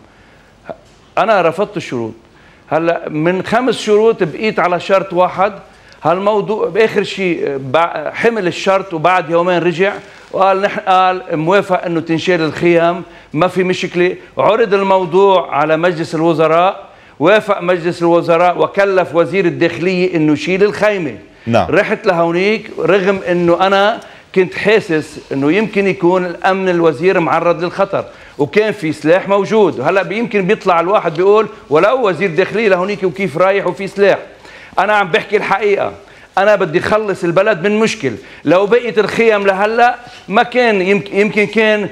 انا رفضت الشروط. هلا من خمس شروط بقيت على شرط واحد. هالموضوع باخر شيء حمل الشرط وبعد يومين رجع وقال نحن قال موافق انه تنشال الخيام، ما في مشكله. عرض الموضوع على مجلس الوزراء، وافق مجلس الوزراء وكلف وزير الداخليه انه يشيل الخيمه. نعم. رحت لهونيك رغم انه انا كنت حاسس انه يمكن يكون الامن الوزير معرض للخطر وكان في سلاح موجود. هلا يمكن بيطلع الواحد بيقول ولو وزير داخليه لهونيك وكيف رايح وفي سلاح. انا عم بحكي الحقيقه، انا بدي خلص البلد من مشكل. لو بقيت الخيم لهلا ما كان يمكن يمكن كان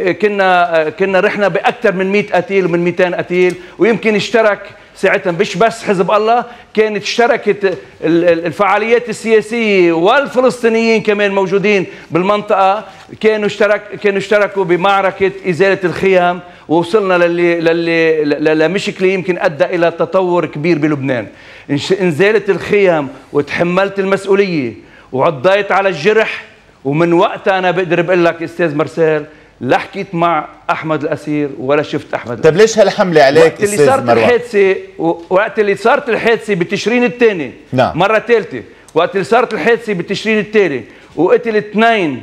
كنا كنا رحنا باكثر من مئة قتيل ومن مئتين قتيل، ويمكن اشترك ساعتها مش بس حزب الله، كانت اشتركت الفعاليات السياسيه والفلسطينيين كمان موجودين بالمنطقه، كانوا اشترك كانوا اشتركوا بمعركه ازاله الخيام، ووصلنا للي للي لمشكله يمكن ادى الى تطور كبير بلبنان. انزالت الخيام وتحملت المسؤوليه وعضيت على الجرح، ومن وقتها انا بقدر بقول لك استاذ مرسال لا حكيت مع احمد الاسير ولا شفت احمد. طيب ليش هالحمله عليك وقت اللي صارت الحادثه وقت اللي صارت الحادثه بتشرين الثاني نعم. مره ثالثه، وقت اللي صارت الحادثه بتشرين الثاني وقتل اثنين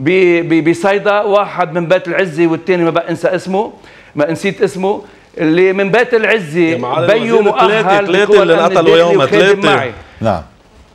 بصيدا، واحد من بيت العزه والثاني ما بقى انسى اسمه، ما نسيت اسمه، اللي من بيت العزه بيو مؤهل ثلاثه اللي قتلوا يوم ثلاثه. نعم.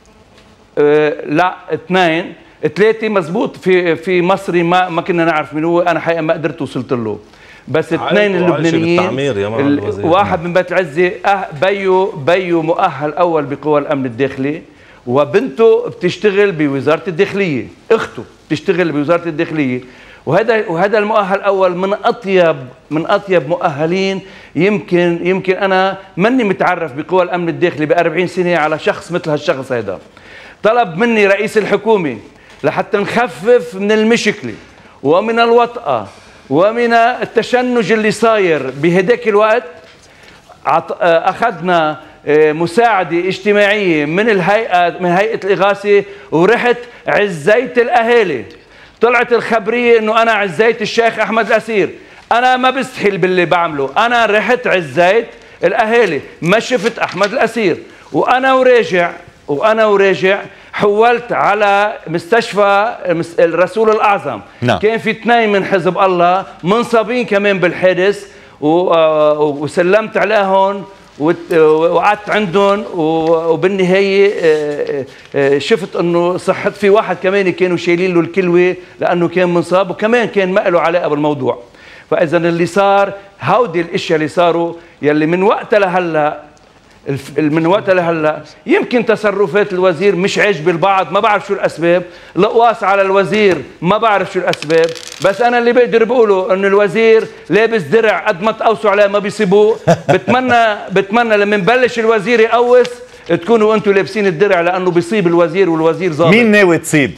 أه لا اثنين ثلاثة مزبوط في في مصري ما ما كنا نعرف من هو، انا حقيقة ما قدرت وصلت له، بس اثنين اللبنانيين واحد من بيت العزة أه بيو بيو مؤهل اول بقوى الامن الداخلي، وبنته بتشتغل بوزارة الداخلية، اخته بتشتغل بوزارة الداخلية، وهذا وهذا المؤهل الاول من اطيب من اطيب مؤهلين. يمكن يمكن انا ماني متعرف بقوى الامن الداخلي ب أربعين سنة على شخص مثل هالشخص هذا. طلب مني رئيس الحكومة لحتى نخفف من المشكلة ومن الوطأة ومن التشنج اللي صاير بهداك الوقت، أخذنا مساعدة اجتماعية من الهيئة من هيئة الإغاثة ورحت عزيت الأهالي. طلعت الخبرية إنه أنا عزيت الشيخ أحمد الأسير. أنا ما بستحيل باللي بعمله، أنا رحت عزيت الأهالي، ما شفت أحمد الأسير. وأنا وراجع وأنا وراجع حولت على مستشفى الرسول الأعظم. نعم. كان في اثنين من حزب الله منصابين كمان بالحادث وسلمت عليهم وقعدت عندهم وبالنهاية شفت انه صحت في واحد كمان كانوا شايلين له الكلوة لانه كان منصاب وكمان كان ما له علاقة بالموضوع. فاذا اللي صار هودي الاشياء اللي صاروا يلي من وقتها لهلا من وقتها لهلا يمكن تصرفات الوزير مش عاجبه البعض، ما بعرف شو الاسباب، القواص على الوزير ما بعرف شو الاسباب، بس انا اللي بقدر بقوله انه الوزير لابس درع قد ما تقوسوا عليه ما بيصيبوه. بتمنى بتمنى لما نبلش الوزير يقوس تكونوا انتم لابسين الدرع لانه بيصيب الوزير والوزير ظابط. مين ناوي تصيب؟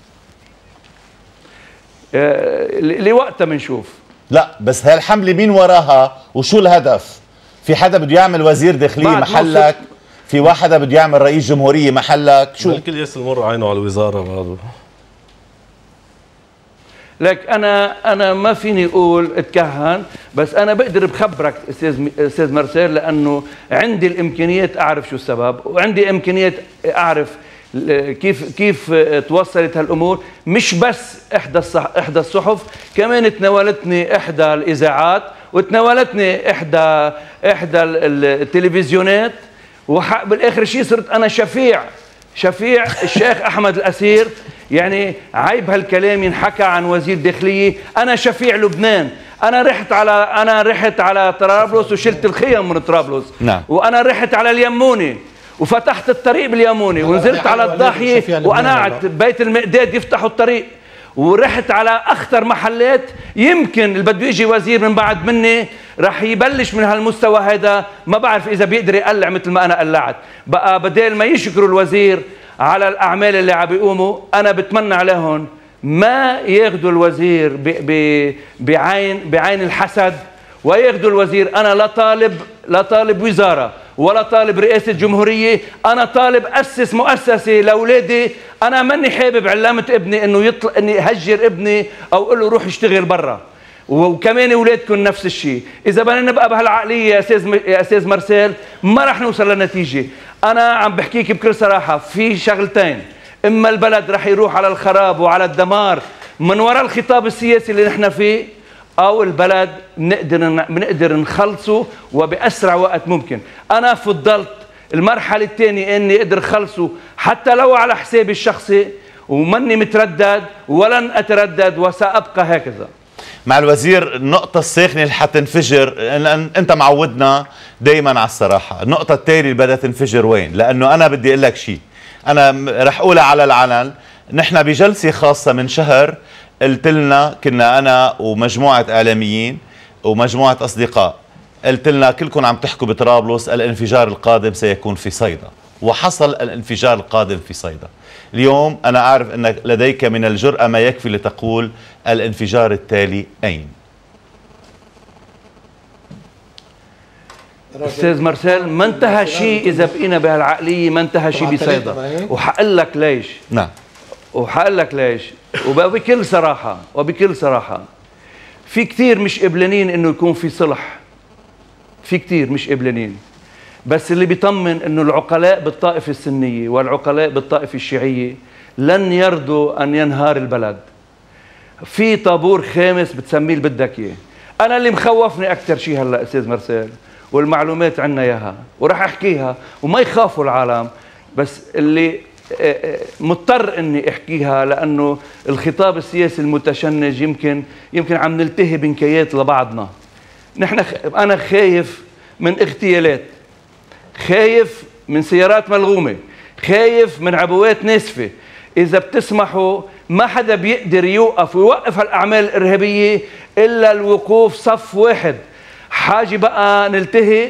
آه لوقتها بنشوف. لا بس هالحمله مين وراها وشو الهدف؟ في حدا بده يعمل وزير داخلية محلك؟ في واحد بده يعمل رئيس جمهورية محلك؟ شو؟ الكل ياسل مر عينه على الوزارة بعده. لك انا انا ما فيني اقول اتكهن، بس انا بقدر بخبرك استاذ استاذ مرسال لانه عندي الامكانيات اعرف شو السبب، وعندي امكانيات اعرف كيف كيف توصلت هالامور. مش بس احدى احدى الصحف، كمان تناولتني احدى الاذاعات وتناولتني احدى احدى التلفزيونات، وبالاخر شيء صرت انا شفيع شفيع الشيخ احمد الاسير. يعني عيب هالكلام ينحكى عن وزير داخليه. انا شفيع لبنان. انا رحت على انا رحت على طرابلس وشلت الخيم من طرابلس. نعم. وانا رحت على اليموني وفتحت الطريق باليموني ونزلت على الضاحيه وقنعت بيت المقداد يفتحوا الطريق، ورحت على اخطر محلات. يمكن اللي بده يجي وزير من بعد مني رح يبلش من هالمستوى هذا، ما بعرف اذا بيقدر يقلع مثل ما انا قلعت. بقى بدل ما يشكروا الوزير على الاعمال اللي عم بيقوموا، انا بتمنى عليهم ما ياخذوا الوزير بعين بعين الحسد وياخذوا الوزير. انا لا طالب لا طالب وزاره ولا طالب رئاسة جمهورية، أنا طالب أسس مؤسسة لأولادي. أنا ماني حابب علامة ابني إنه يطلع إني هجر ابني أو أقول له روح اشتغل برا. وكمان أولادكم نفس الشيء. إذا بدنا نبقى بهالعقلية يا أستاذ يا أستاذ مرسال ما رح نوصل لنتيجة. أنا عم بحكيك بكل صراحة، في شغلتين، إما البلد رح يروح على الخراب وعلى الدمار من وراء الخطاب السياسي اللي نحن فيه، أو البلد بنقدر بنقدر نخلصه وبأسرع وقت ممكن. أنا فضلت المرحلة الثانية إني أقدر خلصه حتى لو على حسابي الشخصي، وماني متردد ولن أتردد وسأبقى هكذا. مع الوزير النقطة الساخنة اللي حتنفجر، أنت معودنا دايما على الصراحة، النقطة التالية اللي بدها تنفجر وين؟ لأنه أنا بدي أقول لك شيء، أنا رح أقولها على العلن. نحن بجلسة خاصة من شهر قلت لنا، كنا أنا ومجموعة إعلاميين ومجموعة أصدقاء، قلت لنا كلكم عم تحكوا بطرابلس الانفجار القادم سيكون في صيدا، وحصل الانفجار القادم في صيدا. اليوم أنا أعرف أنك لديك من الجرأة ما يكفي لتقول الانفجار التالي أين؟ أستاذ مرسال، ما انتهى شيء إذا بقينا بهالعقلية، ما انتهى شيء بصيدا. وحقول لك ليش. نعم. وحقول لك ليش، وبكل صراحة وبكل صراحة في كثير مش قبلانين إنه يكون في صلح. في كثير مش قبلانين، بس اللي بيطمن إنه العقلاء بالطائفة السنية والعقلاء بالطائفة الشيعية لن يرضوا أن ينهار البلد. في طابور خامس بتسميه اللي بدك إياه. أنا اللي مخوفني أكثر شيء هلا أستاذ مرسال، والمعلومات عنا إياها وراح أحكيها وما يخافوا العالم، بس اللي مضطر اني احكيها لانه الخطاب السياسي المتشنج يمكن يمكن عم نلتهي بنكايات لبعضنا. نحن انا خايف من اغتيالات، خايف من سيارات ملغومه، خايف من عبوات ناسفه. اذا بتسمحوا ما حدا بيقدر يوقف ويوقف هالاعمال الارهابيه الا الوقوف صف واحد. حاجه بقى نلتهي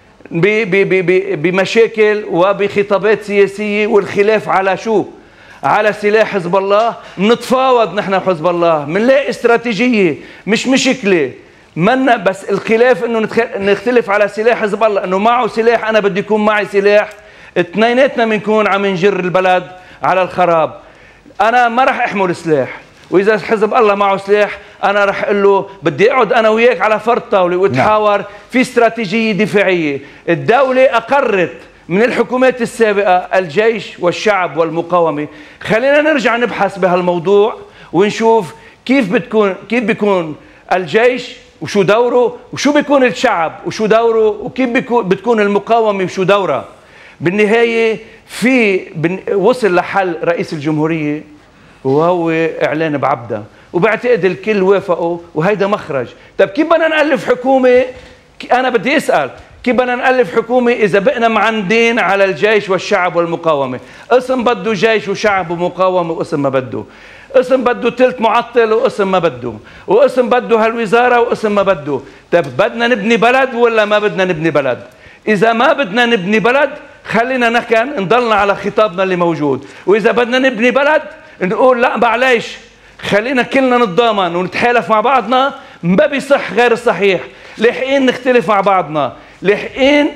بمشاكل وبخطابات سياسية والخلاف على شو؟ على سلاح حزب الله. منتفاوض نحن حزب الله، منلاقي استراتيجية مش مشكلة. منا بس الخلاف انه نختلف على سلاح حزب الله، انه معه سلاح انا بدي يكون معي سلاح، اثنيناتنا بنكون عم نجر البلد على الخراب. انا ما راح احمل سلاح، واذا حزب الله معه سلاح انا راح اقول له بدي اقعد انا وياك على فرد طاوله واتحاور في استراتيجيه دفاعيه. الدوله اقرت من الحكومات السابقه الجيش والشعب والمقاومه، خلينا نرجع نبحث بهالموضوع ونشوف كيف بتكون كيف بيكون الجيش وشو دوره، وشو بيكون الشعب وشو دوره، وكيف بيكون بتكون المقاومه وشو دورها. بالنهايه في وصل لحل رئيس الجمهوريه وهو اعلان بعبده، وبعتقد الكل وافقوا وهيدا مخرج. طيب كيف بدنا نألف حكومه؟ انا بدي اسال كيف بدنا نألف حكومه اذا بقنا معندين على الجيش والشعب والمقاومه؟ قسم بده جيش وشعب ومقاومه وقسم ما بده، قسم بده ثلث معطل وقسم ما بده، وقسم بده هالوزاره وقسم ما بده. طيب بدنا نبني بلد ولا ما بدنا نبني بلد؟ اذا ما بدنا نبني بلد خلينا نكن نضلنا على خطابنا اللي موجود، واذا بدنا نبني بلد نقول لا معليش خلينا كلنا نتضامن ونتحالف مع بعضنا. ما بيصح غير الصحيح، لاحقين نختلف مع بعضنا، لاحقين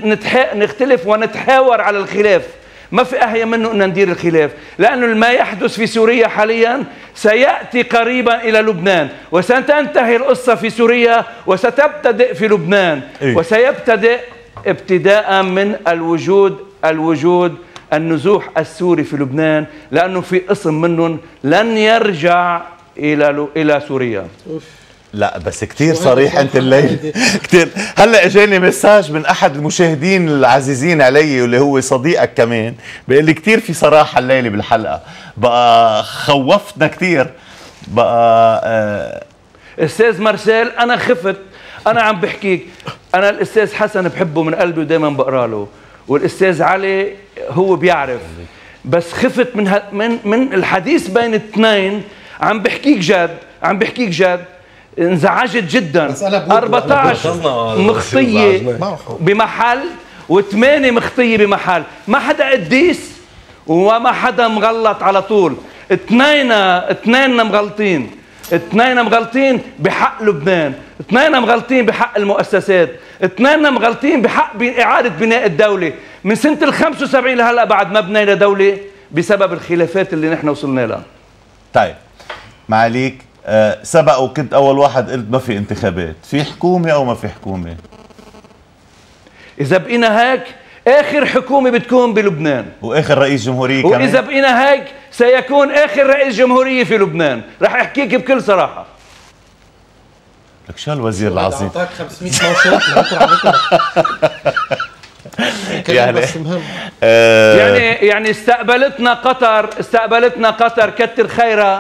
نختلف ونتحاور على الخلاف. ما في أهين منه أن ندير الخلاف، لأنه ما يحدث في سوريا حاليا سيأتي قريبا إلى لبنان، وستنتهي القصة في سوريا وستبتدئ في لبنان. إيه؟ وسيبتدئ ابتداء من الوجود الوجود النزوح السوري في لبنان، لأنه في قسم منهم لن يرجع إلى إلى سوريا. لا بس كتير صريح انت الليل كتير. هلا اجاني مساج من احد المشاهدين العزيزين علي واللي هو صديقك كمان، بيقول لي كتير في صراحه الليله بالحلقه، بقى خوفتنا كتير بقى. آه استاذ مارسيل انا خفت، انا عم بحكيك، انا الاستاذ حسن بحبه من قلبي ودائما بقرا له، والاستاذ علي هو بيعرف، بس خفت من من من الحديث بين الاثنين. عم بحكيك جد، عم بحكيك جد، انزعجت جدا. أربعطعش مخطية بمحل وثمانية مخطية بمحل، ما حدا قديس وما حدا مغلط على طول. اثنينا اثنيننا مغلطين، اثنيننا مغلطين بحق لبنان، اثنيننا مغلطين بحق المؤسسات، اثنيننا مغلطين بحق إعادة بناء الدولة. من سنة ال خمسة وسبعين لهلا بعد ما بنينا دولة بسبب الخلافات اللي نحن وصلنا لها. طيب معاليك، أه سبق وكنت اول واحد قلت ما في انتخابات، في حكومه او ما في حكومه؟ اذا بقينا هيك اخر حكومه بتكون بلبنان، واخر رئيس جمهوريه كمان. واذا بقينا هيك سيكون اخر رئيس جمهوريه في لبنان، رح احكيك بكل صراحه. لك شو الوزير العظيم اعطاك خمسمية موشات لبكره على بكره. يعني آه يعني يعني استقبلتنا قطر، استقبلتنا قطر كتر خيرها،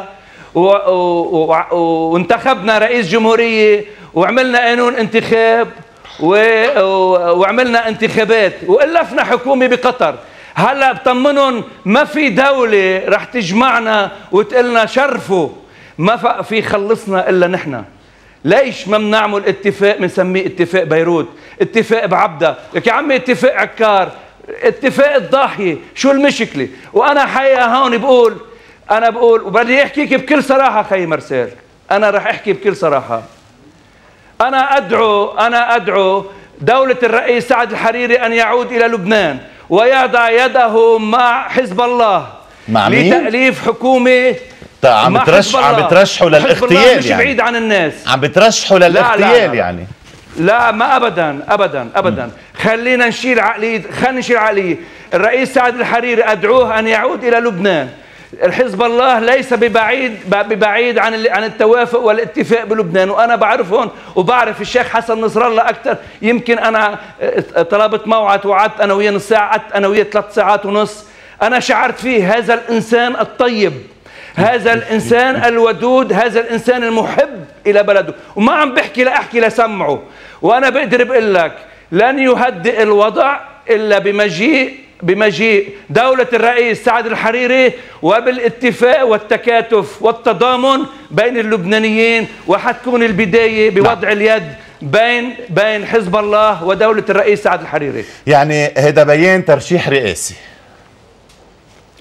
وانتخبنا رئيس جمهورية وعملنا قانون انتخاب وعملنا انتخابات وألفنا حكومة بقطر. هلا بطمنهم ما في دولة رح تجمعنا وتقلنا شرفوا، ما في خلصنا إلا نحن. ليش ما بنعمل اتفاق بنسميه اتفاق بيروت، اتفاق بعبدة، لك يا عمي اتفاق عكار، اتفاق الضاحية، شو المشكلة؟ وأنا حقيقة هون بقول، أنا بقول وبدي أحكيك بكل صراحة خي مرسال، أنا رح أحكي بكل صراحة. أنا أدعو أنا أدعو دولة الرئيس سعد الحريري أن يعود إلى لبنان ويضع يده مع حزب الله مع مين؟ لتأليف حكومة. عم بترشح عم بترشحوا للاغتيال مش يعني بعيد عن الناس، عم بترشحوا للاغتيال. لا لا لا يعني لا ما ابدا ابدا ابدا. خلينا نشيل عقليه، خلينا نشيل عقليه. الرئيس سعد الحريري ادعوه ان يعود الى لبنان. الحزب الله ليس ببعيد ببعيد عن عن التوافق والاتفاق بلبنان، وانا بعرفهم وبعرف الشيخ حسن نصر الله اكثر. يمكن انا طلبت موعد وعدت انا وياه نص ساعه، قعدت انا وياه ثلاث ساعات ونص. انا شعرت فيه هذا الانسان الطيب، هذا الإنسان الودود، هذا الإنسان المحب إلى بلده، وما عم بحكي لأحكي لسمعه. وأنا بقدر بقول لك لن يهدئ الوضع إلا بمجيء بمجيء دولة الرئيس سعد الحريري وبالاتفاق والتكاتف والتضامن بين اللبنانيين، وحتكون البداية بوضع اليد بين بين حزب الله ودولة الرئيس سعد الحريري. يعني هذا بيان ترشيح رئاسي.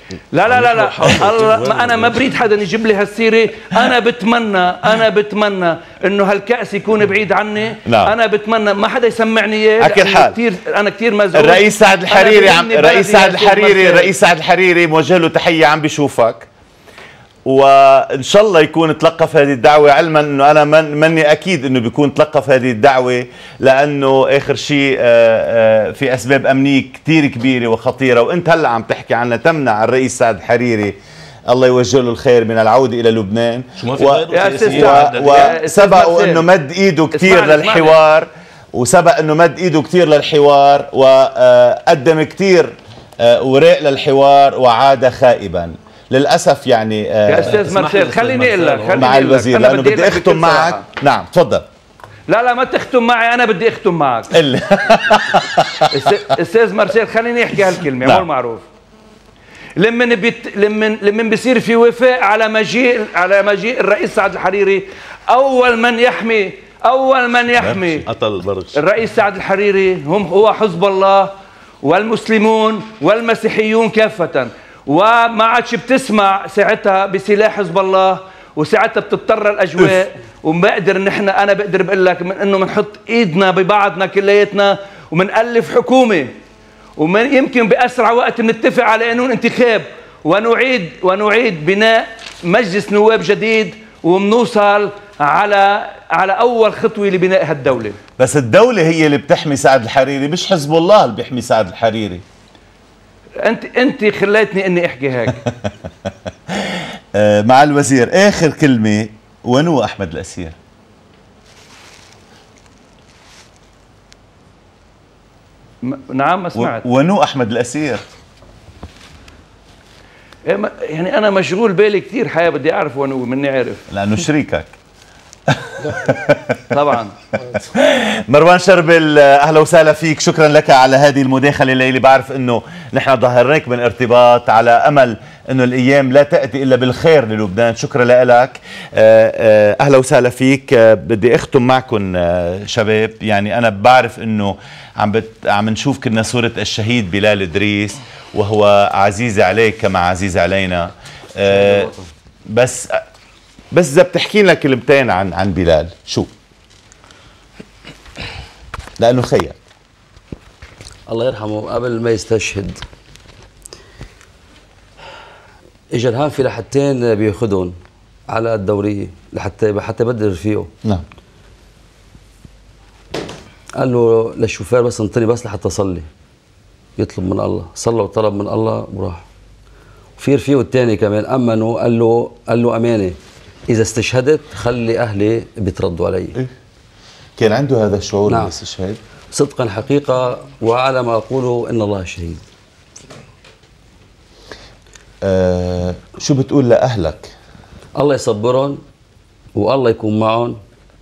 لا لا لا لا الله، ما انا ما بريد حدا يجيب لي هالسيره. انا بتمنى انا بتمنى انه هالكأس يكون بعيد عني. نعم. انا بتمنى ما حدا يسمعني اياه. على كل حال كثير انا كثير مزعوج. الرئيس سعد الحريري عم الرئيس سعد الحريري الرئيس سعد الحريري موجه له تحيه، عم بيشوفك، وان شاء الله يكون تلقف هذه الدعوه، علما انه انا من مني اكيد انه بيكون تلقف هذه الدعوه، لانه اخر شيء في اسباب امنيه كثير كبيره وخطيره، وانت هلا عم تحكي عنها تمنع الرئيس سعد الحريري الله يوجه له الخير من العوده الى لبنان. وسبقوا انه مد ايده كثير للحوار، وسبق انه مد ايده كثير للحوار وقدم كثير اوراق للحوار وعاد خائبا للاسف. يعني يا استاذ مارسيل خليني اقول لك مع الوزير لانه بدي اختم معك. نعم تفضل. لا لا ما تختم معي، انا بدي اختم معك. قل استاذ مارسيل خليني احكي هالكلمه. نعم. مو معروف لمن بيت لمن لمن بيصير في وفاء على مجيء على مجيء الرئيس سعد الحريري، اول من يحمي اول من يحمي الرئيس سعد الحريري هم هو حزب الله والمسلمون والمسيحيون كافه، وما عادش بتسمع ساعتها بسلاح حزب الله، وساعتها بتضطر الاجواء. وبقدر نحن انا بقدر بقول لك من انه بنحط ايدنا ببعضنا كلياتنا وبنالف حكومه، ومن يمكن باسرع وقت بنتفق على قانون انتخاب ونعيد ونعيد بناء مجلس نواب جديد، وبنوصل على على اول خطوه لبناء هالدوله. بس الدوله هي اللي بتحمي سعد الحريري، مش حزب الله اللي بيحمي سعد الحريري. انت انت خليتني اني احكي هيك. مع الوزير اخر كلمه، ونو احمد الاسير؟ نعم ما سمعت. ونو احمد الاسير؟ يعني انا مشغول بالي كثير حياه، بدي اعرف ونو مني عارف لانه شريكك. طبعا. مروان شربل اهلا وسهلا فيك، شكرا لك على هذه المداخله الليله. بعرف انه نحن ظهرناك من ارتباط على امل انه الايام لا تاتي الا بالخير للبنان، شكرا لك. اهلا وسهلا فيك. بدي اختم معكم شباب، يعني انا بعرف انه عم بت... عم نشوف كنا صوره الشهيد بلال ادريس وهو عزيز عليك كما عزيز علينا، بس بس اذا بتحكي لنا كلمتين عن عن بلال شو؟ لانه خير الله يرحمه قبل ما يستشهد اجى الهام في لحتين بياخذهم على الدوريه لحتى حتى يبدل رفيقه. نعم. قال له للشوفير بس انطني بس لحتى اصلي، يطلب من الله، صلى وطلب من الله وراح. وفي رفيقه الثاني كمان امنه، قال له قال له امانه اذا استشهدت خلي اهلي بيتردوا علي. إيه؟ كان عنده هذا الشعور. نعم. بالاستشهاد صدقا حقيقه، وعلى ما اقوله ان الله شهيد. آه شو بتقول لاهلك؟ الله يصبرهم والله يكون معهم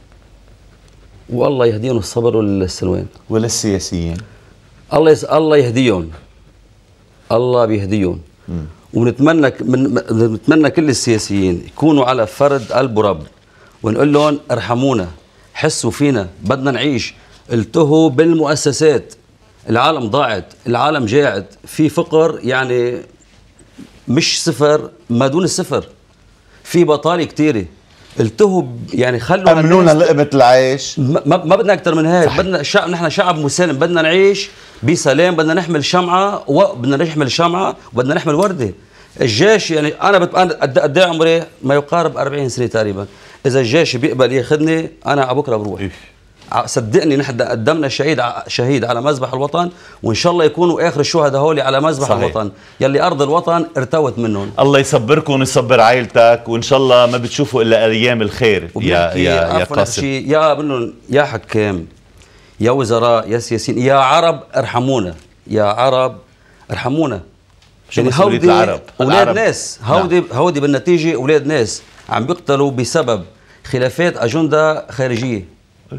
والله يهديهم الصبر والسلوان. وللسياسيين الله يس... الله يهديهم، الله بيهديهم. ونتمنى من... نتمنى كل السياسيين يكونوا على فرد قلب ورب، ونقول لهم ارحمونا، حسوا فينا، بدنا نعيش. التهوا بالمؤسسات، العالم ضاعت، العالم جاعت، في فقر يعني مش صفر ما دون الصفر، في بطاله كثيره. التهوا يعني خلوا امنونا لقمه العيش. ما, ما بدنا اكثر من هيك. صحيح. بدنا شعب، نحن شعب مسالم، بدنا نعيش بسلام، بدنا نحمل شمعه وبدنا نحمل شمعه وبدنا نحمل ورده. الجيش يعني انا بت... انا قد ايه عمري؟ ما يقارب أربعين سنه تقريبا. اذا الجيش بيقبل ياخذني انا على بكره بروح. إيه؟ صدقني نحن قدمنا شهيد شهيد على مذبح الوطن، وان شاء الله يكونوا اخر الشهداء هولي على مذبح. صحيح. الوطن يلي ارض الوطن ارتوت منهم. الله يصبركم ويصبر عائلتك، وان شاء الله ما بتشوفوا الا ايام الخير. يا يا يا قاسم، يا منهم يا حكام، يا وزراء، يا سياسيين، يا عرب ارحمونا، يا عرب ارحمونا. شو يعني مسؤولية العرب؟ اولاد ناس، هودي نعم. هودي بالنتيجه اولاد ناس عم بيقتلوا بسبب خلافات اجنده خارجيه.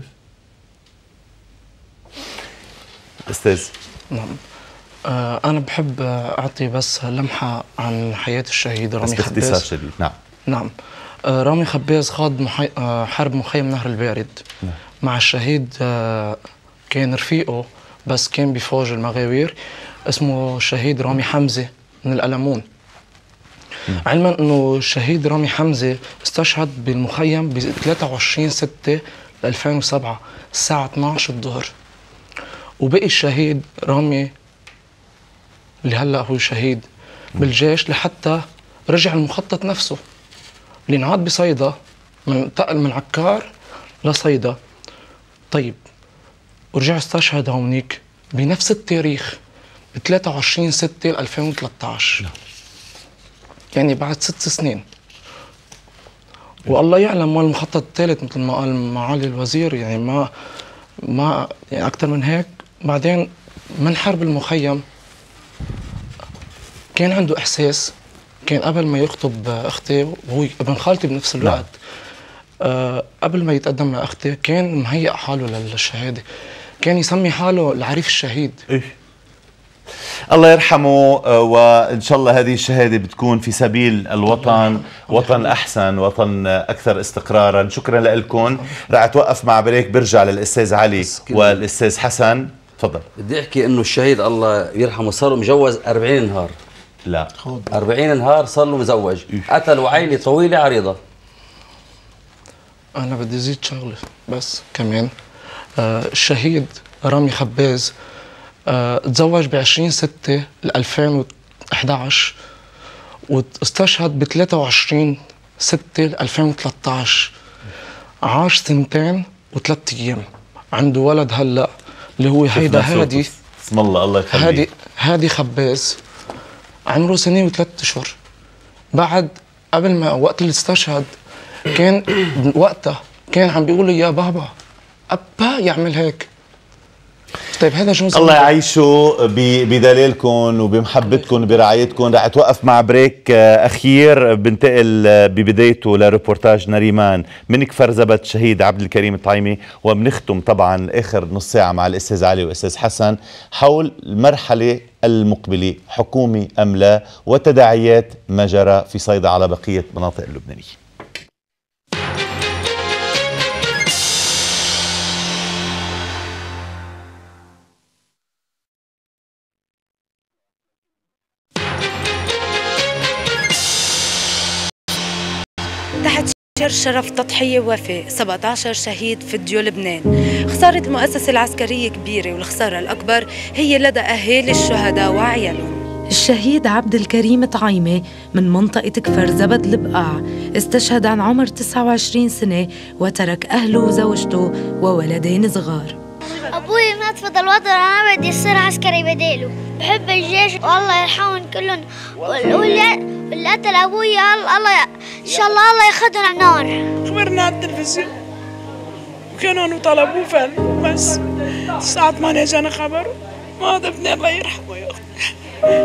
استاذ. نعم. آه انا بحب اعطي بس لمحه عن حياه الشهيد رامي خباز. باختصار شديد. نعم. نعم. آه رامي خباز خاض محي... آه حرب مخيم نهر البارد. نعم. مع الشهيد آه كان رفيقه بس كان بفوج المغاوير، اسمه الشهيد رامي حمزه من القلمون. علما انه الشهيد رامي حمزه استشهد بالمخيم ب ثلاثة وعشرين ستة ألفين وسبعة الساعه اثنعش الظهر. وبقي الشهيد رامي اللي هلا هو شهيد بالجيش لحتى رجع المخطط نفسه اللي انعاد بصيدا، من انتقل من عكار لصيدا. طيب ورجع استشهد هونيك بنفس التاريخ ب ثلاثة وعشرين ستة ألفين وثلاثة عشر، يعني بعد ست سنين. والله يعلم ما المخطط الثالث مثل ما قال معالي الوزير، يعني ما ما يعني اكثر من هيك. بعدين من حرب المخيم كان عنده احساس، كان قبل ما يخطب اختي وهو ابن خالتي بنفس الوقت. نعم. آه قبل ما يتقدم لاختي كان مهيئ حاله للشهاده، كان يسمي حاله العريف الشهيد. إيه؟ الله يرحمه، وإن شاء الله هذه الشهادة بتكون في سبيل الوطن، وطن أحسن، وطن أكثر استقرارا. شكرا لكم. رح أتوقف مع بريك، برجع للأستاذ علي والأستاذ حسن. تفضل. بدي أحكي إنه الشهيد الله يرحمه صار له مجوز أربعين نهار. لا أربعين نهار صار له مزوج، قتل وعيلة طويلة عريضة. أنا بدي زيد شغلة بس كمان. آه الشهيد رامي خباز آه تزوج ب عشرين ستة ألفين وأحد عشر واستشهد ب ثلاثة وعشرين ستة ألفين وثلاثة عشر. عاش سنتين وثلاث أيام. عنده ولد هلا اللي هو هيدا هادي. اسم الله الله يخليه. هادي هادي خباز عمره سنة وثلاث أشهر. بعد قبل ما وقت اللي استشهد كان وقتها كان عم بيقول لي يا بابا أبا يعمل هيك. طيب هذا جوز الله يعيشه بدليلكم وبمحبتكم وبرعايتكم. رح اتوقف مع بريك اخير، بنتقل ببدايته لريبورتاج نريمان من كفر زبط الشهيد عبد الكريم الطعيمي، وبنختم طبعا اخر نص ساعه مع الاستاذ علي والاستاذ حسن حول المرحله المقبله، حكومي ام لا، وتداعيات ما جرى في صيدا على بقيه مناطق اللبنانيه. تحت شرف تضحية وفاء سبعة عشر شهيد فديو لبنان. خسارة المؤسسة العسكرية كبيرة، والخسارة الأكبر هي لدى أهالي الشهداء وعيالهم. الشهيد عبد الكريم طعيمة من منطقة كفر زبد البقاع استشهد عن عمر تسعة وعشرين سنة وترك أهله وزوجته وولدين صغار. أبوي مات في الوطن، أنا بدي أصير عسكري بديله. بحب الجيش والله يرحمهم كلهم، واللي قتل أبوي الله إن شاء الله الله ياخذهم على النار. خبرنا على التلفزيون وكانوا طلبوه فعلا، بس الساعة ثمانية جانا خبر ما هذا ابني الله يرحمه يا أختي.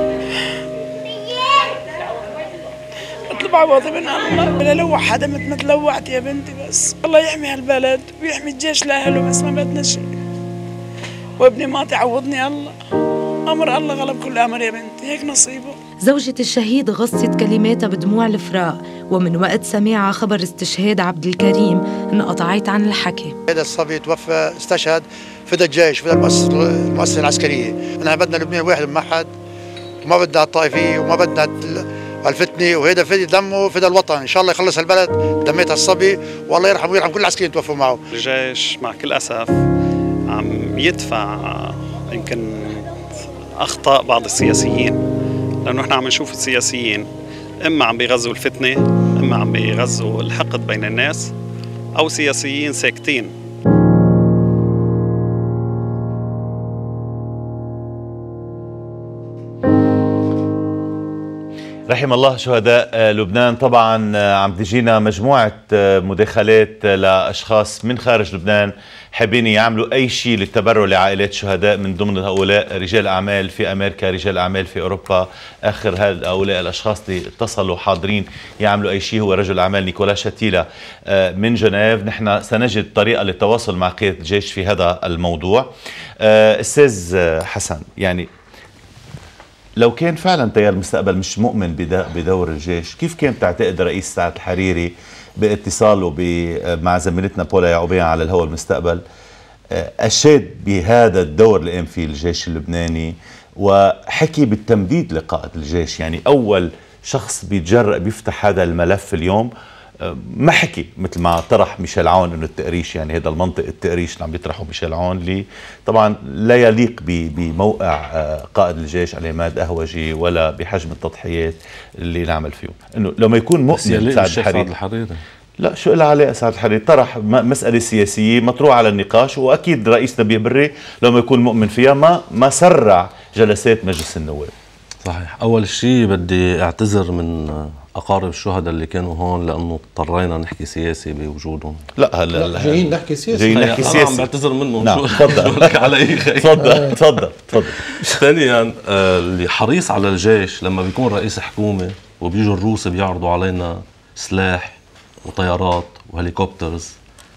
اطلب عوضي من الله، ولا لوح حدا مثل ما تلوحت يا بنتي. بس الله يحمي هالبلد ويحمي الجيش لأهله، بس ما بدنا شيء. وابني ما تعوضني الله، أمر الله غلب كل أمر يا بنتي، هيك نصيبه. زوجة الشهيد غصت كلماتها بدموع الفراق، ومن وقت سماعها خبر استشهاد عبد الكريم انقطعت عن الحكي. هذا الصبي توفى استشهد فدى الجيش، فدى المؤسسة العسكرية. نحن بدنا لبنان واحد موحد، وما بدنا الطائفية وما بدنا الفتنة، وهذا فدى دمه فدى الوطن. إن شاء الله يخلص البلد دميت الصبي، والله يرحمه ويرحم كل العسكريين توفوا معه. الجيش مع كل أسف عم يدفع يمكن أخطاء بعض السياسيين، لأنه احنا عم نشوف السياسيين إما عم بيغزوا الفتنة، إما عم بيغزوا الحقد بين الناس، أو سياسيين ساكتين. رحم الله شهداء لبنان. طبعا عم تجينا مجموعة مداخلات لأشخاص من خارج لبنان حابين يعملوا أي شيء للتبرع لعائلات الشهداء، من ضمن هؤلاء رجال أعمال في أمريكا، رجال أعمال في أوروبا. آخر هؤلاء الأشخاص اللي اتصلوا حاضرين يعملوا أي شيء هو رجل أعمال نيكولا شاتيلا من جنيف. نحن سنجد طريقة للتواصل مع قيادة الجيش في هذا الموضوع. أستاذ حسن، يعني لو كان فعلا تيار المستقبل مش مؤمن بدور الجيش، كيف كان تعتقد رئيس سعد الحريري باتصاله مع زميلتنا بولا يعقوبيان على الهواء المستقبل أشاد بهذا الدور اللي قام فيه الجيش اللبناني، وحكي بالتمديد لقائد الجيش؟ يعني أول شخص بيتجرأ بيفتح هذا الملف اليوم؟ ما حكي مثل ما طرح ميشيل عون انه التقريش، يعني هذا المنطق التقريش اللي عم بيطرحه ميشيل عون اللي طبعا لا يليق بموقع قائد الجيش العماد أهوجي ولا بحجم التضحيات اللي نعمل فيه. انه لما يكون مؤمن سعد الحريري، لا شو لها علاقه سعد الحريري؟ طرح مساله سياسيه مطروحه على النقاش، واكيد رئيس نبيه بري لما يكون مؤمن فيها ما ما سرع جلسات مجلس النواب. صحيح. اول شيء بدي اعتذر من اقارب الشهداء اللي كانوا هون لانه اضطرينا نحكي سياسي بوجودهم. لا هلا جايين نحكي سياسي، جايين نحكي سياسي. انا عم بعتذر منهم. نعم تفضل على اي خير. تفضل تفضل تفضل. ثانيا اللي حريص على الجيش لما بيكون رئيس حكومه وبيجوا الروس بيعرضوا علينا سلاح وطيارات وهليكوبترز،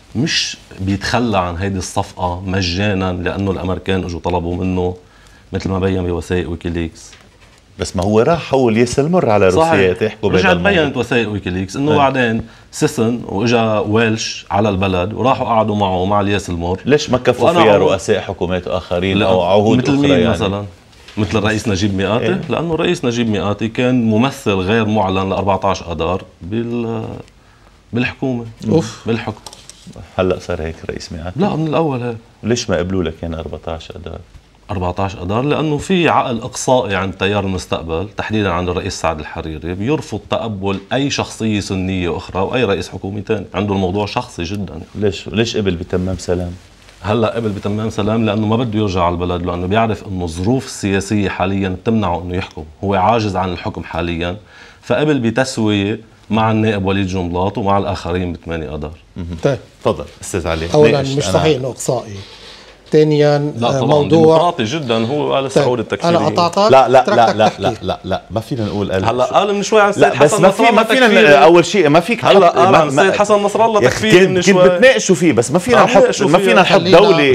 مش بيتخلى عن هيدي الصفقه مجانا لانه الامريكان اجوا طلبوا منه مثل ما بين بوثائق ويكيليكس. بس ما هو راح حول ياسر مر على روسيا تحكوا بهذا الموضوع. رجعت بينت وثائق ويكيليكس انه بعدين سيسن واجا ويلش على البلد وراحوا قعدوا معه ومع الياس المر. ليش ما كفوا فيها رؤساء حكومات اخرين او عهود مثل اخرى؟ مين يعني مثلا؟ مثل الرئيس نجيب مئاتي. إيه؟ لانه الرئيس نجيب مئاتي كان ممثل غير معلن ل أربعة عشر اذار بال بالحكومه. اوف بالحكم. هلا صار هيك رئيس مئاتي؟ لا من الاول هيك. ليش ما قبلوا لك يعني أربعة عشر اذار؟ أربعة عشر اذار لانه في عقل اقصائي عند تيار المستقبل تحديدا عند الرئيس سعد الحريري بيرفض تقبل اي شخصيه سنيه اخرى واي رئيس حكومي ثاني، عنده الموضوع شخصي جدا. ليش ليش قبل بتمام سلام؟ هلا قبل بتمام سلام لانه ما بده يرجع على البلد، لانه بيعرف انه الظروف السياسيه حاليا بتمنعه انه يحكم، هو عاجز عن الحكم حاليا، فقبل بتسويه مع النائب وليد جنبلاط ومع الاخرين بثمانية اذار. طيب تفضل استاذ علي. اولا مش صحيح انه اقصائي. ثانيا موضوع ديمقراطي جدا هو قال السعود التكفيري. انا قطعتك. لا لا لا لا لا لا لا ما فينا نقول قال هلا قال من شوي عن السيد حسن حسن نصر الله. ما فينا اول شيء ما فيك هلا قال عن السيد حسن نصر الله تكفيري من شوي. كنت بتناقشوا فيه بس ما فينا نحط ما فينا نحط دولة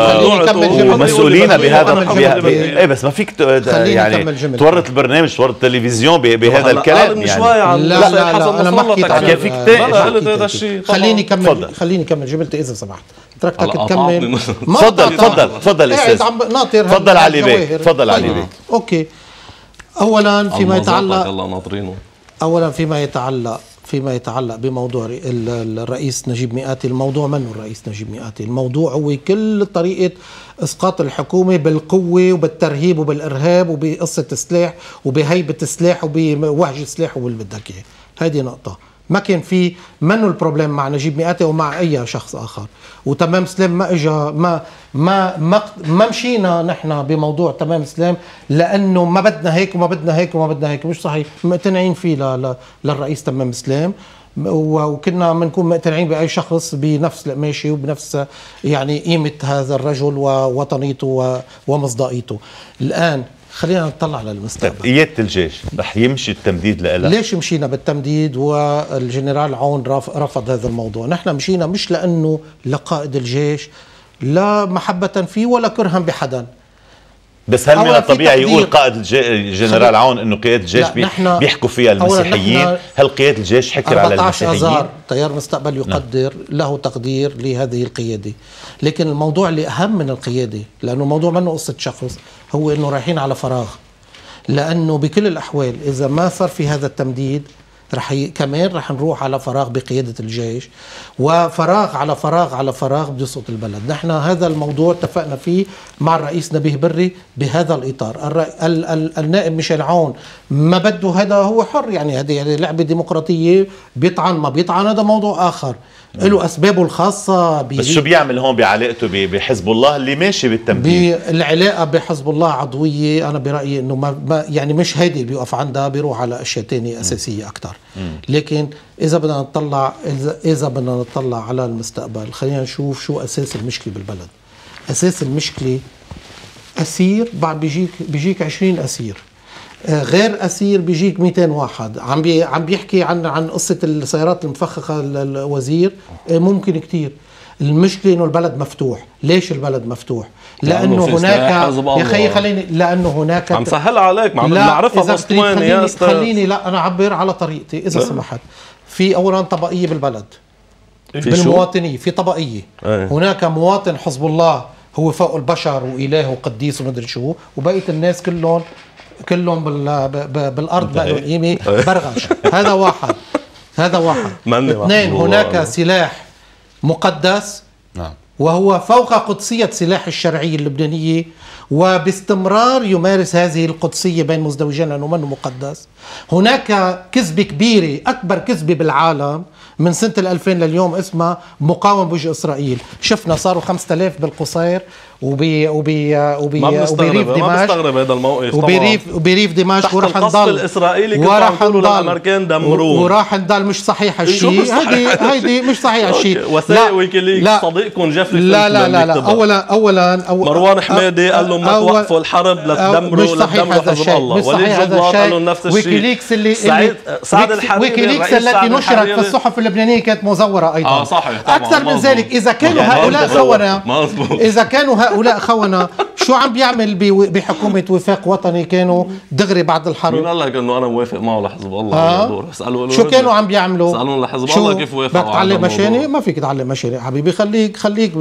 ومسؤولين بهذا. ايه بس ما فيك يعني تورط البرنامج تورط التلفزيون بهذا الكلام من شوي عن لا لا لا انا ما حكيت عن فيك تناقش. خليني كمل خليني كمل جبلت اذا سمحت تركتك تكمل. تفضل تفضل تفضل استاذ. ناطر. تفضل علي بيك. تفضل علي بيك. اوكي. اولا فيما يتعلق الله ناطرينه. اولا فيما يتعلق فيما يتعلق بموضوع الرئيس نجيب مئاتي، الموضوع منه الرئيس نجيب مئاتي، الموضوع هو كل طريقة اسقاط الحكومة بالقوة وبالترهيب وبالارهاب وبقصة السلاح وبهيبة السلاح وبوهج السلاح واللي بدك اياه. هذه نقطة. ما كان في منه البروبليم مع نجيب مئاتي ومع اي شخص اخر. وتمام سلام ما اجى ما ما ما, ما مشينا نحن بموضوع تمام سلام لانه ما بدنا هيك وما بدنا هيك وما بدنا هيك، مش صحيح. مقتنعين فيه للرئيس تمام سلام وكنا بنكون مقتنعين باي شخص بنفس القماشه وبنفس يعني قيمه هذا الرجل ووطنيته ومصداقيته. الان خلينا نطلع للمستقبل. قيادة الجيش رح يمشي التمديد لها؟ ليش مشينا بالتمديد والجنرال عون رفض هذا الموضوع؟ نحن مشينا مش لأنه لقائد الجيش لا محبة فيه ولا كرها بحدا. بس هل من الطبيعي يقول قائد الجنرال عون انه قيادة الجيش بيحكوا فيها المسيحيين؟ هل قيادة الجيش حكر على المسيحيين؟ أربعة عشر آذار تيار مستقبل يقدر نعم. له تقدير لهذه القيادة، لكن الموضوع اللي أهم من القيادة لأنه الموضوع منه قصة شخص، هو انه رايحين على فراغ. لأنه بكل الأحوال إذا ما صار في هذا التمديد رح ي... كمان رح نروح على فراغ بقيادة الجيش، وفراغ على فراغ على فراغ بده يسقط البلد. نحن هذا الموضوع اتفقنا فيه مع الرئيس نبيه بري بهذا الإطار. الر... ال... ال... النائب ميشيل عون ما بده، هذا هو حر، يعني هذه يعني لعبة ديمقراطية، بيطعن ما بيطعن هذا موضوع آخر، له أسبابه الخاصة. بس شو بيعمل هون بعلاقته بحزب الله اللي ماشي بالتمديد؟ العلاقة بحزب الله عضوية، أنا برأيي إنه ما يعني مش هيدي بيوقف عندها، بيروح على أشياء تانية أساسية أكتر. لكن إذا بدنا نطلع إذا, إذا بدنا نطلع على المستقبل، خلينا نشوف شو أساس المشكلة بالبلد. أساس المشكلة أسير، بعد بيجيك بيجيك عشرين أسير، غير أسير بيجيك مئتين واحد. عم بي عم بيحكي عن عن قصة السيارات المفخخة الوزير، ممكن كتير. المشكلة إنه البلد مفتوح. ليش البلد مفتوح؟ لأنه هناك يا خي خليني لأنه هناك عم سهل عليك، ما عم نعرفها بسطواني يا أستاذ. خليني لا أنا أعبر على طريقتي إذا سمحت. في أولا طبقية بالبلد، بالمواطنية في طبقية. أيه. هناك مواطن حزب الله هو فوق البشر وإله وقديس ومدري شو، وبقية الناس كلهم كلهم بالارض بقى لهم قيمه برغش. هذا واحد هذا واحد اثنين، هناك سلاح مقدس نعم وهو فوق قدسية سلاح الشرعية اللبنانية، وباستمرار يمارس هذه القدسية بين مزدوجين لأنه منه مقدس. هناك كذبة كبيرة، أكبر كذبة بالعالم من سنة الألفين لليوم، اسمها مقاوم بوجه إسرائيل. شفنا صاروا خمسة آلاف بالقصير وبي وبي وبي وبريف دمشق. ما بستغرب هذا الموقف وبريف وبريف دمشق وراح نضل الاسرائيلي وراح نضل للامريكان دمروه وراح نضل مش صحيح الشيء. هيدي هيدي مش صحيح الشيء. وسائل ويكيليكس صديقكم جيفري لا لا لا لا اولا اولا أو مروان حمادي قال لهم ما توقفوا الحرب لتدمروا لتدمروا حزب الله. وليد جبلاط قال لهم نفس الشيء. ويكيليكس اللي سعد الحريري ويكيليكس التي نشرت في الصحف اللبنانيه كانت مزوره ايضا. اه صحيح. اكثر من ذلك، اذا كانوا هؤلاء خونه اذا كانوا هؤلاء خونه شو عم بيعمل بحكومة وفاق وطني؟ كانوا دغري بعد الحرب. مين قال لك انه انا موافق معه لحزب الله؟ آه. شو كانوا عم بيعملوا؟ اسالون لحزب الله كيف وافقوا. بدك تعلم مشاني؟ ما فيك تعلم مشاني حبيبي، خليك خليك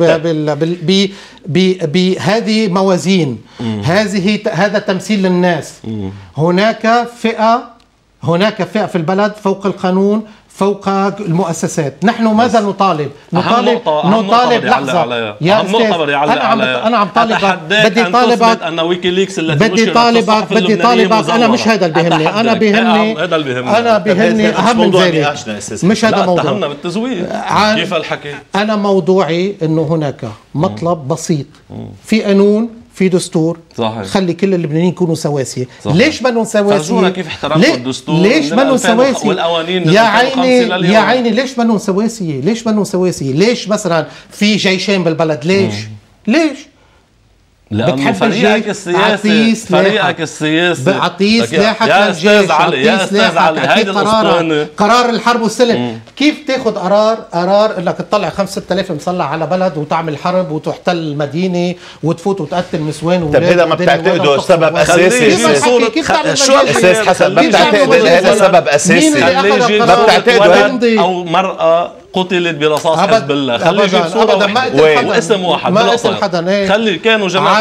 بهذه موازين. هذه هذا تمثيل للناس. مم. هناك فئة هناك فئة في البلد فوق القانون، فوق المؤسسات. نحن ماذا نطالب؟ نطالب نطالب لحظة يا أستاذ، أنا عم أنا عم طالبك، بدي طالبك أن ويكيليكس التي بدي طالبك بدي طالبك أنا مش هذا اللي بيهمني، أنا بيهمني أنا بيهمني أهم من ذلك، مش هذا موضوع. اتهمنا بالتزوير. كيف الحكي؟ أنا موضوعي إنه هناك مطلب بسيط، في قانون، في دستور. صحيح. خلي كل اللبنانيين يكونوا سواسية. ليش بدهم سواسية؟ فرجونا كيف احترمتوا الدستور. ليش بدهم سواسية؟ والقوانين يا عيني يا عيني ليش بدهم سواسية؟ ليش بدهم سواسية؟ ليش مثلا في جيشين بالبلد؟ ليش؟ مم. ليش؟ لأنه فريقك السياسي فريقك السياسي بعطيه سلاحك للجيش. يا أستاذ علي هيدي قرار قرار الحرب والسلم. مم. كيف تاخذ قرار قرار انك تطلع خمسة ستة آلاف مسلح على بلد وتعمل حرب وتحتل المدينة وتفوت وتقتل نسوان وولاد؟ طيب هذا ما بتعتقده سبب اساسي؟ كيف تعمل شو استاذ حسن ما بتعتقده هذا سبب اساسي؟ ما بتعتقده او مرأة قتلت برصاص حزب الله؟ خلي يجيب صورة واسم واحد ما قتل حدا. خلي كانوا جماعة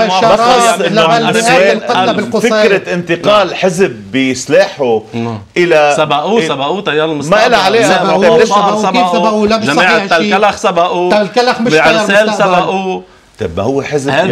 فكرة انتقال حزب بسلاحه الى سبقوه سبقوه تيار المستقبل. ما لها عليها. سبقوه جماعة تلكلخ سبقوه تلكلخ مش بعرسال سبقوه. طب ما هو حزب يعني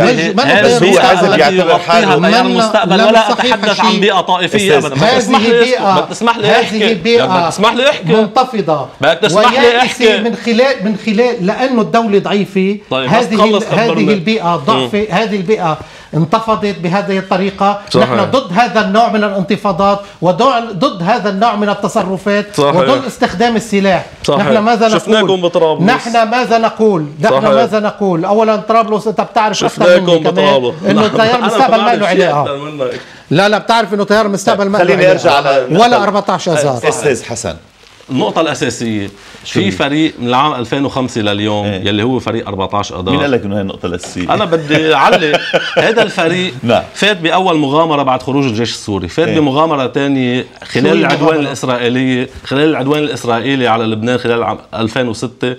هو حزب يعتبر حاله تيار المستقبل. ولا اتحدث عن بيئة طائفية ابدا. هذه بيئة بدك تسمح لي احكي. هذه بيئة تسمح لي احكي منتفضة. بدك تسمح لي احكي من خلال من خلال لانه الدولة ضعيفة. طيب هذه هذه البيئة ضعفة. هذه البيئة انتفضت بهذه الطريقة. صحيح. نحن ضد هذا النوع من الانتفاضات وضد هذا النوع من التصرفات. صحيح. وضد استخدام السلاح. صحيح. نحن ماذا نقول؟ شفناكم بطرابلس. نحن ماذا نقول؟ نحن ماذا نقول؟ اولا طرابلس انت بتعرف اكثر مني كمان انه تيار المستقبل ما له علاقة. لا لا بتعرف انه تيار المستقبل ما له خليني ارجع على ولا أربعة عشر آذار. استاذ حسن، النقطة الأساسية في فريق من العام ألفين وخمسة لليوم ايه؟ يلي هو فريق أربعة عشر أذار. مين قال لك إنه هي النقطة الأساسية؟ أنا بدي أعلق. هذا الفريق نعم. فات بأول مغامرة بعد خروج الجيش السوري، فات ايه؟ بمغامرة ثانية خلال العدوان الإسرائيلي خلال العدوان الإسرائيلي على لبنان خلال عام ألفين وستة،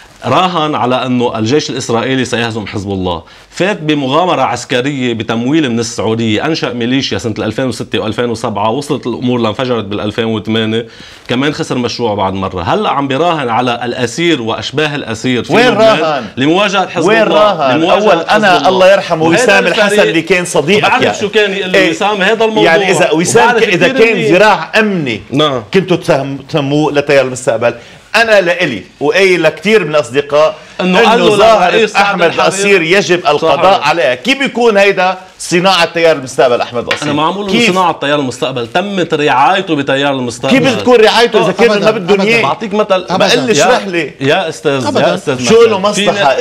راهن على أنه الجيش الإسرائيلي سيهزم حزب الله. فات بمغامرة عسكرية بتمويل من السعودية، أنشأ ميليشيا سنة ألفين وستة وألفين وسبعة، وصلت الأمور لانفجرت بالألفين وثمانية، كمان خسر مشروع بعد مرة. هلأ عم بيراهن على الأسير وأشباه الأسير في وين راهن؟ لمواجهة حزب وين الله. راهن؟ أول أنا الله, الله يرحمه وسام الحسن اللي كان صديقك. بعرف يعني. شو كان يقول لي وسام هذا الموضوع. يعني إذا وسام إذا كان ذراع أمني نعم. كنتوا تسموه لتيار المستقبل. أنا لإلي وقايل لكثير من الأصدقاء إنه, إنه ظاهرة أحمد قصير يجب القضاء صحيح. عليها. كيف بيكون هيدا صناعة تيار المستقبل أحمد قصير؟ أنا ما عم بقول صناعة تيار المستقبل، تمت رعايته بتيار المستقبل. كيف بتكون رعايته إذا كانوا ما بدهم إياه؟ بعطيك مثل. بقول لي اشرح لي يا أستاذ أبداً. يا أستاذ شو له مصلحة؟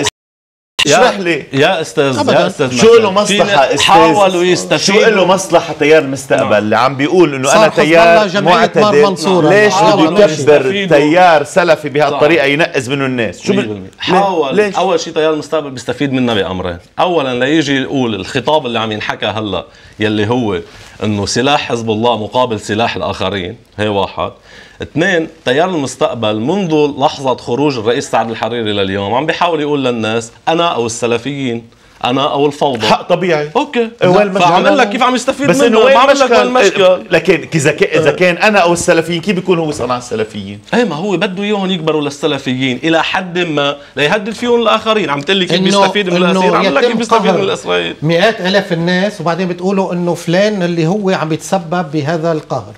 اشرح لي يا استاذ أبداً. يا استاذ شو له مصلحة استاذ؟ حاولوا يستفيدوا. شو له مصلحة تيار المستقبل اللي عم بيقول انه انا تيار معتدل؟ ليش بده يكبر تيار سلفي بهالطريقة ينقز منه الناس؟ شو ب... حاول ليش؟ اول شيء تيار المستقبل بيستفيد منا بامرين. اولا ليجي يقول الخطاب اللي عم ينحكى هلا يلي هو انه سلاح حزب الله مقابل سلاح الاخرين، هي واحد. اثنين، تيار المستقبل منذ لحظة خروج الرئيس سعد الحريري لليوم عم بيحاول يقول للناس أنا أو السلفيين انا او الفوضى حق طبيعي. اوكي وين فعمل لك كيف عم يستفيد بس منه، انه وين ما عمل لك وين المشكل؟ المشكل. لكن اذا اذا كان انا او السلفيين كيف بيكون هو صنع السلفيين؟ ايه ما هو بده اياهم يكبروا للسلفيين الى حد ما ليهدد فيهم الاخرين. عم تقول لي كيف بيستفيد من الاسير، عم لك كيف بيستفيد من الاسرائيل. مئات الاف الناس وبعدين بتقولوا انه فلان اللي هو عم يتسبب بهذا القهر.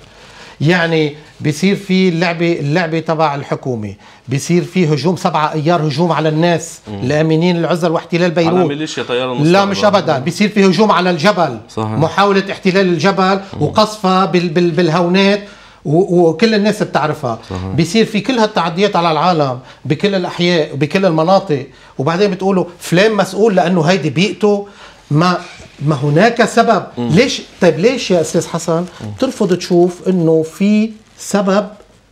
يعني بيصير في اللعبه اللعبه تبع الحكومه، بيصير في هجوم سبعة ايار، هجوم على الناس الامنين العزل واحتلال بيروت. على ميليشيا طيار المستقبل. لا مش ابدا، بيصير في هجوم على الجبل. صحيح. محاوله احتلال الجبل وقصفها بال بال بالهونات وكل الناس بتعرفها. صحيح. بيصير في كل هالتعديات على العالم بكل الاحياء وبكل المناطق، وبعدين بتقولوا فلان مسؤول لانه هيدي بيئته. ما ما هناك سبب. مم. ليش طيب ليش يا استاذ حسن ترفض تشوف انه في سبب؟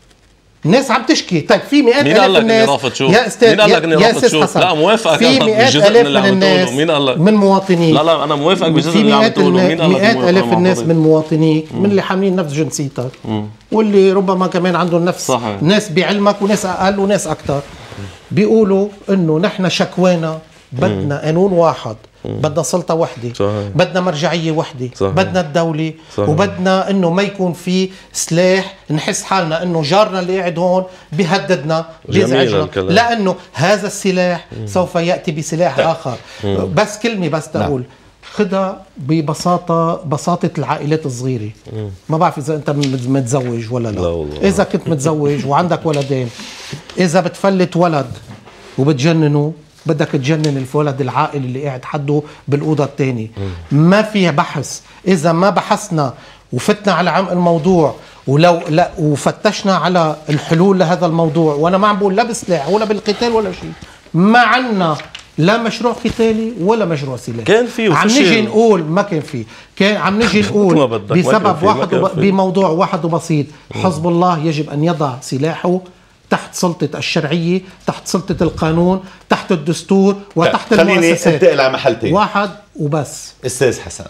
الناس عم تشكي. طيب في مئات الاف الناس يا استاذ مين قال لك اني رافض تشوف؟ لا موافقك في مئات الاف من الناس مين قال لك؟ من مواطنيك. لا لا انا موافقك بجزء اللي عم تقوله. مين قال لك؟ مئات الاف الناس من مواطنيك، من اللي حاملين نفس جنسيتك واللي ربما كمان عندهم نفس صحيح. ناس بعلمك وناس اقل وناس اكثر، بيقولوا انه نحن شكوانا بدنا قانون واحد، بدنا سلطة وحدة، صحيح. بدنا مرجعية وحدة، صحيح. بدنا الدولة، صحيح. وبدنا انه ما يكون في سلاح نحس حالنا انه جارنا اللي قاعد هون بيهددنا بيزعجنا، لانه هذا السلاح مم. سوف يأتي بسلاح مم. اخر. مم. بس كلمة بس تقول خدها ببساطة، بساطة العائلات الصغيرة. مم. ما بعرف إذا أنت متزوج ولا لا, لا والله. إذا كنت متزوج وعندك ولدين، إذا بتفلت ولد وبتجننه بدك تجنن الولد العاقل اللي قاعد حده بالأوضة الثانية. ما فيها بحث. إذا ما بحثنا وفتنا على عمق الموضوع ولو لا وفتشنا على الحلول لهذا الموضوع، وأنا ما عم بقول لا بسلاح ولا بالقتال ولا شيء، ما عنا لا مشروع قتالي ولا مشروع سلاح. كان في عم نجي نقول ما كان في، كان عم نجي نقول بسبب واحد بموضوع واحد وبسيط. حزب الله يجب أن يضع سلاحه تحت سلطة الشرعية، تحت سلطة القانون، تحت الدستور وتحت المؤسسات. خليني انتقل على محلتين واحد وبس. استاذ حسن،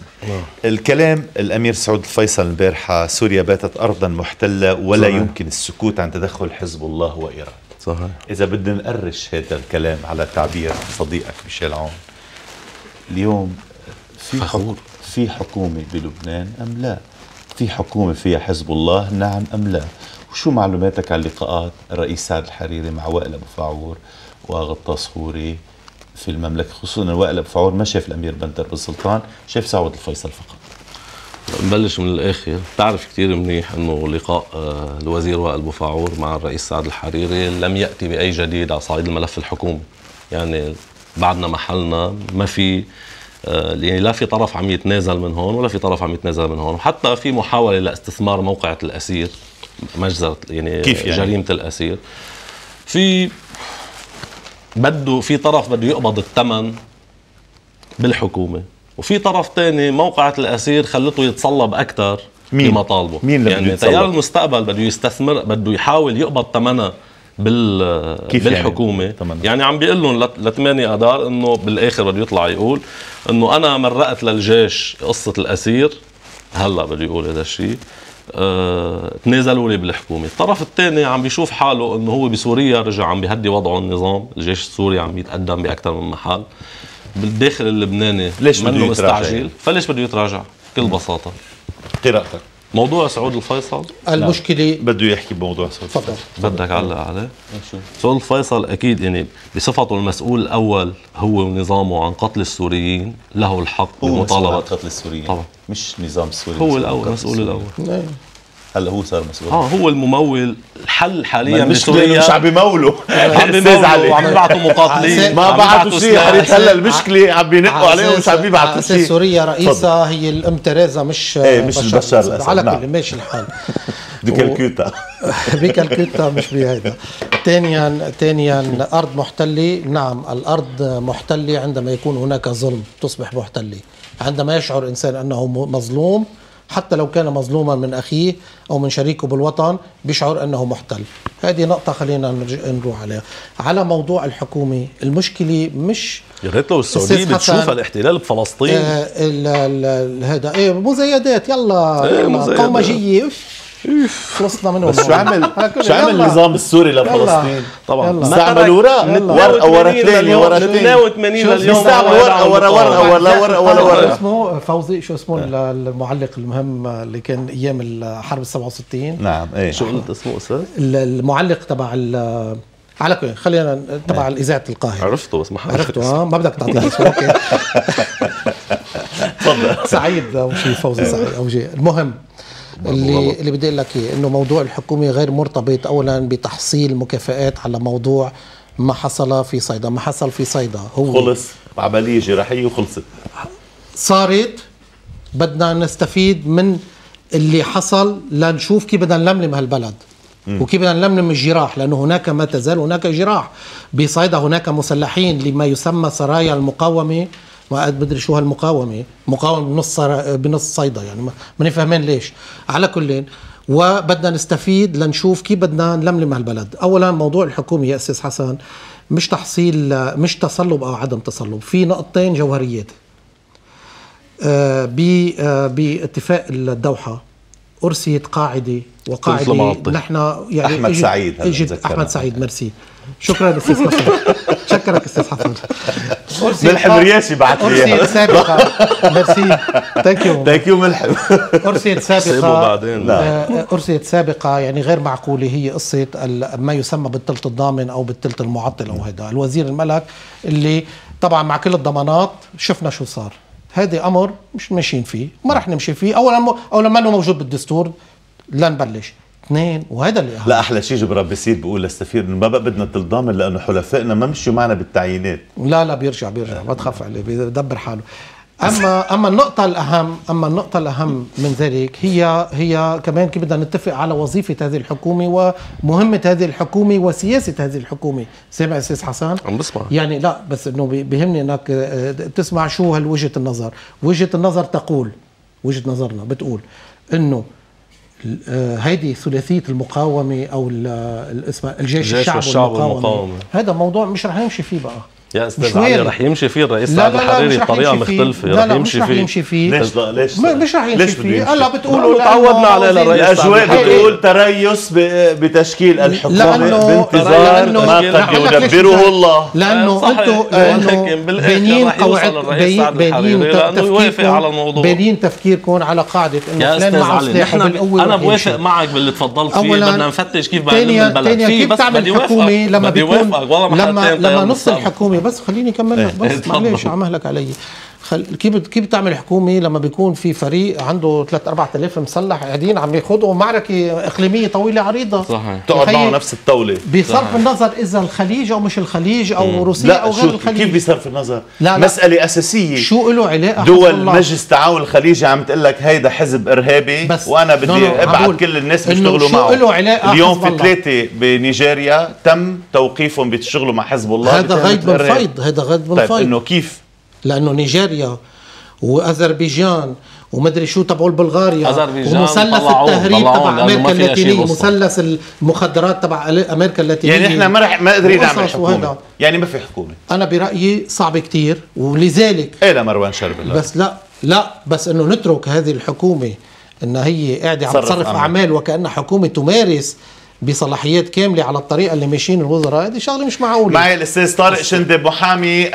الكلام الامير سعود الفيصل البارحة سوريا باتت ارضا محتلة ولا صحيح. يمكن السكوت عن تدخل حزب الله وايران. صحيح. اذا بدنا نقرش هذا الكلام على تعبير صديقك ميشيل عون، اليوم في حكومة في حكومة بلبنان ام لا؟ في حكومة فيها حزب الله نعم ام لا؟ وشو معلوماتك عن لقاءات الرئيس سعد الحريري مع وائل ابو فاعور وغطاس خوري في المملكة، خصوصا ان وائل ابو فاعور ما شاف الامير بندر بالسلطان، شاف سعود الفيصل فقط. نبلش من الاخر. بتعرف كثير منيح انه لقاء الوزير وائل ابو فاعور مع الرئيس سعد الحريري لم ياتي باي جديد على صعيد الملف الحكومي. يعني بعدنا محلنا، ما في يعني لا في طرف عم يتنازل من هون ولا في طرف عم يتنازل من هون، وحتى في محاولة لاستثمار موقعة الأسير، مجزرة يعني, كيف يعني جريمة الأسير. في بده في طرف بده يقبض الثمن بالحكومة، وفي طرف تاني موقعة الأسير خلته يتصلب أكثر بمطالبه. مين اللي يعني تيار المستقبل بده يستثمر، بده يحاول يقبض ثمنها بال بالحكومه. يعني, يعني عم بيقول لهم لثمانية اذار انه بالاخر بده يطلع يقول انه انا مرقت للجيش قصه الاسير، هلا بده يقول هذا الشيء، اه تنازلوا لي بالحكومه. الطرف الثاني عم بيشوف حاله انه هو بسوريا رجع عم بيهدي وضعه النظام، الجيش السوري عم يتقدم باكثر من محل، بالداخل اللبناني ليش منه مستعجل، فليش بده يتراجع؟ بكل بساطه. قراءتك موضوع سعود الفيصل المشكله بده يحكي بموضوع سعود الفيصل. بدك علق عليه؟ سعود الفيصل اكيد يعني بصفته المسؤول الاول هو ونظامه عن قتل السوريين له الحق بمطالبه قتل السوريين طبعا، مش نظام السوري هو الاول مسؤول الاول. هلا هو صار مسؤول. اه هو الممول. الحل حاليا بسوريا مش عم بيمولوا، عم بيمولوا وعم يبعثوا مقاتلين، ما بعثوا شيء. هلا المشكله عم بينقوا عليهم ومش عم يبعثوا شيء. سوريا رئيسها هي الام تريزا مش ايه مش بشار الاسد. على كل ماشي الحال بكالكوتا بكالكوتا مش بهيدا. ثانيا ثانيا ارض محتله، نعم الارض محتله عندما يكون هناك ظلم تصبح محتله. عندما يشعر انسان انه مظلوم حتى لو كان مظلوما من أخيه أو من شريكه بالوطن بيشعر أنه محتل. هذه نقطة خلينا نروح عليها. على موضوع الحكومة، المشكلة مش يا ريت لو السعودية بتشوف الاحتلال بفلسطين آه هذا ايه مزايدات يلا, إيه يلا قومجية خلصنا منهم. بس شو عمل شو عمل النظام السوري لفلسطين؟ طبعا استعمل ورق ورقه ورا الثانيه ورا الثانيه اثنين وثمانين لليوم استعمل ورقه ورا ورقه ولا ورقه ولا ورقه. اسمه فوزي شو اسمه المعلق المهم اللي كان ايام الحرب سبعة وستين. نعم ايه شو قلت اسمه استاذ؟ المعلق تبع على كل خلينا تبع الاذاعه القاهره. عرفته بس ما عرفته اه ما بدك تعطيني اسمه. اوكي تفضل. سعيد او شيء فوزي سعيد او شيء. المهم اللي اللي بدي اقول لك اياه انه موضوع الحكومه غير مرتبط اولا بتحصيل مكافآت على موضوع ما حصل في صيدا. ما حصل في صيدا هو خلص عمليه جراحيه وخلصت صارت. بدنا نستفيد من اللي حصل لنشوف كيف بدنا نلملم هالبلد وكيف بدنا نلملم الجراح، لانه هناك ما تزال هناك جراح بصيدا. هناك مسلحين لما يسمى سرايا المقاومه. ما بدري شو هالمقاومه، مقاومه بنص بنص صيدا، يعني ماني فاهمين ليش. على كل وبدنا نستفيد لنشوف كيف بدنا نلملم هالبلد. اولا موضوع الحكومه يا استاذ حسن مش تحصيل مش تصلب او عدم تصلب، في نقطتين جوهريات. آه باتفاق الدوحه ارسيت قاعده وقاعده نحن يعني احمد سعيد اجت احمد سعيد ميرسي. شكرا استاذ حسن. شكرك استاذ حسن. ملحم رياشي بعت لي اياها. ارسيت سابقه ميرسي ثانك يو ثانك يو ملحم. ارسيت سابقه ارسيت سابقه يعني غير معقوله. هي قصه ما يسمى بالثلث الضامن او بالثلث المعطل او هذا الوزير الملك اللي طبعا مع كل الضمانات شفنا شو صار. هذا امر مش ماشيين فيه، ما رح نمشي فيه. اولا اولا ما انه موجود بالدستور لا نبلش. اثنين وهذا اللي أهم. لا احلى شيء جبران بصير بقول للسفير انه ما بقى بدنا الضامن لانه حلفائنا ما مشوا معنا بالتعيينات. لا لا بيرجع بيرجع ما تخاف عليه بيدبر حاله. اما اما النقطه الاهم اما النقطه الاهم من ذلك هي هي كمان كيف بدنا نتفق على وظيفه هذه الحكومه ومهمه هذه الحكومه وسياسه هذه الحكومه. سامع استاذ حسن؟ عم بسمع. يعني لا بس انه بيهمني انك تسمع شو هالوجهه النظر. وجهه النظر تقول وجهه نظرنا بتقول انه هيدي ثلاثيه المقاومه او اسمها الجيش الشعب والمقاومه. هذا موضوع مش رح نمشي فيه بقى يا استاذ علي. رح يمشي فيه الرئيس سعد الحريري بطريقه مختلفه. لا لا مش رح يمشي فيه. ليش لا ليش مش رح يمشي فيه. هلا بتقولوا تعودنا عليه للرئيس. الاجواء بتقول تريث بتشكيل الحكومه بانتظار ما قد يدبره الله. لانه انتم بينين قواعد بينين تفكيركم بينين تفكيركم على قاعده انه فلان معه سلاح وبالقوه. انا بوافق معك باللي تفضلت فيه. بدنا نفتش كيف بنلم البلد فيه. بس بدي وافقك لما بيكون لما لما نص الحكومه بس خليني اكمل لك بس معلش عم اهلك علي. خل... كيف كيف بتعمل حكومه لما بيكون في فريق عنده ثلاثة أربعة آلاف مسلح قاعدين عم يخوضوا معركه اقليميه طويله عريضه. صحيح. تقعد معه نفس الطاوله بصرف النظر اذا الخليج او مش الخليج او مم. روسيا او غير الخليج. كيف بصرف النظر؟ لا مساله لا. اساسيه. شو له علاقه؟ دول مجلس التعاون الخليجي عم تقول لك هيدا حزب ارهابي وانا بدي ابعت كل الناس بيشتغلوا معه. شو له علاقه؟ اليوم في ثلاثه بنيجيريا تم توقيفهم بيشتغلوا مع حزب الله. هذا غيب من فيض. هذا غيب من فيض. طيب انه كيف؟ لانه نيجيريا واذربيجان ومدري شو تبعوا البلغاريا ومثلث التهريب تبع امريكا اللاتينيه ومثلث المخدرات تبع امريكا اللاتينيه. يعني احنا ما رح ما قادرين نعمل حكومه. يعني ما في حكومه. انا برايي صعب كتير ولذلك ايه لا مروان شرب الله. بس لا لا بس انه نترك هذه الحكومه انها هي قاعده عم تصرف اعمال وكانها حكومه تمارس بصلاحيات كامله على الطريقه اللي ماشيين الوزراء. هذه شغله مش معقوله. معي الاستاذ طارق شندب محامي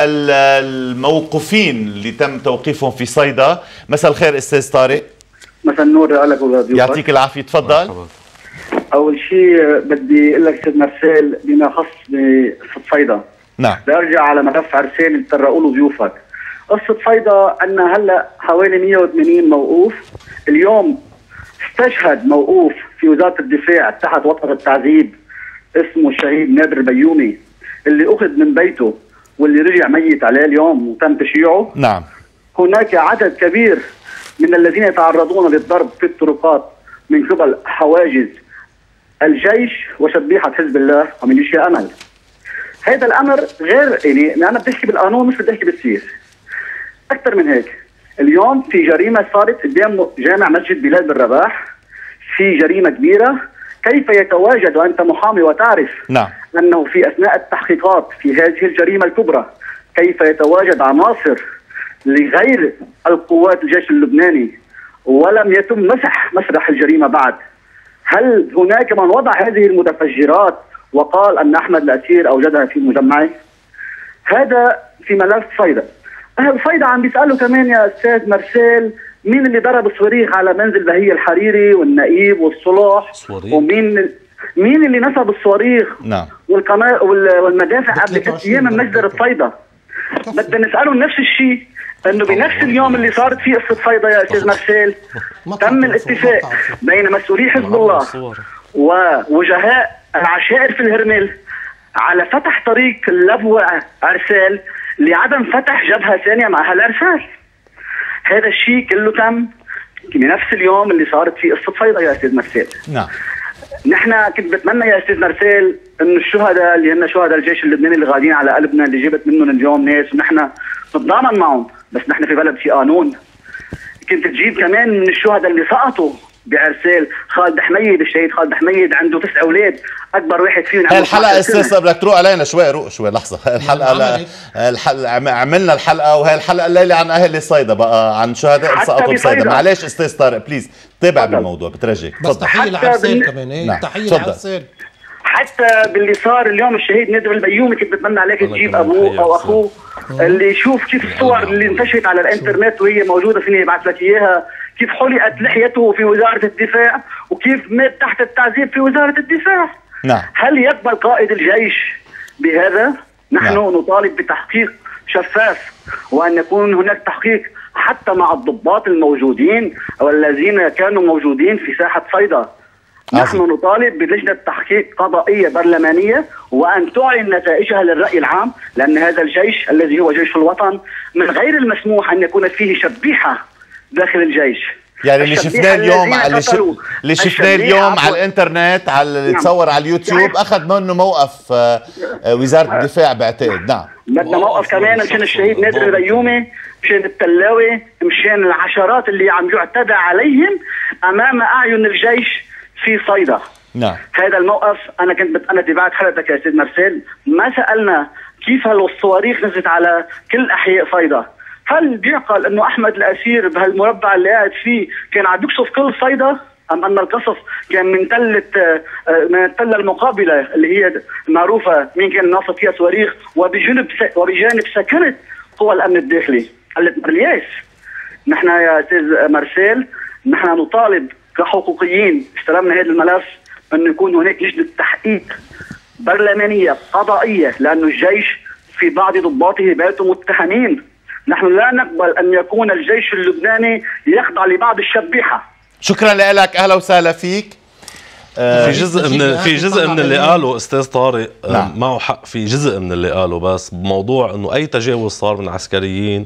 الموقوفين اللي تم توقيفهم في صيدا. مساء الخير استاذ طارق. مساء النور لك وضيوفك. يعطيك العافيه تفضل. مرحبا. اول شيء بدي اقول لك سيد مرسال بما يخص بقصه صيدا. نعم. بدي ارجع على ملف عرسان اللي تطرقوا له ضيوفك. قصه صيدا عندنا هلا حوالي مئة وثمانين موقوف. اليوم استشهد موقوف في وزارة الدفاع تحت وطأة التعذيب اسمه الشهيد نادر البيومي اللي أخذ من بيته واللي رجع ميت عليه اليوم وتم تشييعه. نعم. هناك عدد كبير من الذين يتعرضون للضرب في الطرقات من قبل حواجز الجيش وشبيحة حزب الله وميليشيا أمل. هذا الأمر غير يعني أنا بدي أحكي بالقانون مش بدي أحكي بالسياسة. أكثر من هيك اليوم في جريمة صارت قدام جامع مسجد بلال بالرباح. في جريمة كبيرة. كيف يتواجد وأنت محامي وتعرف نعم. أنه في أثناء التحقيقات في هذه الجريمة الكبرى كيف يتواجد عناصر لغير القوات الجيش اللبناني ولم يتم مسح مسرح الجريمة بعد. هل هناك من وضع هذه المتفجرات وقال أن أحمد الأسير أوجدها في مجمعه؟ هذا في ملف صيدا. أهل صيدا عم بيسألوا كمان يا أستاذ مرسيل مين اللي ضرب الصواريخ على منزل بهية الحريري والنقيب والصلوح، ومين مين اللي نصب الصواريخ نعم والقناه والمدافع قبل ثلاث ايام من مجزرة صيدا. بدنا نسألهم نفس الشيء، انه بنفس اليوم اللي صارت فيه قصة صيدا يا استاذ مرسيل تم الاتفاق بين مسؤولي حزب الله ووجهاء العشائر في الهرمل على فتح طريق اللبوة عرسال لعدم فتح جبهة ثانية مع أهل عرسال. هذا الشيء كله تم بنفس اليوم اللي صارت فيه قصة صيدا يا استاذ مرسيل. نعم. نحن كنت بتمنى يا استاذ مرسيل انه الشهداء اللي هن شهداء الجيش اللبناني اللي غادين على قلبنا اللي جبت منهم اليوم ناس ونحن نتضامن معهم، بس نحن في بلد في قانون. كنت تجيب كمان من الشهداء اللي سقطوا بعرسال، خالد حميد الشهيد خالد حميد عنده تسع اولاد، اكبر واحد فيهم هاي الحلقه استاذ بدك تروح علينا شوي، روق شوي لحظه. الحلقه لا الحلقه عملنا الحلقه وهي الحلقه الليله عن اهل صيدا بقى، عن شهداء اللي سقطوا بصيدا. معلش استاذ طارق بليز تابع بالموضوع بترجيك. بس تحيه لعرسال كمان. ايه نعم. تحيه لعرسال. حتى باللي صار اليوم الشهيد نادر البيومي كنت بتمنى عليك تجيب ابوه او اخوه اللي يشوف كيف الصور اللي انتشرت على الانترنت وهي موجوده فيني يبعث لك اياها، كيف حلقت لحيته في وزاره الدفاع وكيف مات تحت التعذيب في وزاره الدفاع. نعم. هل يقبل قائد الجيش بهذا؟ نحن نعم. نطالب بتحقيق شفاف وان يكون هناك تحقيق حتى مع الضباط الموجودين والذين كانوا موجودين في ساحه صيدا. نحن نطالب بلجنة تحقيق قضائية برلمانية وأن تعلن نتائجها للرأي العام، لأن هذا الجيش الذي هو جيش الوطن من غير المسموح أن يكون فيه شبيحة داخل الجيش. يعني اللي شفناه اليوم اللي, ش... اللي شفناه اليوم على الانترنت على اللي تصور على اليوتيوب اخذ منه موقف وزارة الدفاع بعتقد. نعم. بدنا موقف كمان مشان الشهيد نادر البيومي، مشان التلاوي، مشان العشرات اللي عم يعتدى عليهم امام اعين الجيش في صيدا. نعم. هذا الموقف انا كنت انا تبعت حلقتك يا سيد مرسيل، ما سالنا كيف هالصواريخ نزلت على كل احياء صيدا. هل بيعقل انه احمد الاسير بهالمربع اللي قاعد فيه كان عم يقصف كل صيدا، ام ان القصف كان من تله من التله المقابله اللي هي معروفه مين كان ناصب فيها صواريخ وبجانب وبجانب سكنت قوى الامن الداخلي قلت مرلياس. نحن يا استاذ مرسيل نحن نطالب كحقوقيين استلمنا هذا الملف انه يكون هناك لجنه تحقيق برلمانيه قضائيه، لانه الجيش في بعض ضباطه باتوا متهمين. نحن لا نقبل ان يكون الجيش اللبناني يخضع لبعض الشبيحه. شكرا لك، اهلا وسهلا فيك. آه في جزء من في جزء من اللي قاله استاذ طارق آه نعم. معه حق في جزء من اللي قاله، بس بموضوع انه اي تجاوز صار من عسكريين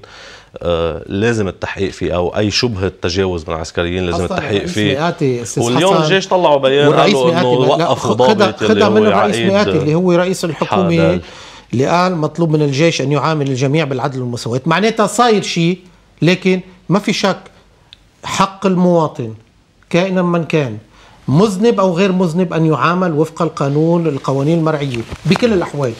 آه لازم التحقيق فيه، او اي شبهه تجاوز من عسكريين لازم التحقيق فيه. واليوم الجيش طلعوا بيان قالوا انه وقفوا ضابط اللي هو الرئيس مئاتي اللي هو رئيس الحكومه اللي قال مطلوب من الجيش ان يعامل الجميع بالعدل والمساواة. معناتها صاير شيء، لكن ما في شك حق المواطن كائنا من كان مذنب او غير مذنب ان يعامل وفق القانون القوانين المرعيه بكل الاحوال.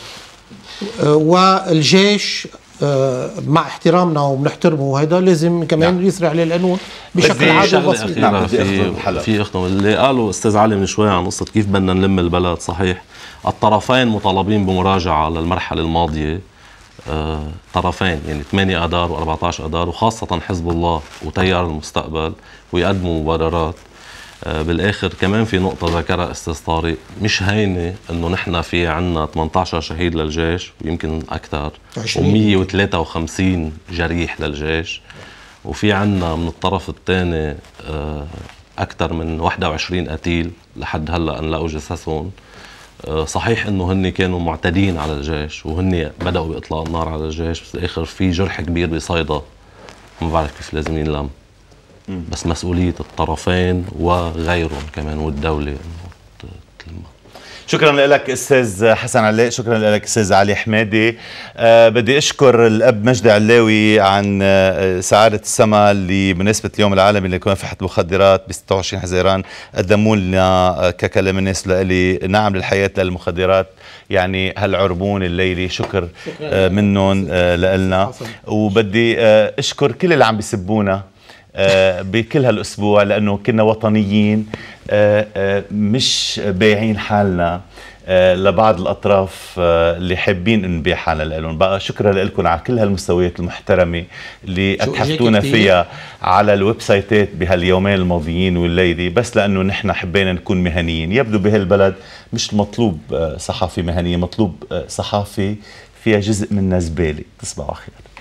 والجيش مع احترامنا وبنحترمه وهذا لازم كمان نعم. يسرع عليه القانون بشكل عادل وبسيط. نعم. في في اختم اللي قالوا استاذ علي من شوي عن قصه كيف بدنا نلم البلد. صحيح الطرفين مطالبين بمراجعه للمرحله الماضيه، آه طرفين يعني ثمانية اذار وأربعة عشر اذار، وخاصه حزب الله وتيار المستقبل، ويقدموا مبادرات. آه بالاخر كمان في نقطه ذكرها استاذ طارق مش هينه، انه نحن في عندنا ثمانية عشر شهيد للجيش ويمكن اكثر ومية وثلاثة وخمسين جريح للجيش، وفي عندنا من الطرف الثاني آه اكثر من واحد وعشرين قتيل لحد هلا انلاقوا جثثهم. صحيح انه هن كانوا معتدين على الجيش وهن بدأوا باطلاق النار على الجيش، بس بالاخر في جرح كبير بصيدا ما بعرف كيف لازم ينلم. بس مسؤولية الطرفين وغيرهم كمان والدولة انه تلم. شكرا لك استاذ حسن علاء، شكرا لك استاذ علي حمادي. أه بدي اشكر الاب مجدي علاوي عن أه سعاده السما اللي بمناسبه اليوم العالمي لمكافحه المخدرات ب ستة وعشرين حزيران قدموا لنا أه ككلام الناس لإلي نعم للحياه للمخدرات، يعني هالعربون الليلي شكر أه منهم أه لنا. وبدي أه اشكر كل اللي عم بيسبونا آه بكل هالاسبوع، لانه كنا وطنيين آه آه مش بايعين حالنا آه لبعض الاطراف آه اللي حابين نبيع حالنا لهم. بقى شكرا لكم على كل هالمستويات المحترمه اللي اتحفتونا فيها على الويب سايتات بهاليومين الماضيين والليله، بس لانه نحن حبينا نكون مهنيين. يبدو بهالبلد مش مطلوب آه صحافه مهنيه، مطلوب آه صحافه فيها جزء من زباله. تصبحوا خير.